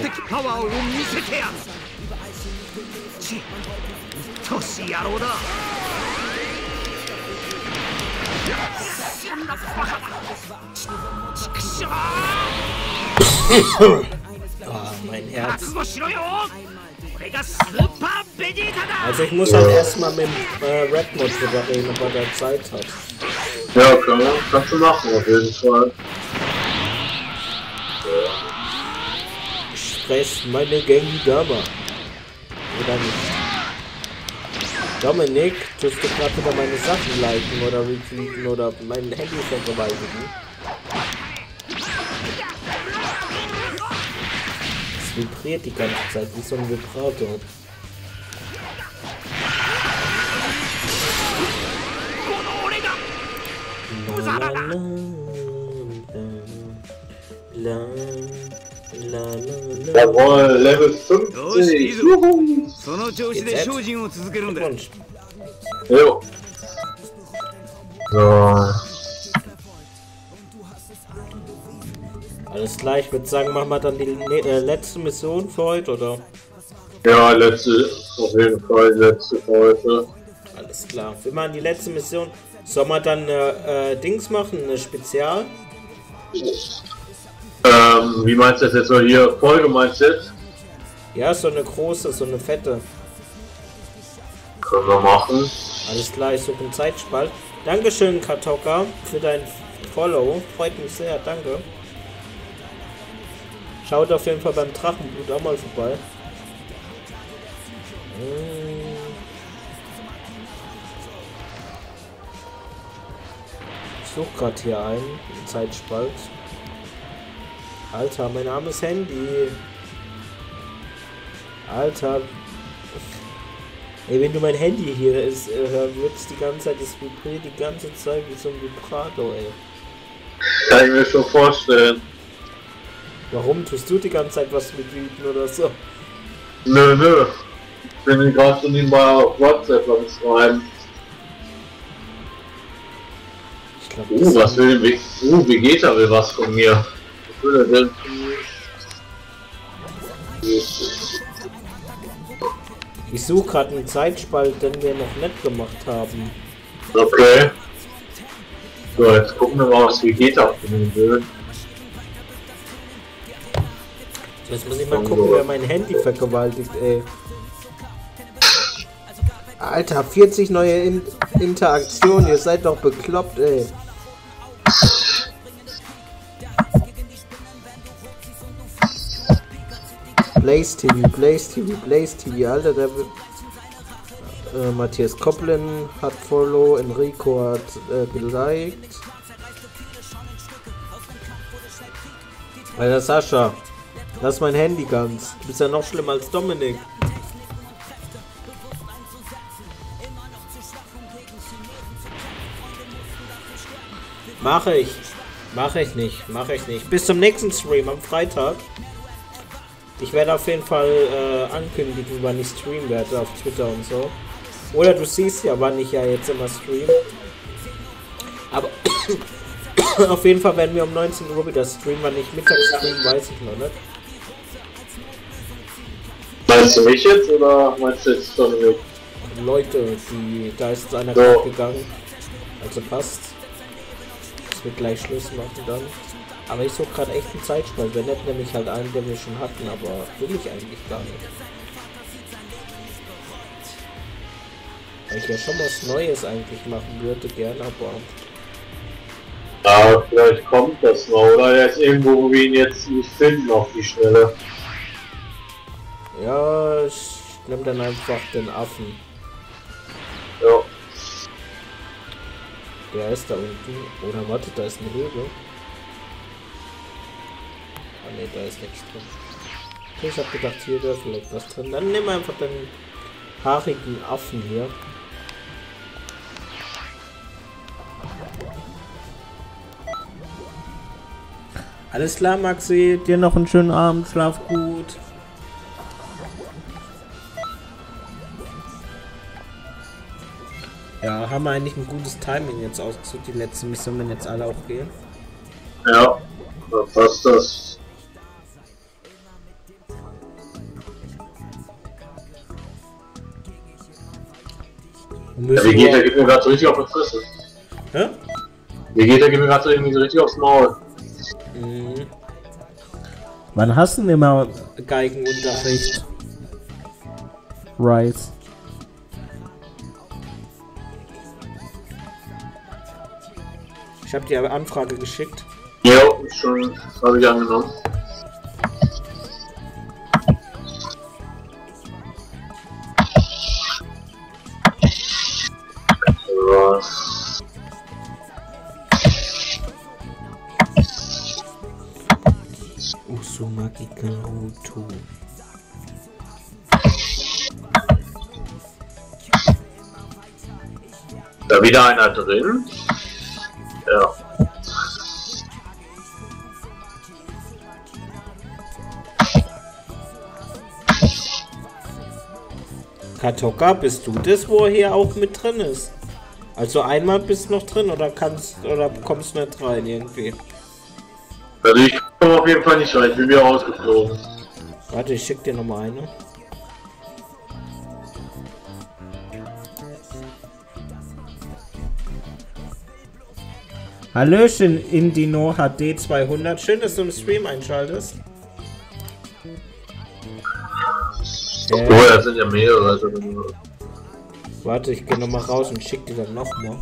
Oh, mein Herz. Also ich muss halt erstmal mit äh, Redmod drüber reden, ob er da Zeit hat. Ja, klar, kannst du machen auf jeden Fall. Stress meine Gengidama. Oder nicht? Dominik, tust du gerade wieder meine Sachen liken oder retweeten oder mein Handy vergewaltigen? Es vibriert die ganze Zeit wie so ein Vibrator. La, la, la, la, la, la, la. Jawohl, Level fünfzig. Glückwunsch. Jo. So. Alles klar, ich würde sagen, machen wir dann die äh, letzte Mission für heute, oder? Ja, letzte, auf jeden Fall letzte für heute. Alles klar, wir machen die letzte Mission. Sollen wir dann äh, äh, Dings machen, eine Spezial? Ähm, wie meinst du das jetzt so hier? Folge meinst du jetzt? Ja, so eine große, so eine fette. Können wir machen. Alles klar, ich suche einen Zeitspalt. Dankeschön, Katoka, für dein Follow. Freut mich sehr, danke. Schaut auf jeden Fall beim Drachenblut auch mal vorbei. Ich suche gerade hier einen, einen Zeitspalt. Alter, mein armes Handy. Alter. Ey, wenn du mein Handy hier ist, äh, hören würdest, die ganze Zeit, das vibriert die ganze Zeit wie so ein Vibrato, ey. Kann ich mir schon vorstellen. Warum? Tust du die ganze Zeit was mit Wüten oder so? Nö, nö. Ich bin gerade so nebenbei auf WhatsApp am Schreiben. Ich glaub, Uh, was will Ve uh, Vegeta will was von mir. Was will er denn? Ich suche gerade einen Zeitspalt, den wir noch nicht gemacht haben. Okay. So, jetzt gucken wir mal, was Vegeta finden will. Jetzt muss ich mal gucken, wer mein Handy vergewaltigt, ey. Alter, vierzig neue In Interaktionen, ihr seid doch bekloppt, ey. Blaze T V, Blaze T V, Blaze T V, Alter, der wird... Äh, Matthias Koplin hat Follow, Enrico hat äh, geliked. Alter, Sascha, lass mein Handy ganz. Du bist ja noch schlimmer als Dominik. Mache ich. Mache ich nicht. Mache ich nicht. Bis zum nächsten Stream am Freitag. Ich werde auf jeden Fall äh, ankündigen, wann ich streamen werde auf Twitter und so. Oder du siehst ja, wann ich ja jetzt immer stream. Aber auf jeden Fall werden wir um neunzehn Uhr wieder streamen. Wann ich mittags stream, weiß ich noch nicht. Meinst du mich jetzt oder meinst du jetzt Dominik? Leute, die, da ist einer so gegangen. Also passt. Ich will gleich Schluss machen dann. Aber ich suche gerade echt einen Zeitspalt. Wir netten nämlich halt einen, den wir schon hatten, aber will ich eigentlich gar nicht. Weil ich ja schon was Neues eigentlich machen würde, gern, aber... Ja, vielleicht kommt das noch, oder? Er ist irgendwo, wo wir ihn jetzt nicht finden auf die Schnelle. Ja, ich nehme dann einfach den Affen. Ja. Der ist da unten. Oder warte, da ist eine Höhle. Ah ne, da ist nichts drin. Ich hab gedacht, hier wäre vielleicht was drin. Dann nimm einfach den haarigen Affen hier. Alles klar, Maxi. Dir noch einen schönen Abend. Schlaf gut. Ja, haben wir eigentlich ein gutes Timing jetzt ausgesucht. Die letzte Mission, wenn jetzt alle auch gehen. Ja, da passt das. Der Vegeta geht mir gerade so richtig auf die Fresse. Hä? Vegeta geht mir gerade so irgendwie so richtig aufs Maul. Mhm. Wann hast du denn immer Geigenunterricht? Rice. Ich habe dir eine Anfrage geschickt. Ja, schon, habe ich angenommen. Was? Uzumaki Naruto. Da wieder einer drin? Ja. Katoka, bist du das, wo er hier auch mit drin ist? Also einmal bist du noch drin oder kannst oder kommst du nicht rein irgendwie? Also ich komme auf jeden Fall nicht rein, ich bin wieder rausgeflogen. Warte, ich schick dir noch mal eine. Hallöchen, Indino H D zweihundert. Schön, dass du im Stream einschaltest. Oh, äh, das sind ja mehrere. Also warte, ich gehe nochmal raus und schick dir dann nochmal.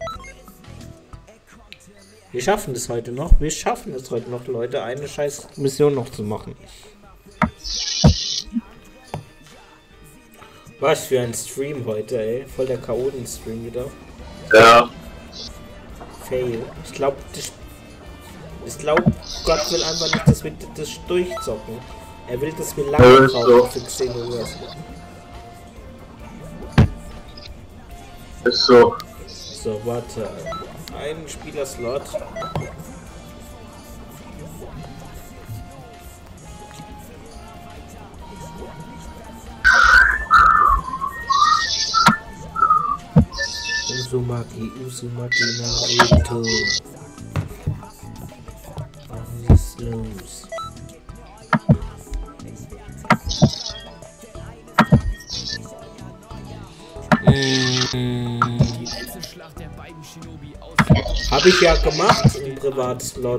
Wir schaffen das heute noch. Wir schaffen es heute noch, Leute, eine scheiß Mission noch zu machen. Was für ein Stream heute, ey. Voll der Chaoten-Stream wieder. Ja. Fail. Ich glaube, ich glaube, Gott will einfach nicht, dass wir das durchzocken. Er will, dass wir lange brauchen für zehn Uhr. Ist so. So, warte. Ein Spielerslot. Uzumaki, Uzumaki, Naruto. Was ist los? Die letzte Schlacht der beiden Shinobi aus. Hab ich ja gemacht im Privatslot.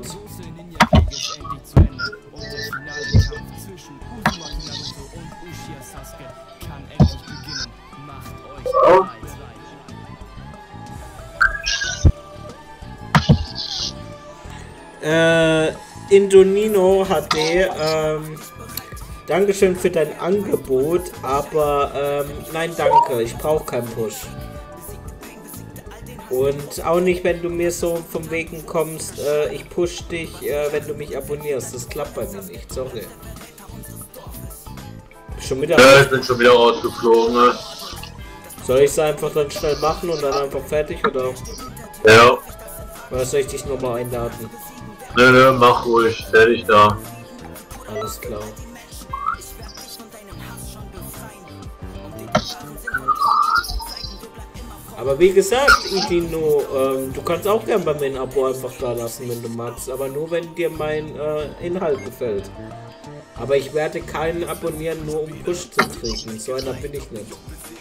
Äh, Indonino H D, ähm, Dankeschön für dein Angebot, aber ähm, nein danke, ich brauche keinen Push. Und auch nicht, wenn du mir so vom Wegen kommst, äh, ich push dich, äh, wenn du mich abonnierst. Das klappt bei mir nicht, sorry. Schon wieder? Ja, ich bin schon wieder rausgeflogen, ne? Soll ich es einfach dann schnell machen und dann einfach fertig, oder? Ja. Oder soll ich dich nochmal einladen? Nö, nö, mach ruhig, fertig da. Alles klar. Aber wie gesagt, Idino, ähm, du kannst auch gern bei mir ein Abo einfach da lassen, wenn du magst. Aber nur, wenn dir mein äh, Inhalt gefällt. Aber ich werde keinen abonnieren, nur um Push zu kriegen. So einer bin ich nicht.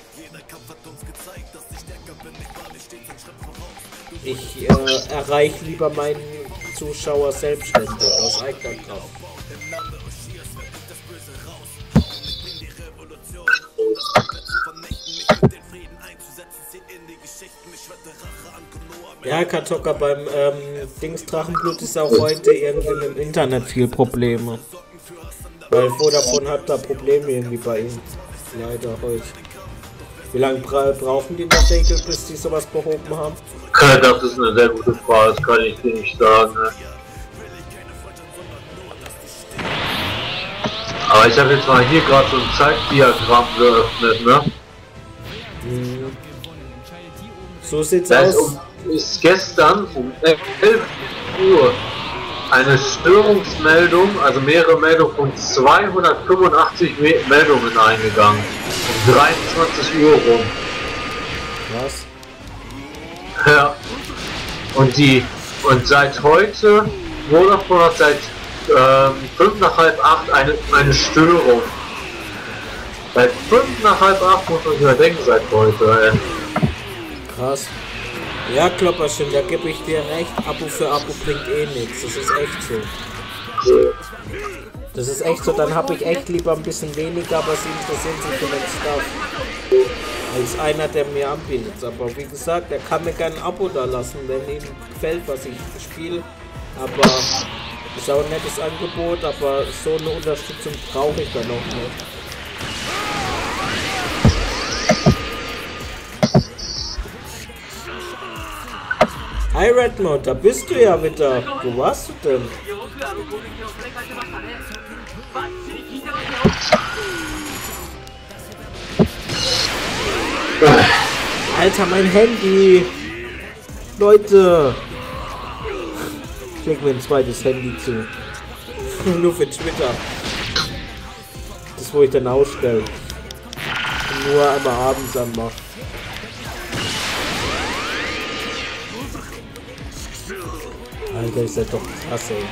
Ich äh, erreiche lieber meinen Zuschauer selbstständig, aus eigener Kraft. Ja, Katoka, beim ähm, Dings Drachenblut ist auch heute irgendwie im Internet viel Probleme. Weil Vodafone hat da Probleme irgendwie bei ihm. Leider heute. Wie lange bra brauchen die in der Regel, bis die sowas behoben haben? Das ist eine sehr gute Frage, das kann ich dir nicht sagen. Ne? Aber ich habe jetzt mal hier gerade so ein Zeitdiagramm geöffnet, ne? Hm. So sieht's da aus. Ist, um, ist gestern um elf Uhr eine Störungsmeldung, also mehrere Meldungen von zweihundertfünfundachtzig Me Meldungen eingegangen. Um dreiundzwanzig Uhr rum. Was? Ja. Und die und seit heute Vodafone hat seit ähm, fünf nach halb acht eine, eine Störung. Seit fünf nach halb acht muss man sich überdenken seit heute, ey. Krass. Ja, Klopperchen, da gebe ich dir recht. Abo für Abo bringt eh nichts. Das ist echt so. Das ist echt so. Dann habe ich echt lieber ein bisschen weniger, aber sie interessieren sich für den Stuff. Als einer, der mir anbietet. Aber wie gesagt, er kann mir gerne ein Abo da lassen, wenn ihm gefällt, was ich spiele. Aber ist auch ein nettes Angebot, aber so eine Unterstützung brauche ich dann noch nicht. Hi Redmond, da bist du ja wieder. Wo warst du denn? Alter, mein Handy! Leute! Ich leg mir ein zweites Handy zu. Nur für Twitter. Das, wo ich dann ausstelle. Und nur einmal abends anmache. Alter, ist ja doch krass, ey.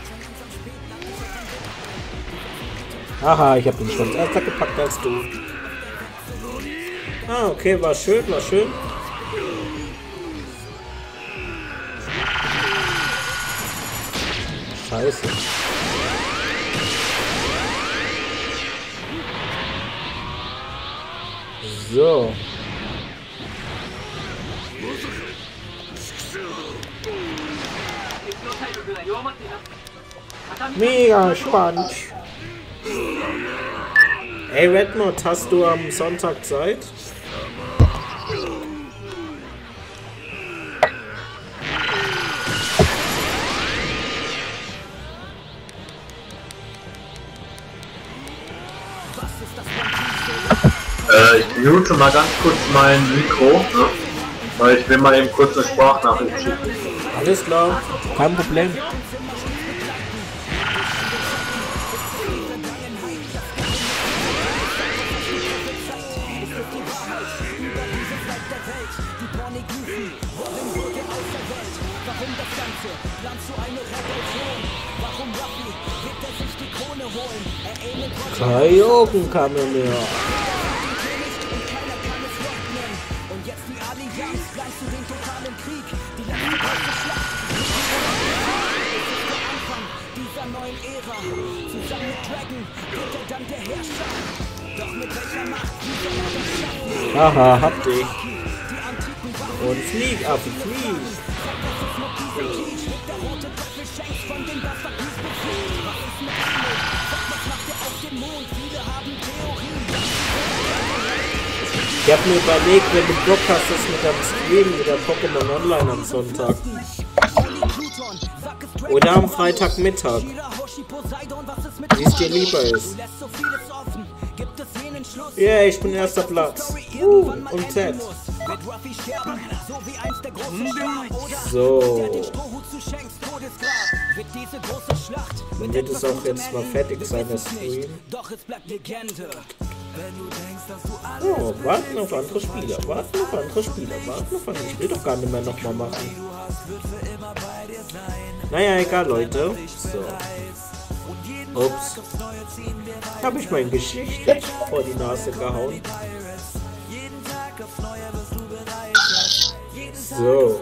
Haha, ich hab den Schwanz erster gepackt als du. Ah, okay, war schön, war schön. Scheiße. So. Mega spannend. Ey, Redmond, hast du am Sonntag Zeit? Äh, ich mute mal ganz kurz mein Mikro, ne? Weil ich will mal eben kurz eine Sprachnachricht schicken. Alles klar, kein Problem. Drei Augen kamen mir. Haha, hab dich. Und flieg, Affe, flieg. Ich hab mir überlegt, wenn du Bock hast, das mit am Stream wieder Pokémon Online am Sonntag. Oder am Freitagmittag. Wie es dir lieber ist. Ja, yeah, ich bin erster Platz. Uh, und Z. So. Dann wird es auch jetzt mal fertig sein, das Stream. Oh, warten auf andere Spieler, warten auf andere Spieler, warten auf andere. Ich will doch gar nicht mehr nochmal machen. Naja, egal, Leute. So. Ups. Habe ich mein Gesicht vor die Nase gehauen. So.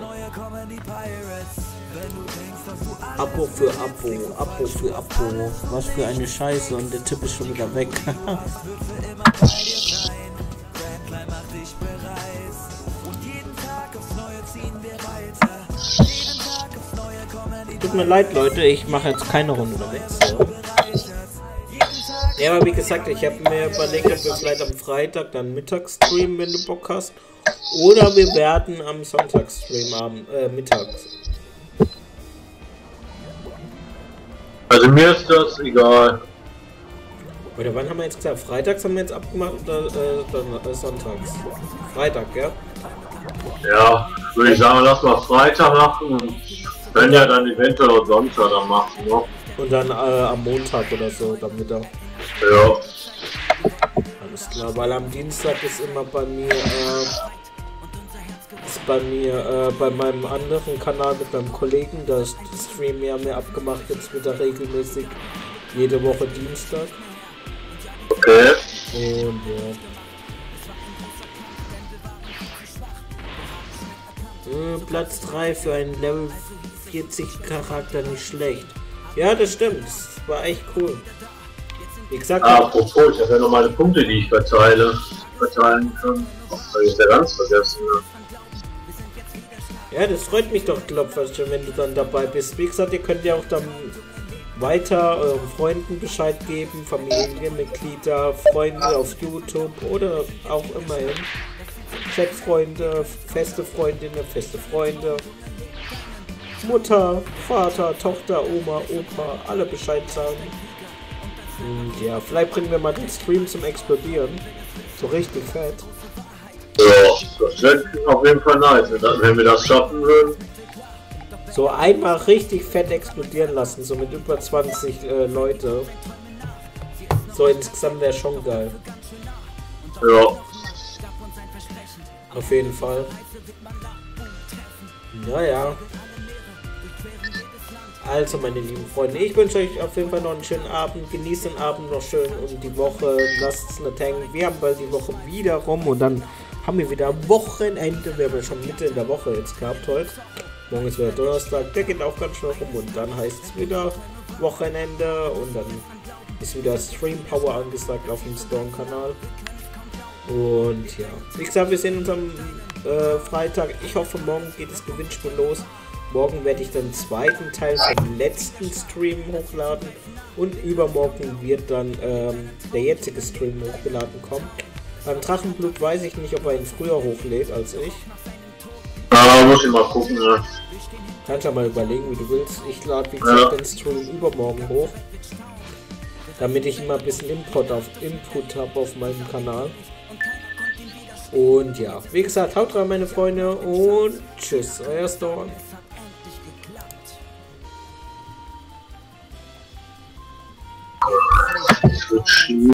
Abo für Abo, Abo für Abo. Was für eine Scheiße, und der Tipp ist schon wieder weg. Tut mir leid, Leute, ich mache jetzt keine Runde mehr. So. Ja, aber wie gesagt, ich habe mir überlegt, ob wir vielleicht am Freitag dann mittags streamen, wenn du Bock hast. Oder wir werden am Sonntag streamen, abend, äh, mittags. Also mir ist das egal. Oder wann haben wir jetzt gesagt? Freitags haben wir jetzt abgemacht oder äh, dann, äh, sonntags? Freitag, ja? Ja, würde ich sagen, lass mal Freitag machen und wenn ja dann eventuell auch Sonntag dann machen, ne? Und dann äh, am Montag oder so, dann Mittag. Ja. Alles klar, weil am Dienstag ist immer bei mir, äh, ist bei mir, äh, bei meinem anderen Kanal mit meinem Kollegen, das Stream ja mehr abgemacht, jetzt wieder regelmäßig jede Woche Dienstag. Okay. Und ja. Äh, Platz drei für einen Level vierzig Charakter nicht schlecht. Ja, das stimmt. Das war echt cool. Wie gesagt, ah, apropos, ich habe ja noch meine Punkte, die ich verteile, verteilen kann. Das habe ich ja ganz vergessen. Ne? Ja, das freut mich doch, Klopferchen, wenn du dann dabei bist. Wie gesagt, ihr könnt ja auch dann weiter euren Freunden Bescheid geben, Familienmitglieder, Freunde auf YouTube oder auch immerhin. Chatfreunde, feste Freundinnen, feste Freunde. Mutter, Vater, Tochter, Oma, Opa, alle Bescheid sagen. Und ja, vielleicht bringen wir mal den Stream zum Explodieren. So richtig fett. Ja, das wäre auf jeden Fall nice, wenn wir das schaffen würden. So einmal richtig fett explodieren lassen, so mit über zwanzig äh, Leute. So insgesamt wäre schon geil. Ja. Auf jeden Fall. Naja. Also meine lieben Freunde, ich wünsche euch auf jeden Fall noch einen schönen Abend. Genießt den Abend noch schön und die Woche. Lasst es nicht hängen. Wir haben bald die Woche wieder rum und dann haben wir wieder Wochenende. Wir haben ja schon Mitte in der Woche jetzt gehabt heute. Morgen ist wieder Donnerstag. Der geht auch ganz schnell rum und dann heißt es wieder Wochenende und dann ist wieder Stream Power angesagt auf dem Storm-Kanal. Und ja, wie gesagt, wir sehen uns am äh, Freitag. Ich hoffe, morgen geht das Gewinnspiel los. Morgen werde ich den zweiten Teil vom letzten Stream hochladen und übermorgen wird dann ähm, der jetzige Stream hochgeladen kommen. Beim Drachenblut weiß ich nicht, ob er ihn früher hochlädt als ich. Ja, muss ich mal gucken, ja. Kannst ja mal überlegen, wie du willst. Ich lade wie gesagt ja. den Stream übermorgen hoch, damit ich immer ein bisschen Input auf Input habe auf meinem Kanal. Und ja, wie gesagt, haut rein, meine Freunde, und tschüss, euer Storm. Das wird schwierig.